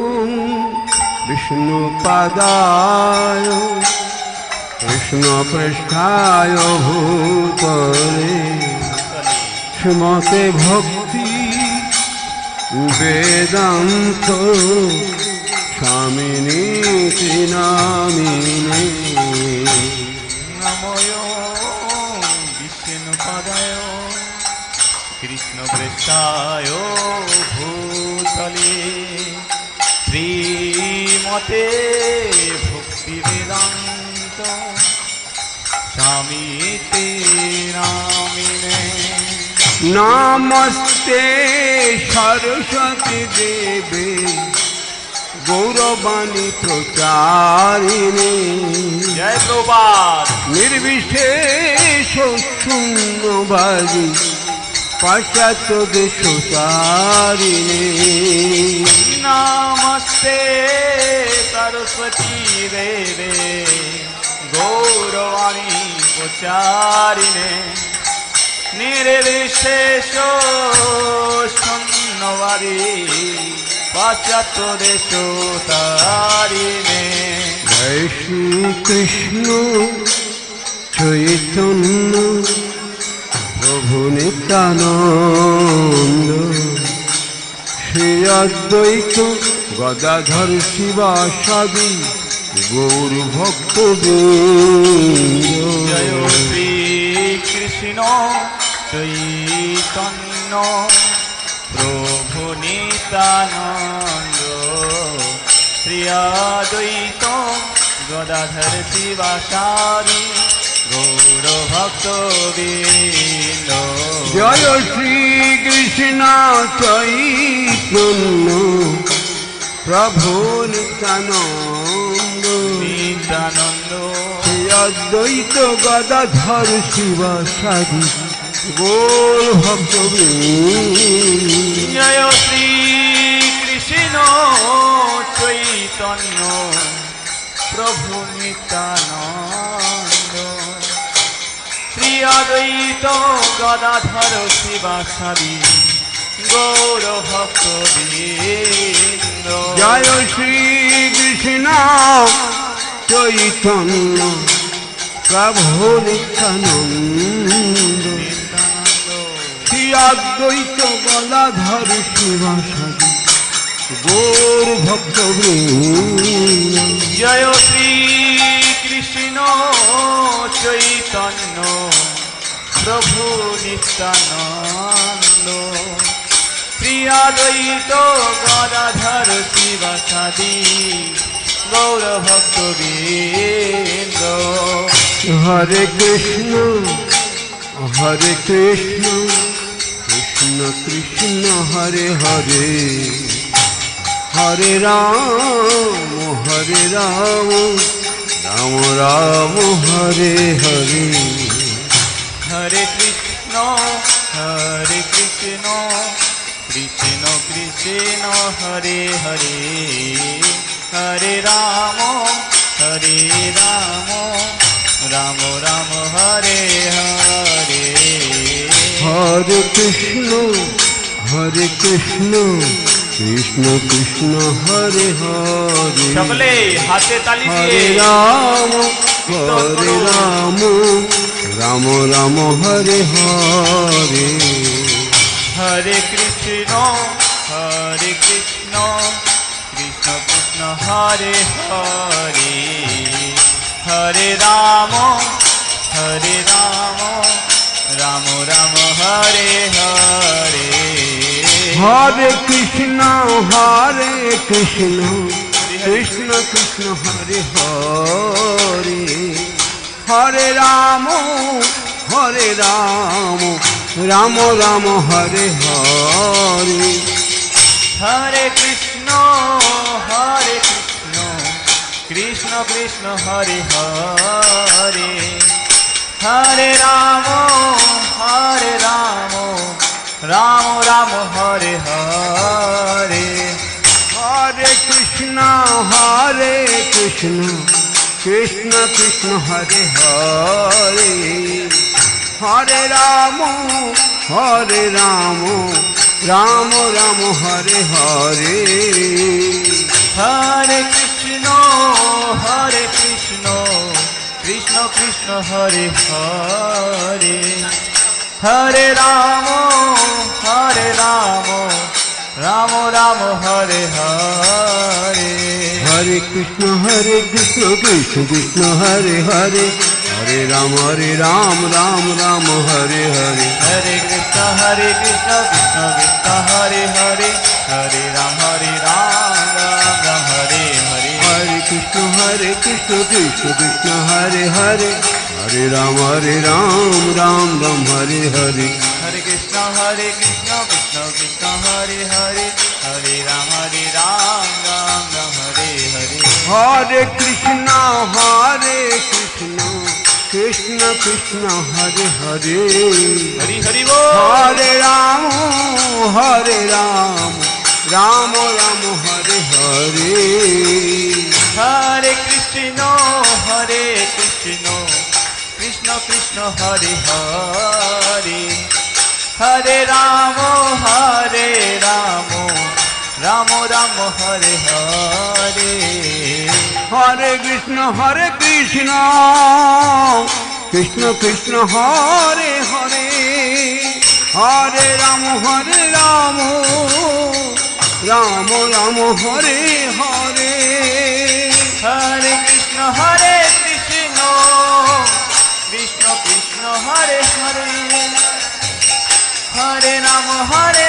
বিষ্ণু পাদায় কৃষ্ণ পৃষ্ঠায় ভূতলে শ্রীমতে ভক্তি বেদান্ত স্বামিনীতি নামিনে নময় বিষ্ণুপদায় কৃষ্ণপৃষ্ঠায় ভূতলে শ্রীমতে ভক্তিবেদান্ত স্বামীতে নামিনে নমস্তে সরস্বতী দেবে গৌরবাণী প্রচারিণী জয় প্রভাত নির্বিশেষ শূন্যবাদী পাশ্চাত্য দেশতারিণী নমস্তে সরস্বতী দেবে গৌরবাণী প্রচারিণে নির্বিশেষ শূন্যবাদী পাশ্চাত্য দেশ তারিণে জয় শ্রীকৃষ্ণ চৈতন্য প্রভু নিত্যানন্দ শ্রী অদ্বৈত গদাধর শিবাসাদি গৌর ভক্ত জয় শ্রী কৃষ্ণ চৈতন্য প্রভু নিত্যানন্দ শ্রী অদ্বৈত গদাধর শিবাসাদি গৌর ভক্ত বৃন্দ জয় শ্রীকৃষ্ণ চৈতন্য প্রভু নিত্যানন্দ নিত্যানন্দ শ্রী অদ্বৈত গদাধর শিবাসাদি গৌর ভক্ত জয় শ্রী কৃষ্ণ চৈতন্য প্রভু নিত্যানন্দ শ্রী অদ্বৈত গদাধর শিবাসাদি গৌর ভক্ত বৃন্দ জয় শ্রীকৃষ্ণ চৈতন্য প্রভু নিত্যানন্দ শ্রী অদ্বৈত গদাধর শিবাসাদি গৌর ভক্ত জয় শ্রী কৃষ্ণ চৈতন্য প্রভু নিত্যানন্দ শ্রী অদ্বৈত গদাধর শিবাসাদি গৌর ভক্ত বৃন্দ Hare Krishna, Hare Krishna, Krishna Krishna, Hare Hare, Hare Rama, Hare Rama, Rama Rama, Hare Hare. Hare Krishna, Krishna Krishna, Hare Hare, Hare Rama, Rama Rama, Hare Hare. Hare Krishna, Krishna Krishna, Hare Hare. সকলে হাতে তালি Hare দিয়ে Rama, Hare Rama, Rama Rama, Hare Hare. Hare Krishna, Krishna Krishna, Hare Hare, Hare Rama, Rama Rama, Hare Hare. Hare Krishna, Krishna Krishna, Hare Hare, Hare Rama, Rama Rama, Hare Hare. Hare Krishna, Krishna Krishna, Hare Hare, Hare Rama, Rama Rama, Hare Hare. Hare Krishna, Krishna Krishna, Hare Hare, Hare Rama, Rama Rama, Hare Hare. Hare Krishna, Krishna Krishna, Hare Hare, Hare Rama, Rama Rama, Hare Hare. Hare Krishna, Krishna Krishna, Hare Hare, Hare Rama, Ram Ram, Hare Hare. Hare Krishna, Krishna Krishna, Hare Hare, Hare Ram, Ram Ram, Hare Hare. Hare Krishna, Krishna Hare Hare, Hare Rama, Ram Ram, Hare Hare. Hare Krishna, Krishna Krishna, Hare Hare, Hare Ram, Ram Ram, Hare Hare. Hare Krishna, Krishna Krishna, Hare Hare, Hari Hari Bol. Hare Ram, Ram Ram, Hare Hare. Hare Krishna, Krishna Krishna, Hare Hare, Hare Rama, Rama Rama, Hare Hare. Hare Krishna, Krishna Krishna, Hare Hare, Hare Rama, Rama Rama, Hare Hare. Hare Krishna, Krishna Krishna, Hare Hare, Hare Rama,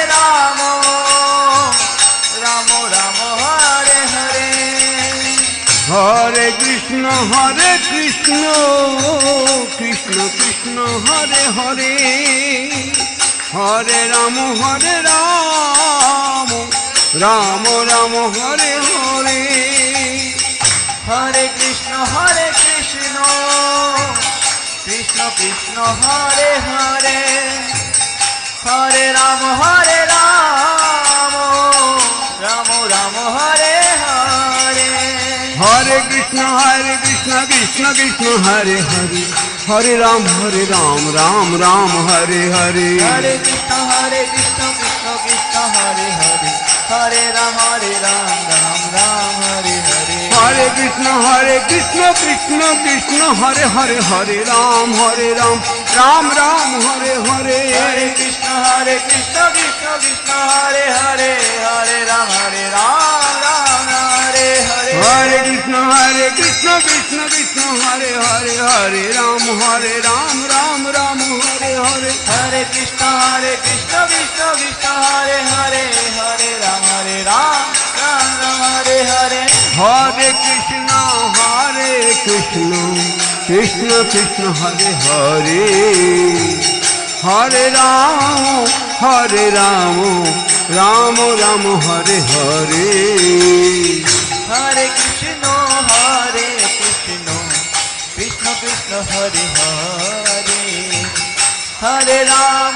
Rama Rama, Hare Hare. Hare Krishna, Krishna Krishna, Hare Hare, Hare Rama, Rama Rama, Hare Hare. Hare Krishna, Krishna Krishna, Hare Hare, Hare Rama, Rama Rama, Hare Hare. Hare Krishna, Krishna Krishna, Hare Hare, Hare Ram, Ram Ram, Hare Hare. Hare Krishna, Krishna Krishna, Hare Hare, Hare Ram, Ram Ram, Hare Hare. Hare Krishna, Krishna Krishna, Hare Hare, Hare Ram, Ram Ram, Hare Hare. Hare Krishna, Krishna Krishna, Hare Hare, Hare Ram, Ram Hare Hare. Hare Krishna, Krishna Krishna, Hare Hare, Hare Ram, Ram Hare Hare. Hare Krishna, Krishna Krishna, Hare Hare, Hare Ram, Ram Hare Hare. Hare Krishna, Krishna Krishna Hare Hare Hare Ram Ram Ram Hare Hare Hare Krishna Krishna Krishna Hare Hare Hare Ram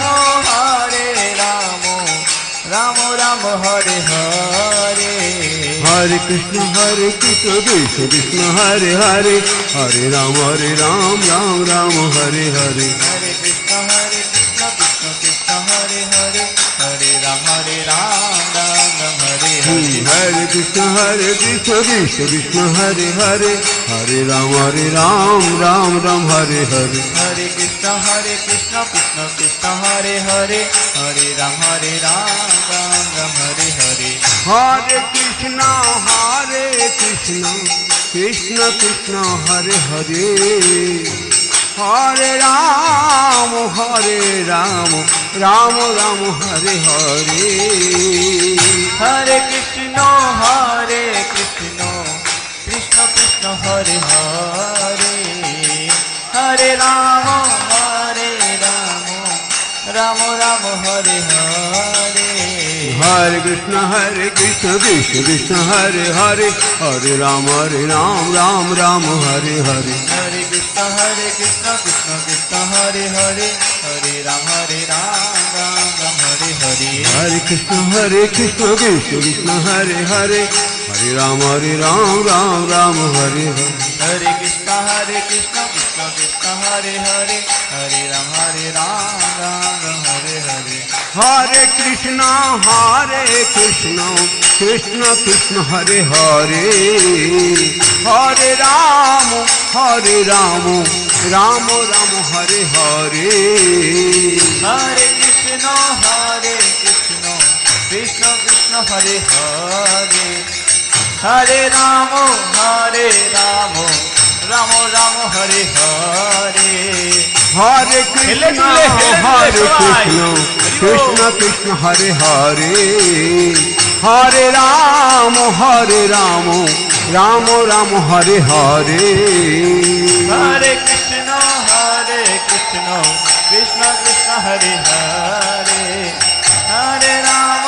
Ram Ram Hare Hare Hare Krishna Krishna Krishna Hare Hare Hare Ram Ram Ram Hare Hare Hare Krishna Krishna Krishna Hare Hare Hare Ram Ram Ram Hare Hare Hare Krishna Krishna Krishna Hare Hare Hare Ram Ram Hare Hare Hare Krishna Krishna Krishna Hare Hare Hare Ram Ram Hare Hare Hare Krishna Krishna Krishna Hare Hare Hare Ram Ram Ram Hare Hare Hare Krishna Krishna Krishna Hare Hare Hare Ram Ram Ram Hare Hare Hare Krishna Krishna Krishna Hare Hare Hare Ram Ram Ram Hare Hare Hare Krishna Krishna Krishna Hare Hare Hare Ram Ram Hare Hare Hare Krishna Krishna Krishna Hare Hare Hare Ram Ram Hare Hare Hare Krishna Krishna Krishna Hare Hare Hare Ram Ram Hare Hare Hare Krishna Krishna Krishna Hare Hare Hare Ram Ram Ram Hare Hare Hare Krishna Krishna Krishna Hare Hare Hare Ram Ram Ram Hare Hare Hare Krishna Krishna Krishna Hare Hare Hare Ram Ram Ram Hare Hare Hare Krishna Krishna Krishna Hare Hare Hare Ram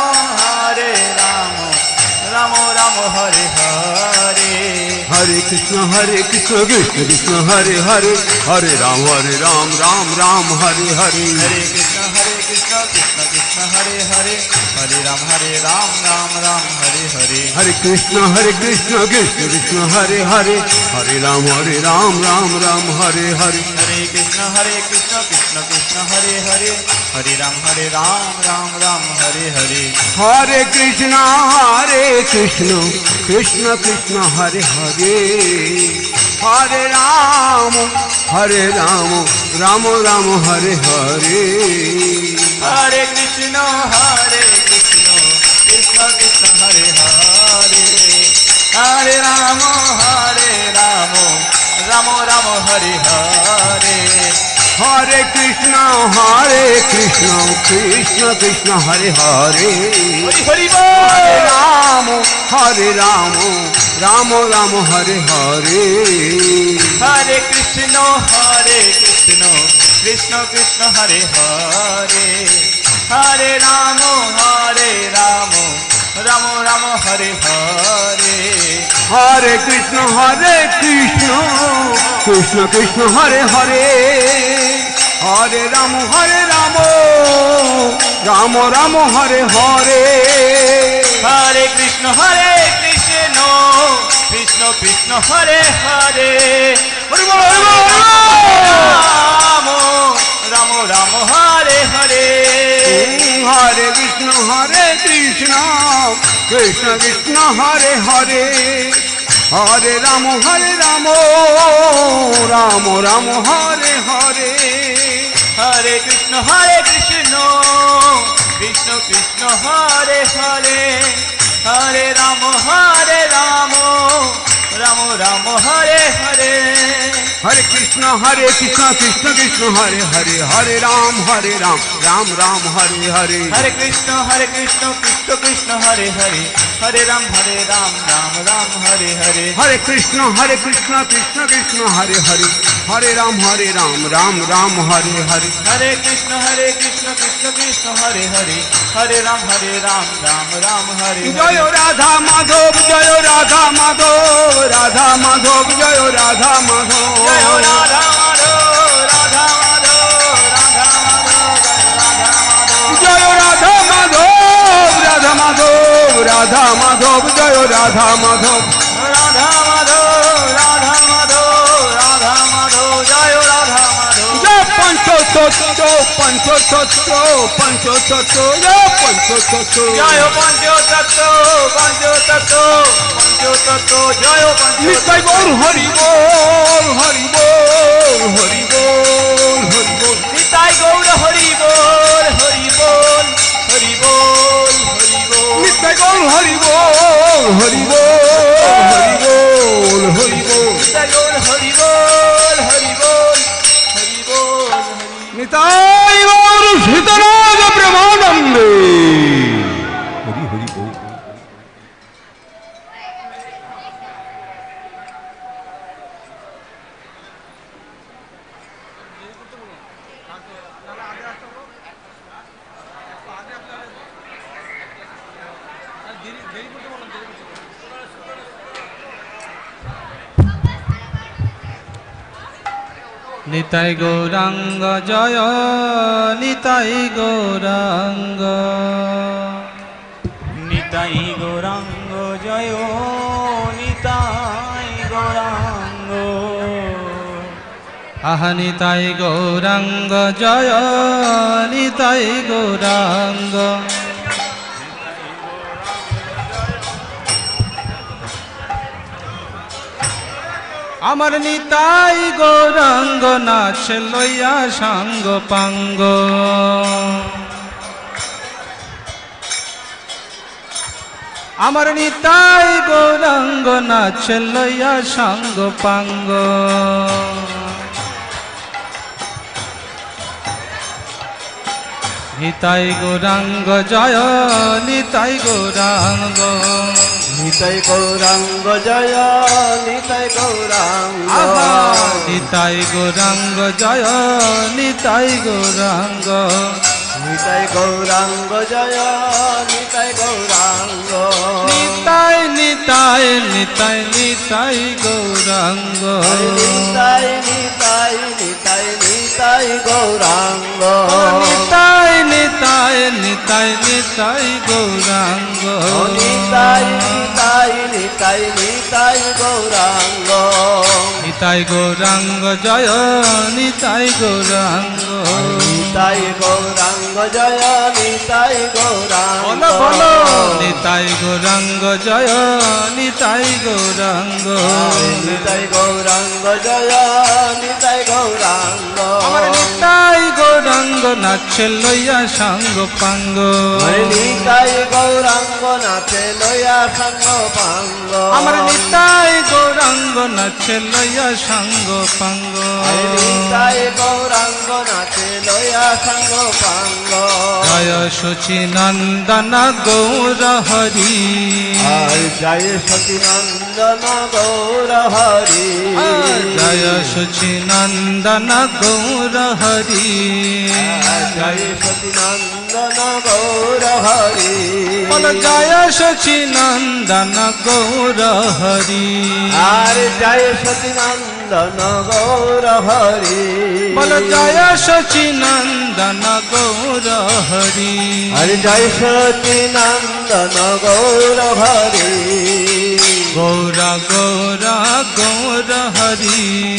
Ram Ram Hare Hare Hare Krishna Krishna Krishna Hare Hare Hare Ram Ram Hare Hare Hare Krishna Krishna Krishna Hare Hare Hare Ram Ram Hare Hare Hare Krishna Krishna Krishna Hare Hare Hare Ram Ram Hare Hare Hare Krishna Krishna Krishna Hare Hare Hare Ram Ram Hare Hare Hare Krishna Krishna Krishna Hare Hare Hare Ram Ram Ram Hare Hare Hare Krishna Krishna Krishna Hare Hare Hare Ram Ram Ram Hare Hare Hare Krishna Krishna Krishna Hare Hare Hari हरे राम राम राम हरे हरे हरे कृष्ण कृष्ण कृष्ण हरे हरे हरे राम राम राम हरे हरे हरे कृष्ण कृष्ण कृष्ण हरे हरे हरे राम राम राम हरे हरे हरे कृष्ण कृष्ण कृष्ण हरे हरे राम राम हरे हरे हरे कृष्ण कृष्ण कृष्ण हरे हरे हरे राम राम राम हरे हरे हरे कृष्ण कृष्ण कृष्ण हरे हरे हरे राम राम राम हरे हरे हरे कृष्ण कृष्ण कृष्ण हरे हरे हरे राम राम राम हरे हरे हरे कृष्ण कृष्ण कृष्ण हरे हरे हरे राम राम राम हरे हरे हरे कृष्ण कृष्ण कृष्ण हरे हरे हरे राम राम राम हरे हरे हरे कृष्ण कृष्ण कृष्ण हरे हरे हरे राम राम राम हरे जय राधा माधव जय राधा माधव राधा माधव जय राधा माधव जय हो राधा माधव राधा माधव राधा माधव जय राधा माधव राधा माधव राधा माधव जय राधा माधव राधा माधव राधा माधव राधा माधव जय हो राधा माधव जय पंचोत्सव पंचोत्सव पंचोत्सव जय पंचोत्सव जय हो पंचोत्सव पंचोत्सव पंचोत्सव जय हो नित्य पंचोत्सव गौर हरि बोल हरि बोल हरि बोल हरि बोल निताई गौर हरि बोल हरि बोल हरि बोल हरि बोल नित्य गौर हरि बोल हरि बोल हरि बोल हरि बोल निताई गौर हरि बोल हरि बोल हरि बोल निताई गौर सीताराम ब्रह्मानंदे हरि हरि बोल নিতাই গৌরাঙ্গ জয় নিতাই গৌরাঙ্গ নিতাই গৌরাঙ্গ জয় নিতাই গৌরাঙ্গ আহা নিতাই গৌরাঙ্গ জয় নিতাই গৌরাঙ্গ আমার নিতাই গৌরাঙ্গ নাচ লইয়া সাঙ্গ পাঙ্গ আমার নিতাই গৌরাঙ্গ নাচ লইয়া সাঙ্গ পাঙ্গ নিতাই গৌরাঙ্গ জয় নিতাই গৌরাঙ্গ নিতাই গৌরাঙ্গ জয় নিতাই গৌরাঙ্গ আহা নিতাই গৌরাঙ্গ জয় নিতাই গৌরাঙ্গ নিতাই গৌরাঙ্গ জয় নিতাই গৌরাঙ্গ নিতাই নিতাই নিতাই নিতাই গৌরাঙ্গ নিতাই নিতাই নিতাই নিতাই গৌরাঙ্গ নিতাই নিতাই নিতাই নিতাই গৌরাঙ্গ নিতাই নিতাই নিতাই নিতাই গৌরাঙ্গ নিতাই গৌরাঙ্গ জয় নিতাই গৌরাঙ্গ নিতাই গৌরাঙ্গ জয় নিতাই গৌরাঙ্গ বলো বলো নিতাই গৌরাঙ্গ জয় নিতাই গৌরাঙ্গ নিতাই গৌরাঙ্গ জয় নিতাই গৌরাঙ্গ আমার নিতাই গৌরাঙ্গ নাচে লইয়া সাঙ্গ পাঙ্গ নিতাই গৌরাঙ্গ নাচে লইয়া সঙ্গ পাঙ্গ আমার নিতাই গৌরাঙ্গ নাচে লইয়া সাঙ্গ পাঙ্গ নিতাই গৌরাঙ্গ নাচে লইয়া সঙ্গ পাঙ্গ জয় শচী নন্দন গৌর হরি জয় সতী নন্দন গৌর হরি জয় শচী নন্দন গৌর হরি জয় সতী নন্দন গৌর হরি বল জয় শচী নন্দন গৌর হরি আর জয় সতী নন্দন গৌর হরি বল জয় শচী নন্দন গৌর হরি আর জয় সতী নন্দন গৌর হরি গৌর গৌর গৌর হরি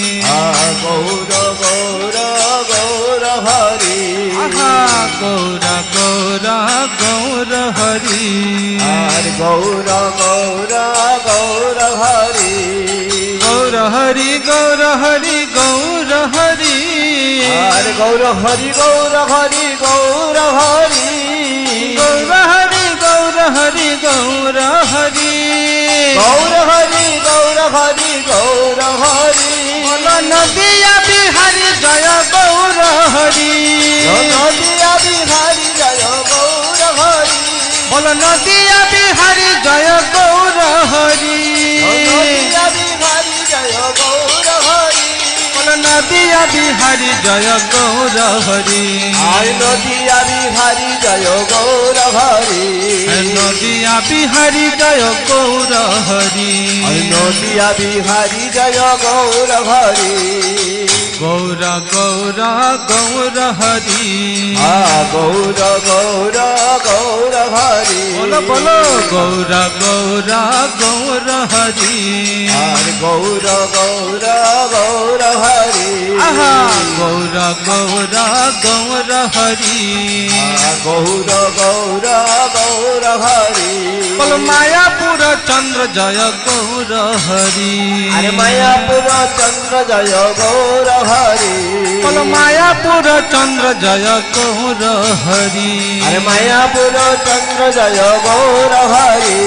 গৌর গৌর গৌর হরি আহা গৌর গৌর গৌর হরি আর গৌর গৌর গৌর হরি গৌর হরি গৌর হরি গৌর হরি আর গৌর হরি গৌর হরি গৌর হরি গৌর হরি গৌর হরি গৌর হরি গৌর হরি গৌর হরি গৌর হরি বল নদী নদিয়া বিহারী জয় গৌর হরি নদিয়া বিহারী জয় গৌর হরি বল নদিয়া বিহারী জয় গৌর হরি আর নদিয়া বিহারী জয় গৌর হরি নদিয়া বিহারী জয় গৌর হরি আর নদিয়া বিহারী জয় গৌর হরি গৌর গৌর গৌর হরি গৌর গৌর গৌর হরি বলো বলো গৌর গৌর গৌর হরি আর গৌর গৌর গৌর হরি আহা গৌর গৌর গৌর হরি গৌর গৌর গৌর হরি বল মায়াপুর চন্দ্র জয় গৌর হরি আরে মায়াপুর চন্দ্র জয় গৌর হরি বল মায়াপুর চন্দ্র জয় গৌর হরি আরে মায়াপুর চন্দ্র জয় গৌর হরি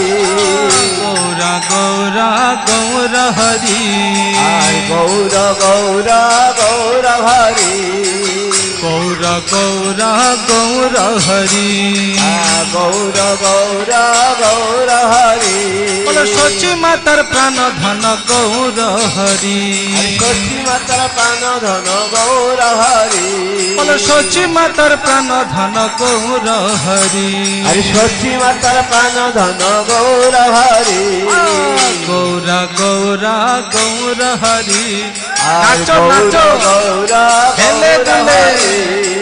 গৌর গৌর গৌর হরি আর গৌর গৌর গৌর হরি গৌর গৌর গৌর হরি গৌর গৌর গৌর হরি বল সচি মাতার প্রাণ ধন গৌর হরি সচি মাতার প্রাণ ধন গৌর হরি বল সচি মাতার প্রাণ ধন গৌর হরি আরে সচি মাতার প্রাণ ধন গৌর হরি গৌর গৌর গৌর হরি আর নাচো গৌর নাচো গৌর হেলে গৌর দুলে। হরি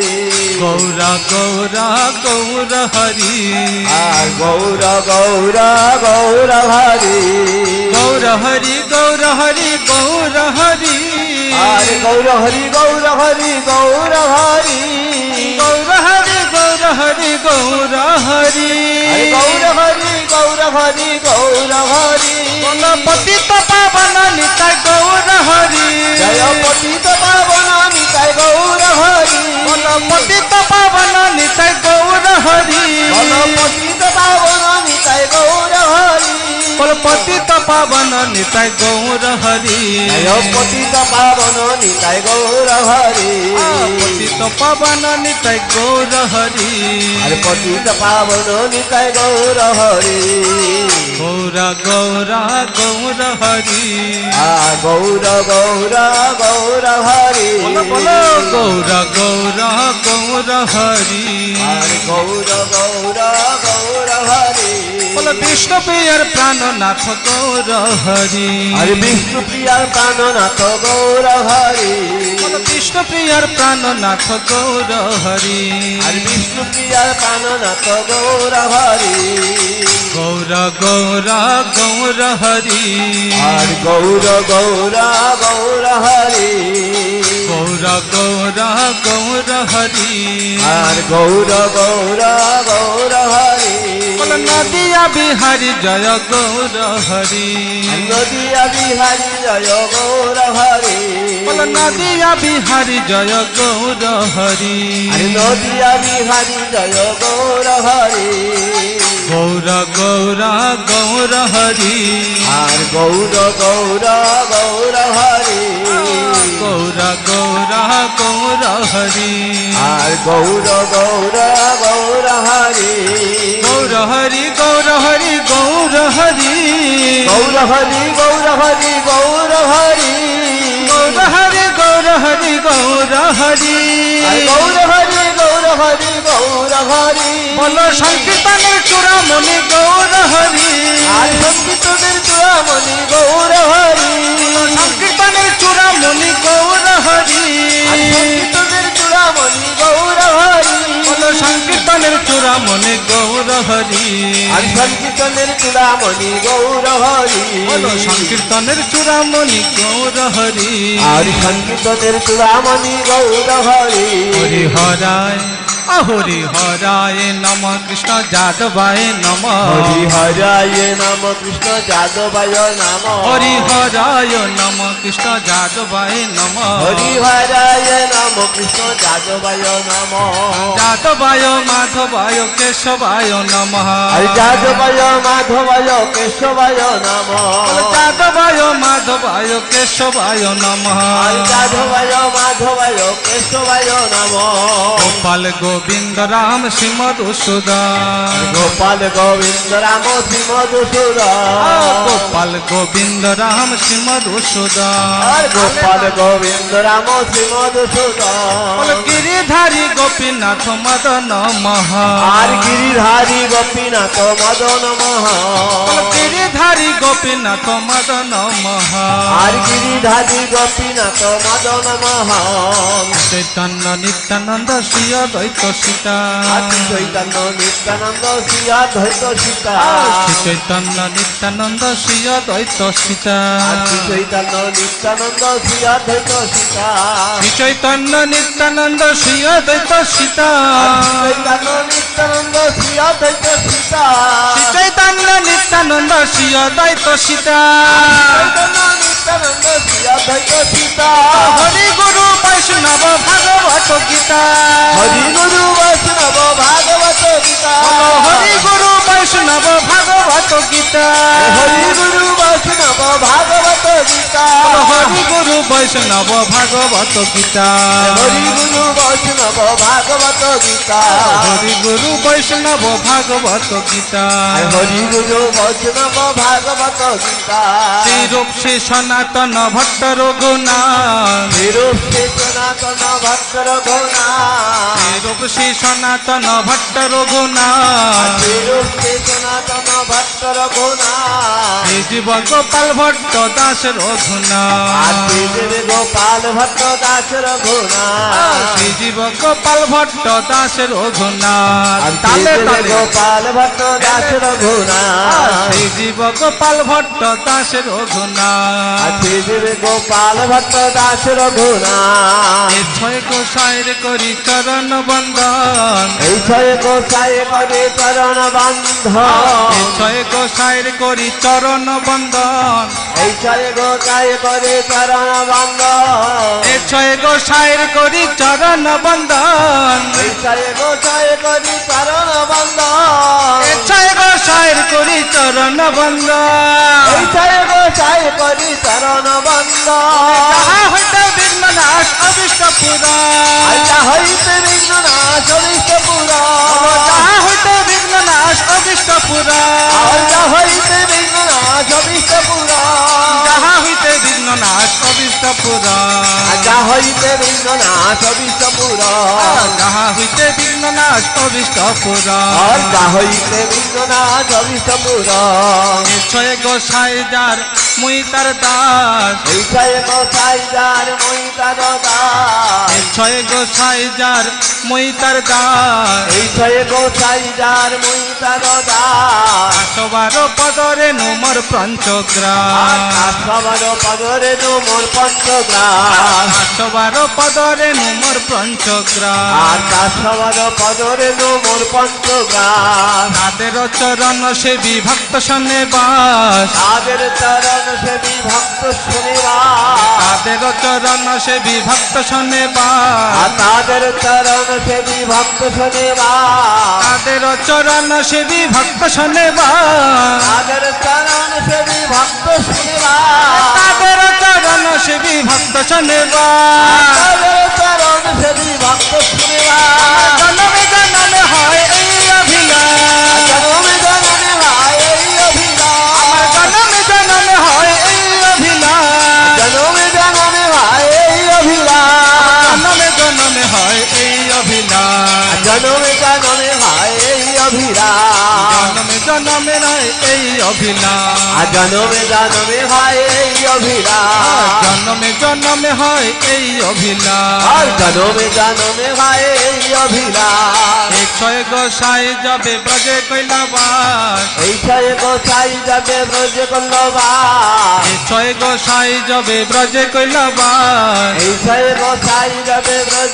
গৌর গৌর গৌর হরি আর গৌর গৌর গৌর হরি গৌর হরি গৌর হরি গৌর হরি আর গৌর হরি গৌর হরি গৌর হরি গৌর হরি গৌর হরি গৌর হরি আরে গৌর হরি গৌর হরি গৌর হরি বল পতিত পাবন নিতাই গৌর হরি জয় পতিত পাবন নিতাই গৌর হরি বল পতিত পাবন নিতাই গৌর হরি বল পতিত পাবন নিতাই গৌর হরি বল পতিত পাবন নিতাই গৌর হরি জয় পতিত পাবন নিতাই গৌর হরি পতিত পাবন নিতাই গৌর হরি আরে পতিত পাবন নিতাই গৌর হরি গৌর গৌর গৌর হরি গৌর গৌর গৌর হরি বলো বলো গৌর গৌর গৌর হরি আর গৌর গৌর গৌর হরি বলো বিষ্ণু প্রিয়ার প্রাণনাথ গৌর হরি আরে বিষ্ণু প্রিয়ার প্রাণনাথ গৌর হরি বলো বিষ্ণু প্রিয়ার প্রাণনাথ গৌর হরি আরে বিষ্ণু প্রিয়ার প্রাণনাথ গৌর হরি গৌর গৌর গৌর হরি আর গৌর গৌর গৌর হরি গৌর গৌর গৌর হরি আর গৌর গৌর গৌর হরি বল নদিয়া বিহারী জয় গৌর হরি নদিয়া বিহারী জয় গৌর হরি বল নদিয়া বিহারী জয় গৌর হরি আরে নদিয়া বিহারী জয় গৌর হরি গৌর গৌর গৌর হরি আর গৌর গৌর গৌর হরি গৌর গৌর গৌর হরি আর গৌর গৌর গৌর হরি গৌর হরি গৌর হরি গৌর হরি গৌর হরি গৌর হরি গৌর হরি গৌর হরি গৌর হরি গৌর হরি আর গৌর হরি গৌর হরি গৌর হরি বল সংকীর্তনের চূড়ামণি গৌর হরি আর সংকীর্তনের চূড়ামণি গৌর হরি সংকীর্তনের চূড়ামণি গৌর হরি আর সংকীর্তনের চূড়ামণি গৌর হরি বল সংকীর্তনের চূড়ামণি গৌর হরি আর সংকীর্তনের চূড়ামণি গৌর হরি বল সংকীর্তনের চূড়ামণি গৌর হরি আর সংকীর্তনের চূড়ামণি গৌর হরি হরি হরায় হরি হরায় নম কৃষ্ণ যাদবায় নম হরি হরায় নম কৃষ্ণ যাদবায় নম হরি হরায় নম কৃষ্ণ যাদবায় নম হরি হরায় নম কৃষ্ণ যাদবায় নম যাদবায় মাধবায় কেশবায় নম আর যাদবায় মাধবায় কেশবায় নম যাদবায় মাধবায় মাধবায় কেশবায় নমঃ হরি যাদবায় মাধবায় কেশবায় নমঃ গোপাল গোবিন্দ রাম শ্রী মধুসূদন গোপাল গোবিন্দ রাম শ্রী মধুসূদন গোপাল গোবিন্দ রাম শ্রী মধুসূদন গোপাল গোবিন্দ রাম শ্রী মধুসূদন গিরিধারী গোপীনাথ মদন মহ আর গিরিধারী গোপীনাথ মদন মহ গিরিধারী গোপীনাথ মদন মহ আর গিরিধারী গোপীনাথ মদন মহ চৈতন্য নিত্যানন্দ শ্রী অদ্বৈত সীতা চৈতন্য নিত্যানন্দ শ্রী অদ্বৈত সীতা শ্রী চৈতন্য নিত্যানন্দ শ্রী অদ্বৈত সীতা চৈতন্য নিত্যানন্দ শ্রী অদ্বৈত সীতা শ্রী চৈতন্য নিত্যানন্দ শ্রী অদ্বৈত সীতা চৈতন্য নিত্যানন্দ শ্রী অদ্বৈত সীতা শ্রী চৈতন্য নিত্যানন্দ শ্রী অদ্বৈত সীতা চৈতন্য নিত্যানন্দ শ্রী অদ্বৈত সীতা হরি গুরু বৈষ্ণব ভাগবত গীতা হরি গুরু বৈষ্ণব ভাগবত গীতা হরি গুরু বৈষ্ণব ভাগবত গীতা হরি গুরু বৈষ্ণব ভাগবত গীতা হরি গুরু বৈষ্ণব ভাগবত গীতা হরি গুরু বৈষ্ণব ভাগবত গীতা হরি গুরু বৈষ্ণব ভাগবত গীতা হরি গুরু বৈষ্ণব ভাগবত গীতা শ্রীরূপ শ্রী সনাতন ভট্ট রঘুনাথ বিরূপ শ্রী সনাতন ভক্ত রঘুনাথ শ্রীরূপ শ্রী সনাতন ভট্ট রঘুনাথ বিরূপ শ্রী সনাতন ভক্ত রঘুনাথ শ্রী জীব গোপাল ভট্ট দাস রঘুনাথ দেবে গোপাল ভট্ট দাস রঘুনাথ শ্রী জীব গোপাল ভট্ট দাস রঘুনাথ তালে তালে গোপাল ভট্ট দাস রঘুনাথ শ্রী জীব গোপাল ভট্ট দাস রঘুনাথ দেবে গোপাল ভট্ট দাস রঘুনাথ এ ছয় গোসাইর করি চরণ বন্দন এই ছয় গোসাই করে চরণ বন্ধন এ ছয় গোসাইর করি চরণ বন্দন এই ছয় গোসাই করে চরণ বন্ধন এ ছয় গোসাইর করি চরণ বন্দন এই ছয় গোসাই করি চরণ বন্ধন এ ছয় গোসাইর করি চরণ বন্দন এই ছয় গোসাই করি চরণ বন্ধন যাহা হইতে বিঘ্ন নাশ অবিষ্ট পুরাণ আল্লাহ হইতে বিঘ্ন নাশ অবিষ্ট পুরাণ যাহা হইতে বিঘ্ন নাশ অবিষ্ট পুরাণ আল্লাহ হইতে বিঘ্ন নাশ অবিষ্ট পুরাণ যাহা হইতে বিঘ্ন নাশ অবিষ্ট পুরাণ আল্লাহ হইতে বিঘ্ন নাশ অবিষ্ট পুরাণ যাহা হইতে বিঘ্ন নাশ অবিষ্ট পুরাণ আল্লাহ হইতে বিঘ্ন নাশ অবিষ্ট পুরাণ ছয় গোসাই যার মুই তার দাস এই ছয় গোসাই যার মই তার দাস ছয় গোসাই যার মুই তার দাস এই ছয় গোসাই যার মই তার দাস সবার পদরে নুমর পঞ্চগ্রাম সবার পদরে মোর পঞ্চগ্রাম সবার পদরে নুমর পঞ্চগ্রাম আর সবার পদরে মোর পঞ্চগ্রাম তাদের চরণ সে বিভক্ত সনে বাস তাদের চরণ সে বিভক্ত শুনিবা তাদের চরণ সে বিভক্ত সনে বাস তাদের চরণ সে বিভক্ত শুনিবা তাদের চরণ সে বিভক্ত সনে বাস তাদের চরণ সে বিভক্ত শুনিবা তাদের চরণ সে বিভক্ত সনে বাস তাদের চরণ সে বিভক্ত শুনিবা জনমে জনমে হয় এই অভিলাষ জনমে জনমে হয় এই অভিলাষ আমার জনমে জনমে হয় এই অভিলাষ জনমে জনমে হয় এই অভিলাষ জনমে জনমে হয় এই অভিলাষ জনমে জনমে হয় এই অভিলাষ জনমে জনমে নয় এই অভিলাষ জনমে জনমে হয় এই অভিলাষ জনমে জনমে হয় এই অভিলাষ জনমে জনমে হয় এই অভিলাষ এই ছয় গোসাই যাবে ব্রজে কৈলাবাস এই ছয় গোসাই যাবে ব্রজ কল্লবাস এই ছয় গোসাই যাবে ব্রজে কৈলাবাস এই ছয় গোসাই যাবে ব্রজ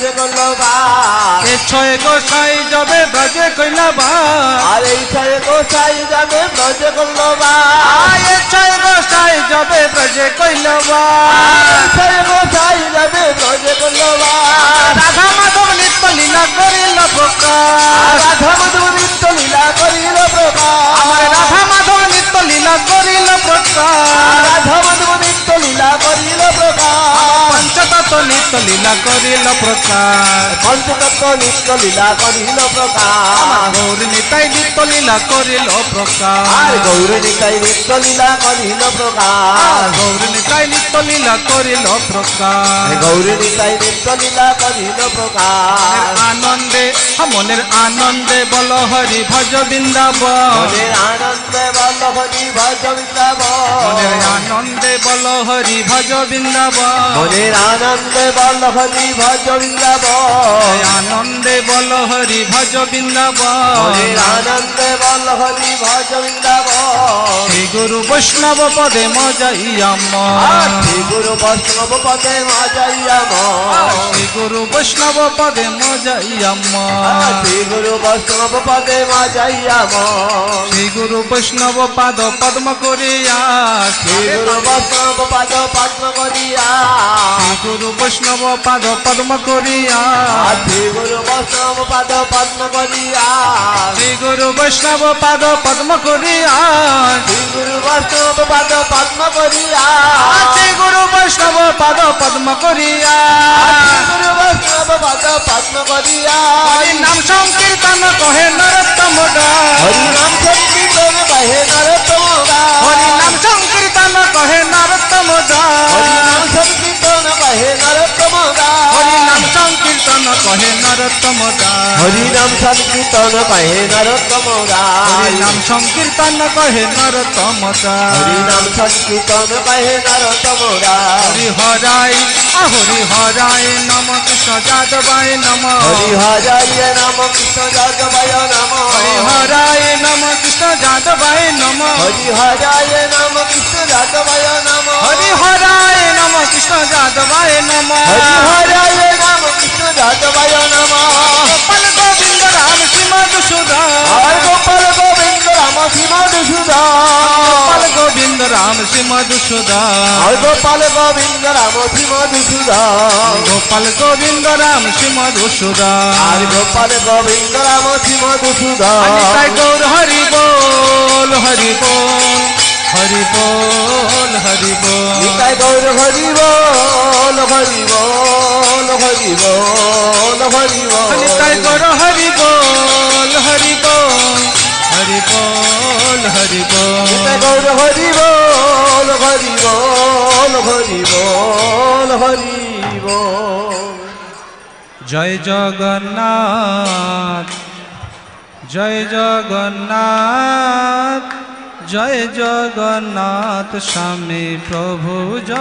কল্লবাস এই ছয় গোসাই যাবে ব্রজে কৈলাবাস আর এই ছয় গোসাই যাবে ব্রজ কল্লবাস এই ছয় গোসাই যাবে ব্রজে কৈলাবাস ছয় গোসাই যাবে ব্রজ কল্লবাস রাধা মাধব নিত্য লীলা করিল প্রকাশ রাধা মাধব নিত্য লীলা করিল প্রকাশ আমার রাধা মাধব নিত্য লীলা করিল প্রকাশ রাধা মাধব নিত্য লীলা নিত্য লীলা করিল প্রকাশ পঞ্চতত্ত্ব নিত্য লীলা করিল প্রকাশ গৌর নিতাই নিত্য লীলা করিল প্রকাশ আর গৌর নিতাই নিত্য লীলা করিল প্রকাশ গৌর নিতাই নিত্য লীলা করিল প্রকাশ গৌর নিতাই নিত্য লীলা করিল প্রকাশ আনন্দে মনের আনন্দে বল হরি ভজ বৃন্দাবন মনের আনন্দে বল হরি ভজ বৃন্দাবন মনের আনন্দে বল হরি ভজ বৃন্দাবন মনের আনন্দে বল হরি ভজ বৃন্দাবন আনন্দে বল হরি ভজ বৃন্দাবন মনের আনন্দে বল হরি ভজ বৃন্দাবন শ্রী গুরু বৈষ্ণব পদে মজাইয়াম শ্রী গুরু বৈষ্ণব পদে মজাইয়াম শ্রী গুরু বৈষ্ণব পদে মজাইয়াম শ্রী গুরু বৈষ্ণব পদে মজাইয়াম শ্রী গুরু বৈষ্ণব পাদ পদ্ম করিয়া শ্রী গুরু বৈষ্ণব পাদ পদ্ম করিয়া শ্রী গুরু বৈষ্ণব পাদ পদ্ম করিয়া শ্রী গুরু বৈষ্ণব পাদ পদ্ম করিয়া শ্রী গুরু বৈষ্ণব পাদ পদ্ম করিয়া শ্রী গুরু বৈষ্ণব পাদ পদ্ম করিয়া শ্রী গুরু বৈষ্ণব পাদ পদ্ম করিয়া গুরু বৈষ্ণব পাদ পদ্ম করিয়া হরি নাম সংকীর্তন কহে নরোত্তম দাস হরি নাম সংকীর্তন কহে নরোত্তম দাস হরি নাম সংকীর্তন কহে নরোত্তম হরি দাস নাম সংকীর্তন কহে নরোত্তম দাস হরি নাম সংকীর্তন কহে নরোত্তম দাস হরি নাম সংকীর্তন কহে নরোত্তম হরি দাস নাম সংকীর্তন কহে নরোত্তম দাস হরি নাম সংকীর্তন কহে নরোত্তম দাস হরি হরাই হরি হরাই নম কৃষ্ণ যাদবায় নম হরি হরায় নম কৃষ্ণ যাদবায় নম হরি হরাই নম কৃষ্ণ যাদবায় নম হরি হরায় নম কৃষ্ণ যাদবায় নম হরি হরাই নম কৃষ্ণ যাদবায় নম হরি হরায় নম কৃষ্ণ যাদবায় নম গোপাল গোবিন্দ রাম শ্রী মধুসূদন আর গোপাল গোবিন্দ রাম শ্রী মধুসূদন গোপাল গোবিন্দ রাম শ্রী মধুসূদন আর গোপাল গোবিন্দ রাম শ্রী মধুসূদন গোপাল গোবিন্দ রাম শ্রী মধুসূদন আর গোপাল গোবিন্দ রাম শ্রী মধুসূদন নিতাই গৌর হরি বল হরি বল হরি বল হরি বল নিতাই গৌর হরি বল হরি বল হরি বল হরি বল নিতাই গৌর হরি বল হরি বল হরি বল হরি নিতাই বল গৌর হরি বল হরি বল হরি বল হরি বল জয় জগন্নাথ জয় জগন্নাথ জয় জগন্নাথ স্বামী প্রভু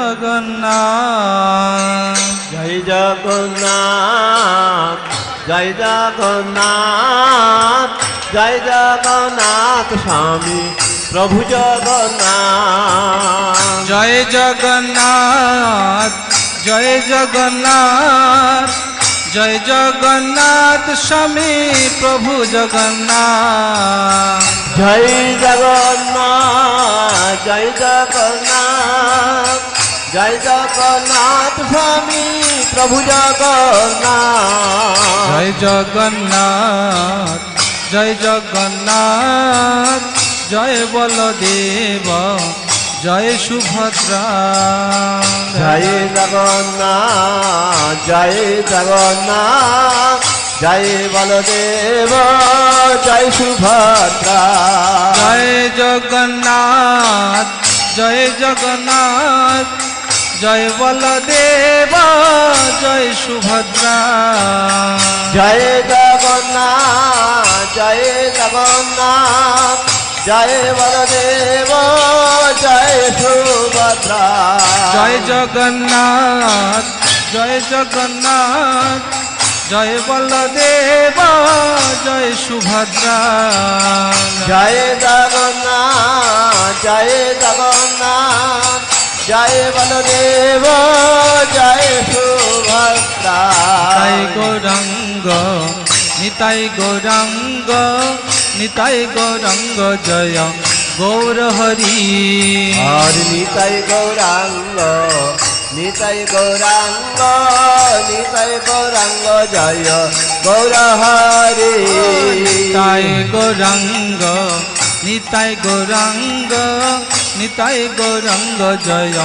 জগন্নাথ জয় জগন্নাথ জয় জগন্নাথ জয় জগন্নাথ স্বামী প্রভু জগন্নাথ জয় জগন্নাথ জয় জগন্নাথ জয় জগন্নাথ স্বামী প্রভু জগন্নাথ জয় জগন্নাথ জয় জগন্নাথ জয় জগন্নাথ স্বামী প্রভু জগন্নাথ জয় জগন্নাথ জয় জগন্নাথ জয় বলদেব জয় সুভদ্রা জয় জগন্নাথ জয় জগন্নাথ জয় বলদেব জয় সুভদ্রা জয় জগন্নাথ জয় জগন্নাথ জয় বলদেব জয় সুভদ্রা জয় জগন্নাথ জয় জগন্নাথ জয় বলদেব জয় সুভদ্রা জয় জগন্নাথ জয় জগন্নাথ জয় বলদেব জয় সুভদ্রা জয় জগন্নাথ জয় জগন্নাথ জয় বলদেব জয় সুভদ্রা নিতাই গৌরাঙ্গ নিতাই গৌরাঙ্গ নিতাই গৌরাঙ্গ জয় গৌর হরি আর নিতাই গৌরাঙ্গ নিতাই গৌরাঙ্গ নিতাই গৌরাঙ্গ জয় গৌর হরি নিতাই গৌরাঙ্গ নিতাই গৌরাঙ্গ নিতাই গৌরাঙ্গ জয়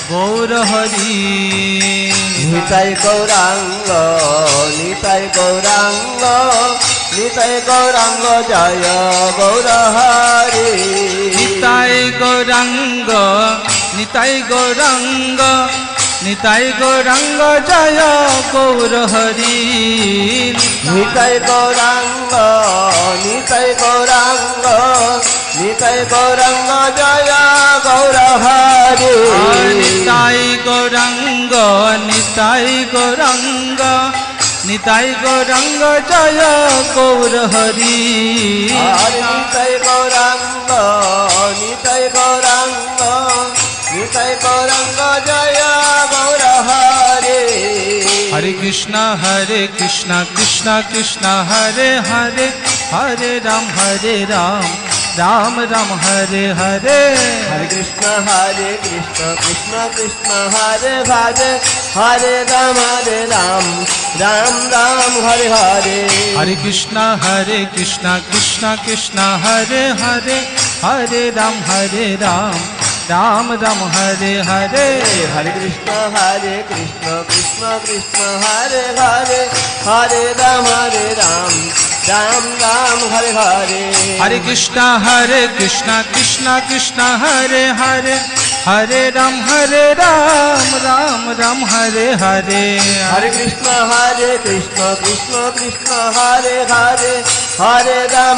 গৌর হরি নিতাই গৌরাঙ্গ নিতাই গৌরাঙ্গ নিতাই গৌরাঙ্গ জয় গৌর হরি নিতাই গৌরাঙ্গ নিতাই গৌরাঙ্গ নিতাই গৌরাঙ্গ জয় গৌর হরি নিতাই গৌরাঙ্গ নিতাই গৌরাঙ্গ নিতাই গৌরাঙ্গ জয় গৌর হরি নিতাই গৌরাঙ্গ নিতাই গৌরাঙ্গ নিতাই গৌরাঙ্গ জয় গৌর হরি নিতাই গৌরাঙ্গ নিতাই গৌরাঙ্গ নিতাই গৌরাঙ্গ জয় গৌর হরি হরে কৃষ্ণ কৃষ্ণ কৃষ্ণ হরে হরে হরে রাম রাম রাম হরে হরে হরে কৃষ্ণ কৃষ্ণ কৃষ্ণ হরে হরে হরে রাম রাম রাম হরে হরে হরে কৃষ্ণ কৃষ্ণ কৃষ্ণ হরে হরে হরে রাম রাম রাম হরে হরে হরে কৃষ্ণ কৃষ্ণ কৃষ্ণ হরে হরে হরে রাম রাম রাম হরে হরে হরে কৃষ্ণ কৃষ্ণ কৃষ্ণ হরে হরে হরে রাম রাম রাম হরে হরে হরে কৃষ্ণ কৃষ্ণ কৃষ্ণ হরে হরে হরে রাম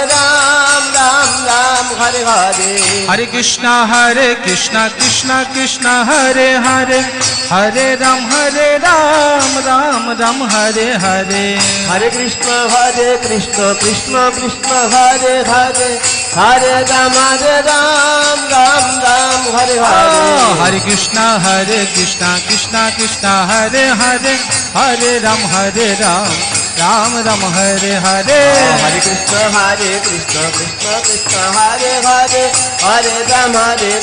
রাম হরে হরে হরে কৃষ্ণ কৃষ্ণ কৃষ্ণ হরে হরে হরে রাম রাম রাম হরে হরে হরে কৃষ্ণ কৃষ্ণ কৃষ্ণ হরে হরে হরে রাম রাম হরে হরে হরে কৃষ্ণ কৃষ্ণ কৃষ্ণ হরে হরে হরে রাম রাম রাম হরে হরে হরে কৃষ্ণ কৃষ্ণ কৃষ্ণ হরে হরে হরে রাম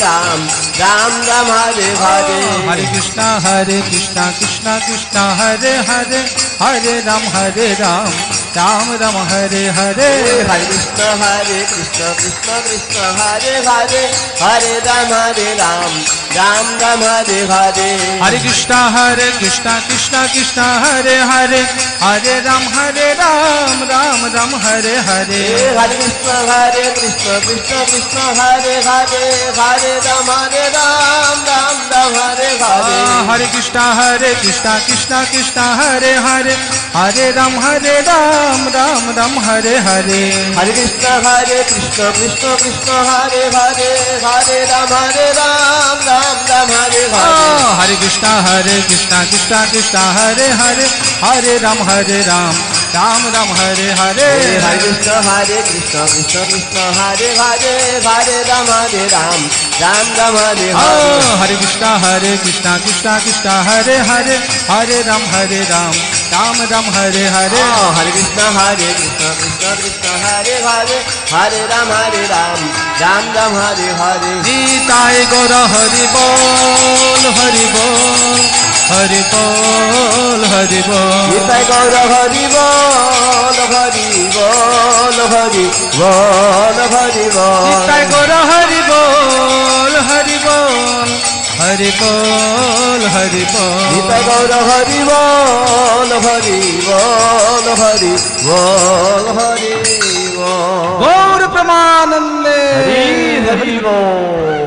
রাম হরে হরে হরে কৃষ্ণ কৃষ্ণ কৃষ্ণ হরে হরে হরে রাম রাম রাম হরে হরে হরে কৃষ্ণ কৃষ্ণ কৃষ্ণ হরে হরে হরে রাম রাম হরে হরে হরে কৃষ্ণ কৃষ্ণ কৃষ্ণ হরে হরে হরে রাম রাম হরে হরে হরে কৃষ্ণ কৃষ্ণ কৃষ্ণ হরে হরে হরে রাম রাম হরে হরে হরে কৃষ্ণ কৃষ্ণ কৃষ্ণ হরে হরে হরে রাম রাম হরে হরে হরে কৃষ্ণ কৃষ্ণ কৃষ্ণ হরে হরে হরে রাম রাম হরে হরে হরে কৃষ্ণ কৃষ্ণ কৃষ্ণ হরে হরে হরে রাম রাম হরে হরে হরে কৃষ্ণ কৃষ্ণ কৃষ্ণ হরে হরে হরে রাম রাম হরে হরে হরে কৃষ্ণ কৃষ্ণ কৃষ্ণ হরে হরে হরে রাম রাম হরে হরে হরে কৃষ্ণ কৃষ্ণ কৃষ্ণ হরে হরে হরে রাম রাম হরে হরে নিতাই গৌর হরি বল হরি বল হরি বল হরি বল নিতাই গৌর হরি বল হরি বল হরি বল হরি বল নিতাই গৌর হরি বল হরি বল হরি বল হরি বল নিতাই গৌর হরি বল হরি বল হরি বল হরি বল গৌর প্রেমানন্দে হরি বল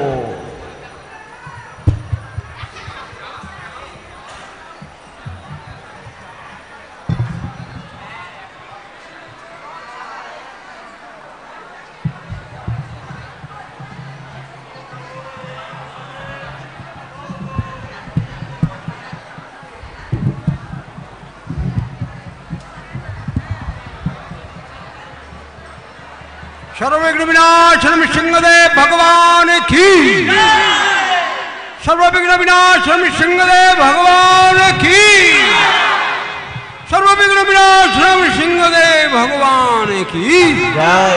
सर्वविघ्न विनाशनम सिंहदेव भगवान की सर्वविघ्न विनाशनम सिंहदेव भगवान की सर्वविघ्न विनाशनम सिंहदेव भगवान की জয়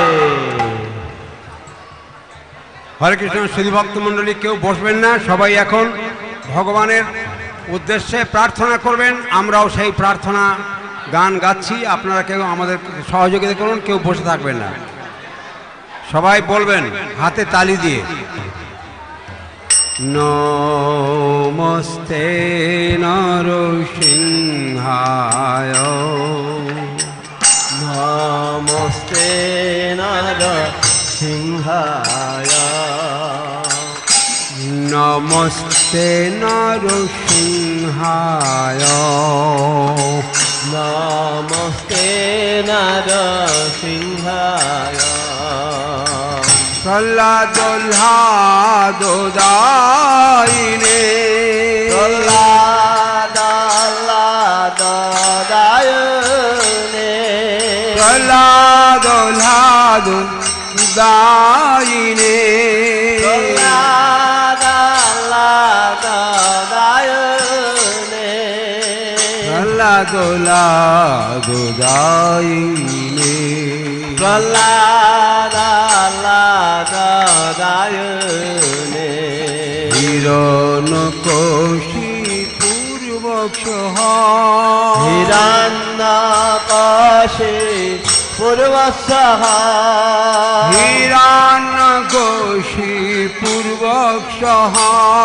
हरे कृष्ण श्री भक्त मंडली केउ बसबेन ना सबाई एखन भगवानेर उद्देश्ये प्रार्थना करबेन आमराओ सेई प्रार्थना गान गाচ্ছি আপনারা কেউ আমাদের সহযোগিতা করুন কেউ বসে থাকবেন না সবাই বলবেন হাতে তালি দিয়ে নমস্তে নরসিংহায় নমস্তে নরসিংহায় নমস্তে নরসিংহায় নমস্তে নরসিংহায় প্রহ্লাদোদায়িনে প্রহ্লাদায়নে প্রহ্লাদোদায়িনে প্রহ্লাদোদায়িনে প্রহ্লাদায়নে হিরণ্যকশিপুর্বক্ষঃ হিরণ্যকশিপুর্বক্ষঃ হিরণ্যকশিপুর্বক্ষঃ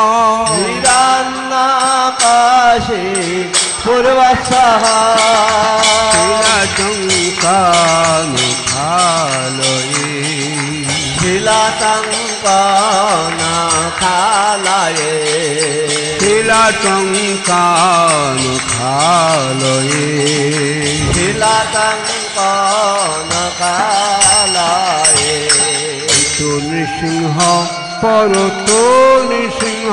হিরণ্যকশিপুর্বক্ষঃ শিলাটঙ্কানুখালয়ে শিলাটঙ্কানুখালয়ে শিলাটঙ্কানুখালয়ে শিলাটঙ্কানুখালয়ে তো নৃসিংহ পরত নৃসিংহ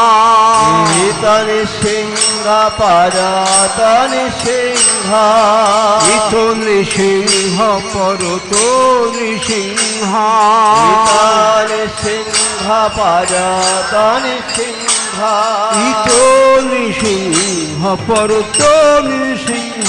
নৃসিংহ পরত নৃসিংহ ইতো নৃসিংহ পরত নৃসিংহ নৃসিংহ পরত নৃসিংহ ইতো নৃসিংহ পরত নৃসিংহ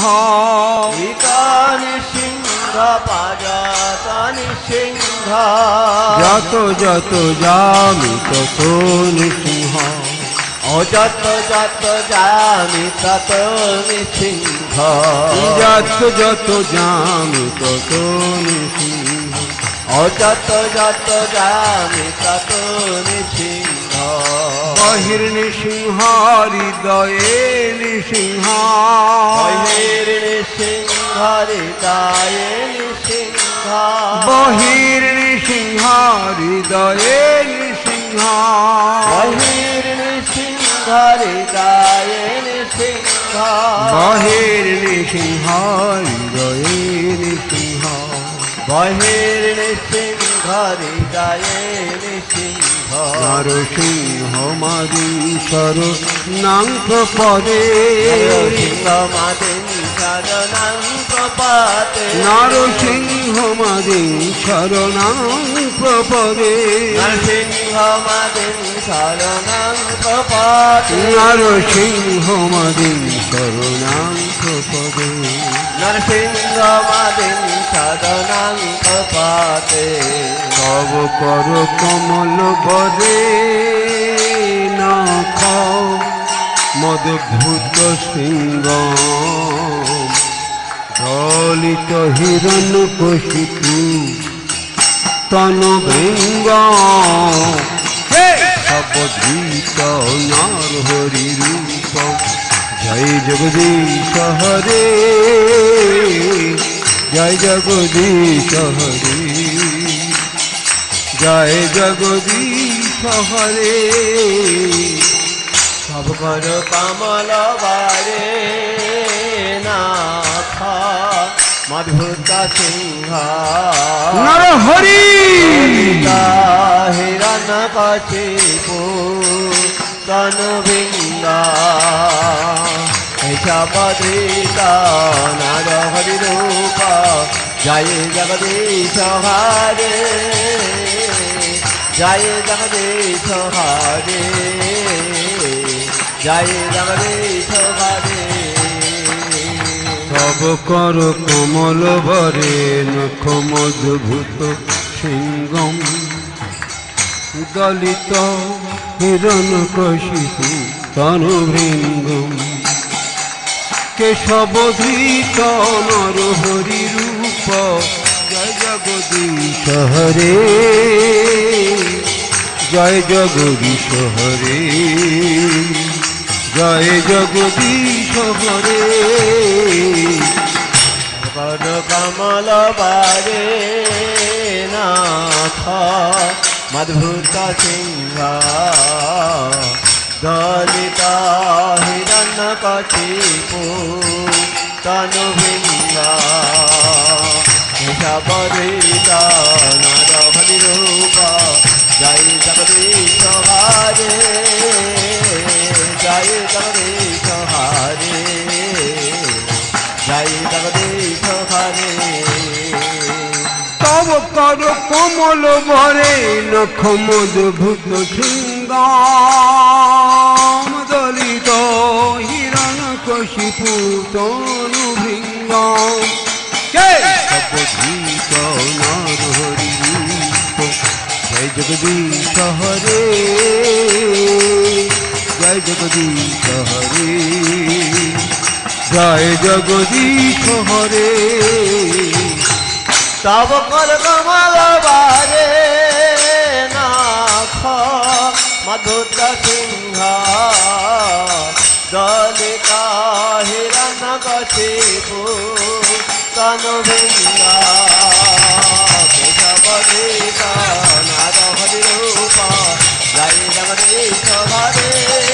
নৃসিংহ পরত নৃসিংহ যত যত যামি তত নৃসিংহ ও যত যত যামি তত নৃসিংহ যত যত যামি তত নৃসিংহ ও যত যত যামি তত নৃসিংহ বহির্নৃসিংহ হৃদয়ে নৃসিংহ বহির্নৃসিংহ হৃদয়ে নৃসিংহ বহির্নৃসিংহ হৃদয়ে নৃসিংহ বহির্নৃসিংহ হৃদয়ে নৃসিংহ বহির্নৃসিংহ হৃদয়ে নৃসিংহ বহির্নৃসিংহ হৃদয়ে নৃসিংহ নরসিংহ মাদীশ্বর নাং প্রপদে নরসিংহ মাদিন শরণং প্রপদে নরসিংহ মাদীশ্বর নাং প্রপদে নরসিংহ মাদিন শরণং প্রপদে নরসিংহ মাদীশ্বর নাং প্রপদে নরসিংহ মাদিন শরণং প্রপদে তব কর কমল বরে নখ মদভূত সিংহ দলিত হিরণ কশিপু তন ভৃঙ্গ সবধৃত নর হরি রূপ জয় জগদীশ হরে জয় জগদীশ হরে জয় জগদীশ হরে সব কর কমল বারে নাথ মধুত সিংহ নর হরি হিরণ কশিপু তনু ভিঙ্গা সবধৃত নর হরি রূপ জয় জগদীশ হরে জয় জগদীশ হরে জয় জগদীশ হরে সব কর কমল বরে নখ মধুভূত সিংহম দলিত হিরণ কশিপু তনু ভৃঙ্গম কেশবধৃত নর হরি রূপ জয় জগদীশ হরে জয় জগদীশ হরে জয় জগদীশ হরে কর কমল বারে নাথ মধুত সিংহ দলিত হিরণ্য কচিপু তনু ভিঙ্গ কেশবরিত নর হরি রূপ জয় জগদীশ হরে জয় জগদীশ হরে জয় জগদীশ হরে তব কর কমল ভরে নখ মধুভূত সিংহাম দলিত হিরণ কশিপু তনু ভৃঙ্গম কেশবধৃত নর হরি রূপ জয় জগদীশ হরে জয় জগদীশ হরে জয় জগদীশ হরে তব কর কমল বারে নাথ মধুত সিংহ দলিত হিরণ কচিপু তনু ভিঙ্গ কেশবধৃত নার হরি রূপ জয় জগদীশ হরে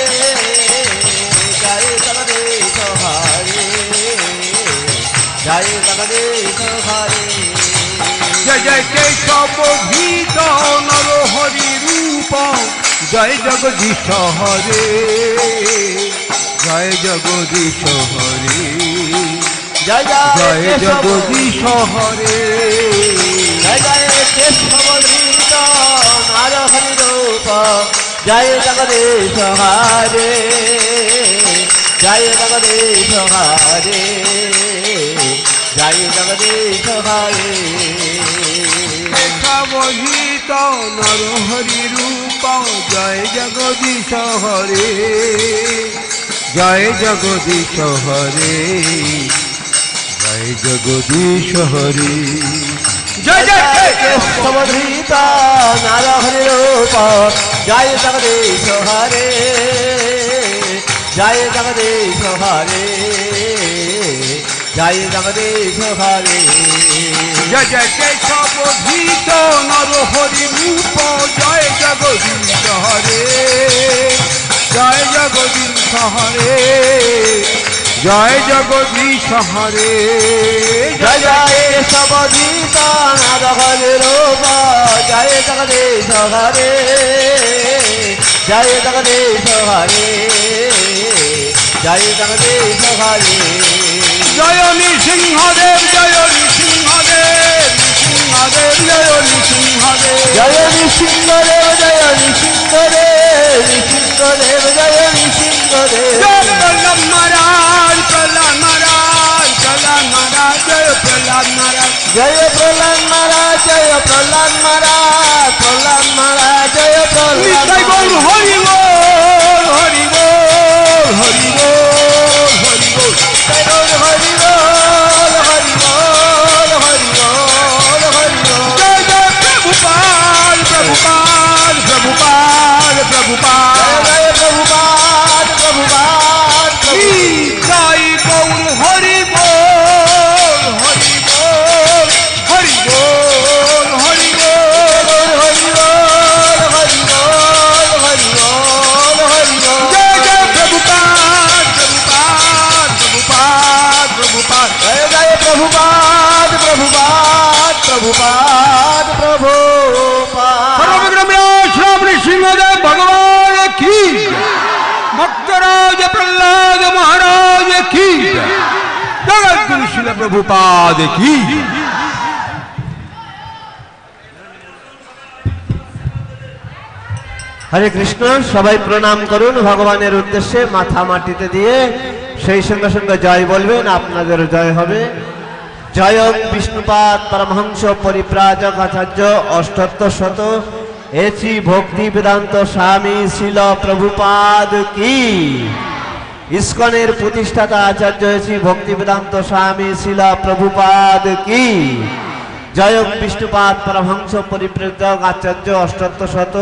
জয় জগদীশ হরে জয় জগদীশ হরে জয় জয় কেশবধৃত নর হরি রূপ জয় জগদীশ হরে জয় জগদীশ হরে জয় জয় জগদীশ হরে জয় জয় কেশবধৃত নার হরি রূপ জয় জগদীশ হরে জয় জগদীশ হরে জয় জগদীশ হরে কেশবধৃত নর হরি রূপ জয় জগদীশ হরে জয় জগদীশ হরে জয় জগদীশ হরে জয় জয় কেশবধৃত নার হরি রূপ জয় জগদীশ হরে জয় জগদীশ হরে জয় জগদীশ হরে জয় জয় কেশবধৃত নর হরি রূপ জয় জগদীশ হরে জয় জগদীশ হরে জয় জগদীশ হরে জয় জয় কেশবধৃত নার হরি রূপ জয় জগদীশ হরে জয় জগদীশ হরে জয় জগদীশ হরে জয় নৃসিংহদেব জয় নৃসিংহদেব নৃসিংহদেব জয় নৃসিংহদেব জয় নৃসিংহদেব জয় নৃসিংহদেব নৃসিংহদেব জয় নৃসিংহদেব জয় প্রহ্লাদ মহারাজ প্রহ্লাদ মহারাজ প্রহ্লাদ মহারাজ জয় প্রহ্লাদ মহারাজ জয় প্রহ্লাদ মহারাজ জয় প্রহ্লাদ মহারাজ প্রহ্লাদ মহারাজ জয় প্রহ্লাদ নিতাই গৌর হরি বল হরি বল হরি বল হরি বল জয় গৌর হরি বল হরি বল হরি বল হরি বল জয় জয় প্রভুপাদ প্রভুপাদ প্রভুপাদ প্রভুপাদ জয় প্রভুপাদ প্রভুপাদ জয় গৌর হরি বল হরি বল হরি বল হরি বল হরি বল হরি বল হরি বল হরি বল জয় জয় প্রভুপাদ প্রভুপাদ প্রভুপাদ প্রভুপাদ জয় জয় প্রভুপাদ প্রভুপাদ প্রভুপাদ প্রভুপাদ শ্রী নৃসিংহদেব ভগবান কি ভক্তরাজ প্রহ্লাদ মহারাজ কি জগদ্গুরু শিল প্রভুপাদ কি হরে কৃষ্ণ সবাই প্রণাম করুন ভগবানের উদ্দেশ্যে মাথা মাটিতে দিয়ে সেই সঙ্গে সঙ্গে জয় বলবেন আপনাদের জয় হবে জয় বিষ্ণুপাদ পরমহংস পরিব্রাজক আচার্য অষ্টোত্তর শত এসি ভক্তি বেদান্ত স্বামী শিল প্রভুপাদ কি ইস্কনের প্রতিষ্ঠাতা আচার্য এসি ভক্তি বেদান্ত স্বামী শিল প্রভুপাদ কি জয় বিষ্ণুপাদ পরমহংস পরিব্রাজক আচার্য অষ্টোত্তর শত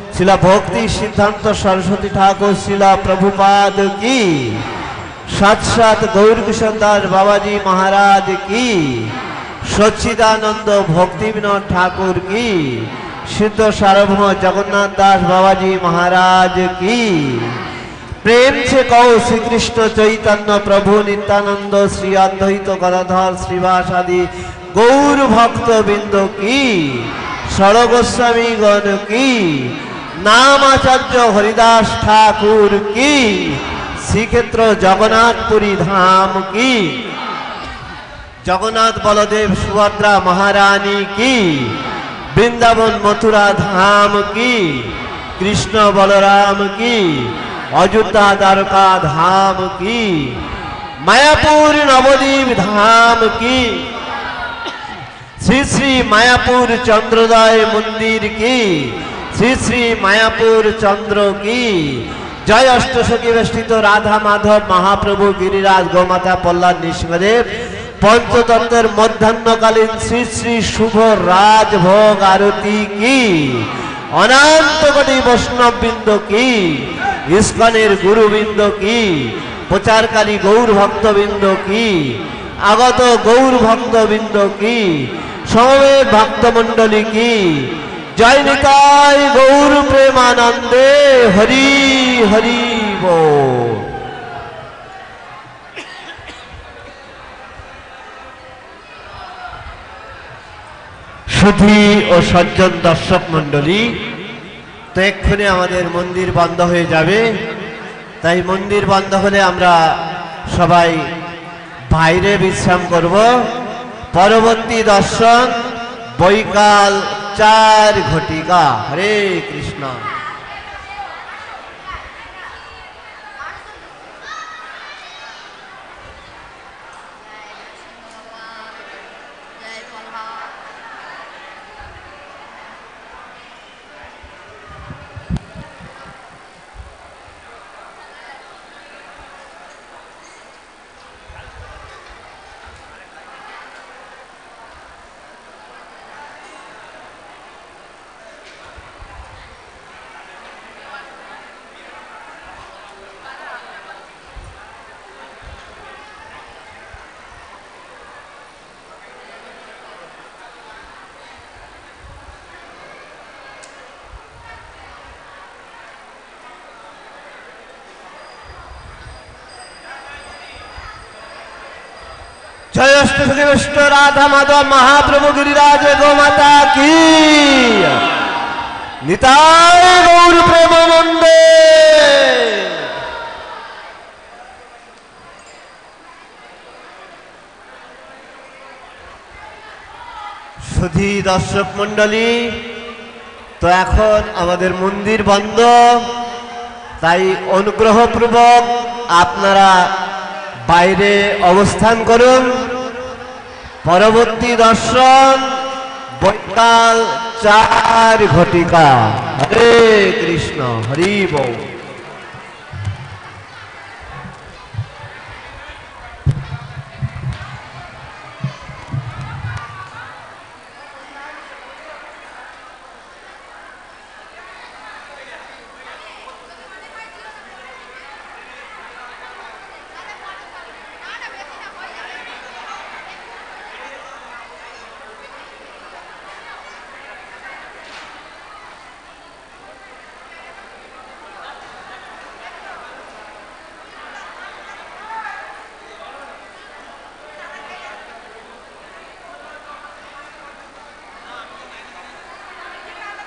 শিলা ভক্তি সিদ্ধান্ত সরস্বতী ঠাকুর, শিলা প্রভুপাদ কি, সাত সাত গৌর কিশোর দাস বাবাজি মহারাজ কি, সচ্চিদানন্দ ভক্তি বিনোদ ঠাকুর কি, সিদ্ধ সার্বভৌম জগন্নাथ दास बाबाजी महाराज की। प्रेम से कहो श्री कृष्ण चैतन्य प्रभु नित्यानंद श्री अद्वैत गदाधर श्रीवास आदि गौर भक्त बिंद की, षड़ गोस्वामी गण की, नाम आचार्य हरिदास ठाकुर की, श्रीक्षेत्र जगन्नाथपुरी धाम की, जगन्नाथ बलदेव सुभद्रा महारानी की, वृंदावन मथुरा धाम की, कृष्ण बलराम की, अयोध्या द्वारका धाम की, मायापुर नवद्वीप धाम की, श्री श्री मायापुर चंद्रोदय मंदिर की, श्री श्री मायापुर चंद्र की, जय अष्टसखी वेष्टित राधा माधव महाप्रभु गिरिराज गौमाता प्रहलाद नृसिंहदेव पंचतंत्र मध्याह्नकालीन श्री श्री शुभ राजभोग आरती की, अनंत कोटि वैष्णव बिंद की, इस्कনের गुरुबिंद की, प्रचारकारी गौर भक्त बिंद की, आगत गौर भक्त बिंद की, समवेत भक्त मंडली की, जय निताय गौर प्रेमानंदे हरि हरि बोल। সুধী ও সজ্জন দর্শক মণ্ডলী, তো এক্ষুনি আমাদের মন্দির বন্ধ হয়ে যাবে, তাই মন্দির বন্ধ হলে আমরা সবাই বাইরে বিশ্রাম করব। পরবর্তী দর্শন বৈকাল 4 ঘটিকা। হরে কৃষ্ণ। जय अष्टसखी विष्णु राधा माधव महाप्रभु गिरिराज गौमाता की, निताय गौर प्रेमानंदे। সুধী দর্শক মণ্ডলী, তো এখন আমাদের মন্দির বন্ধ, তাই অনুগ্রহপূর্বক আপনারা বাইরে অবস্থান করুন। পরবর্তী দর্শন বৈকাল 4 ঘটিকা। হরে কৃষ্ণ, হরি বল।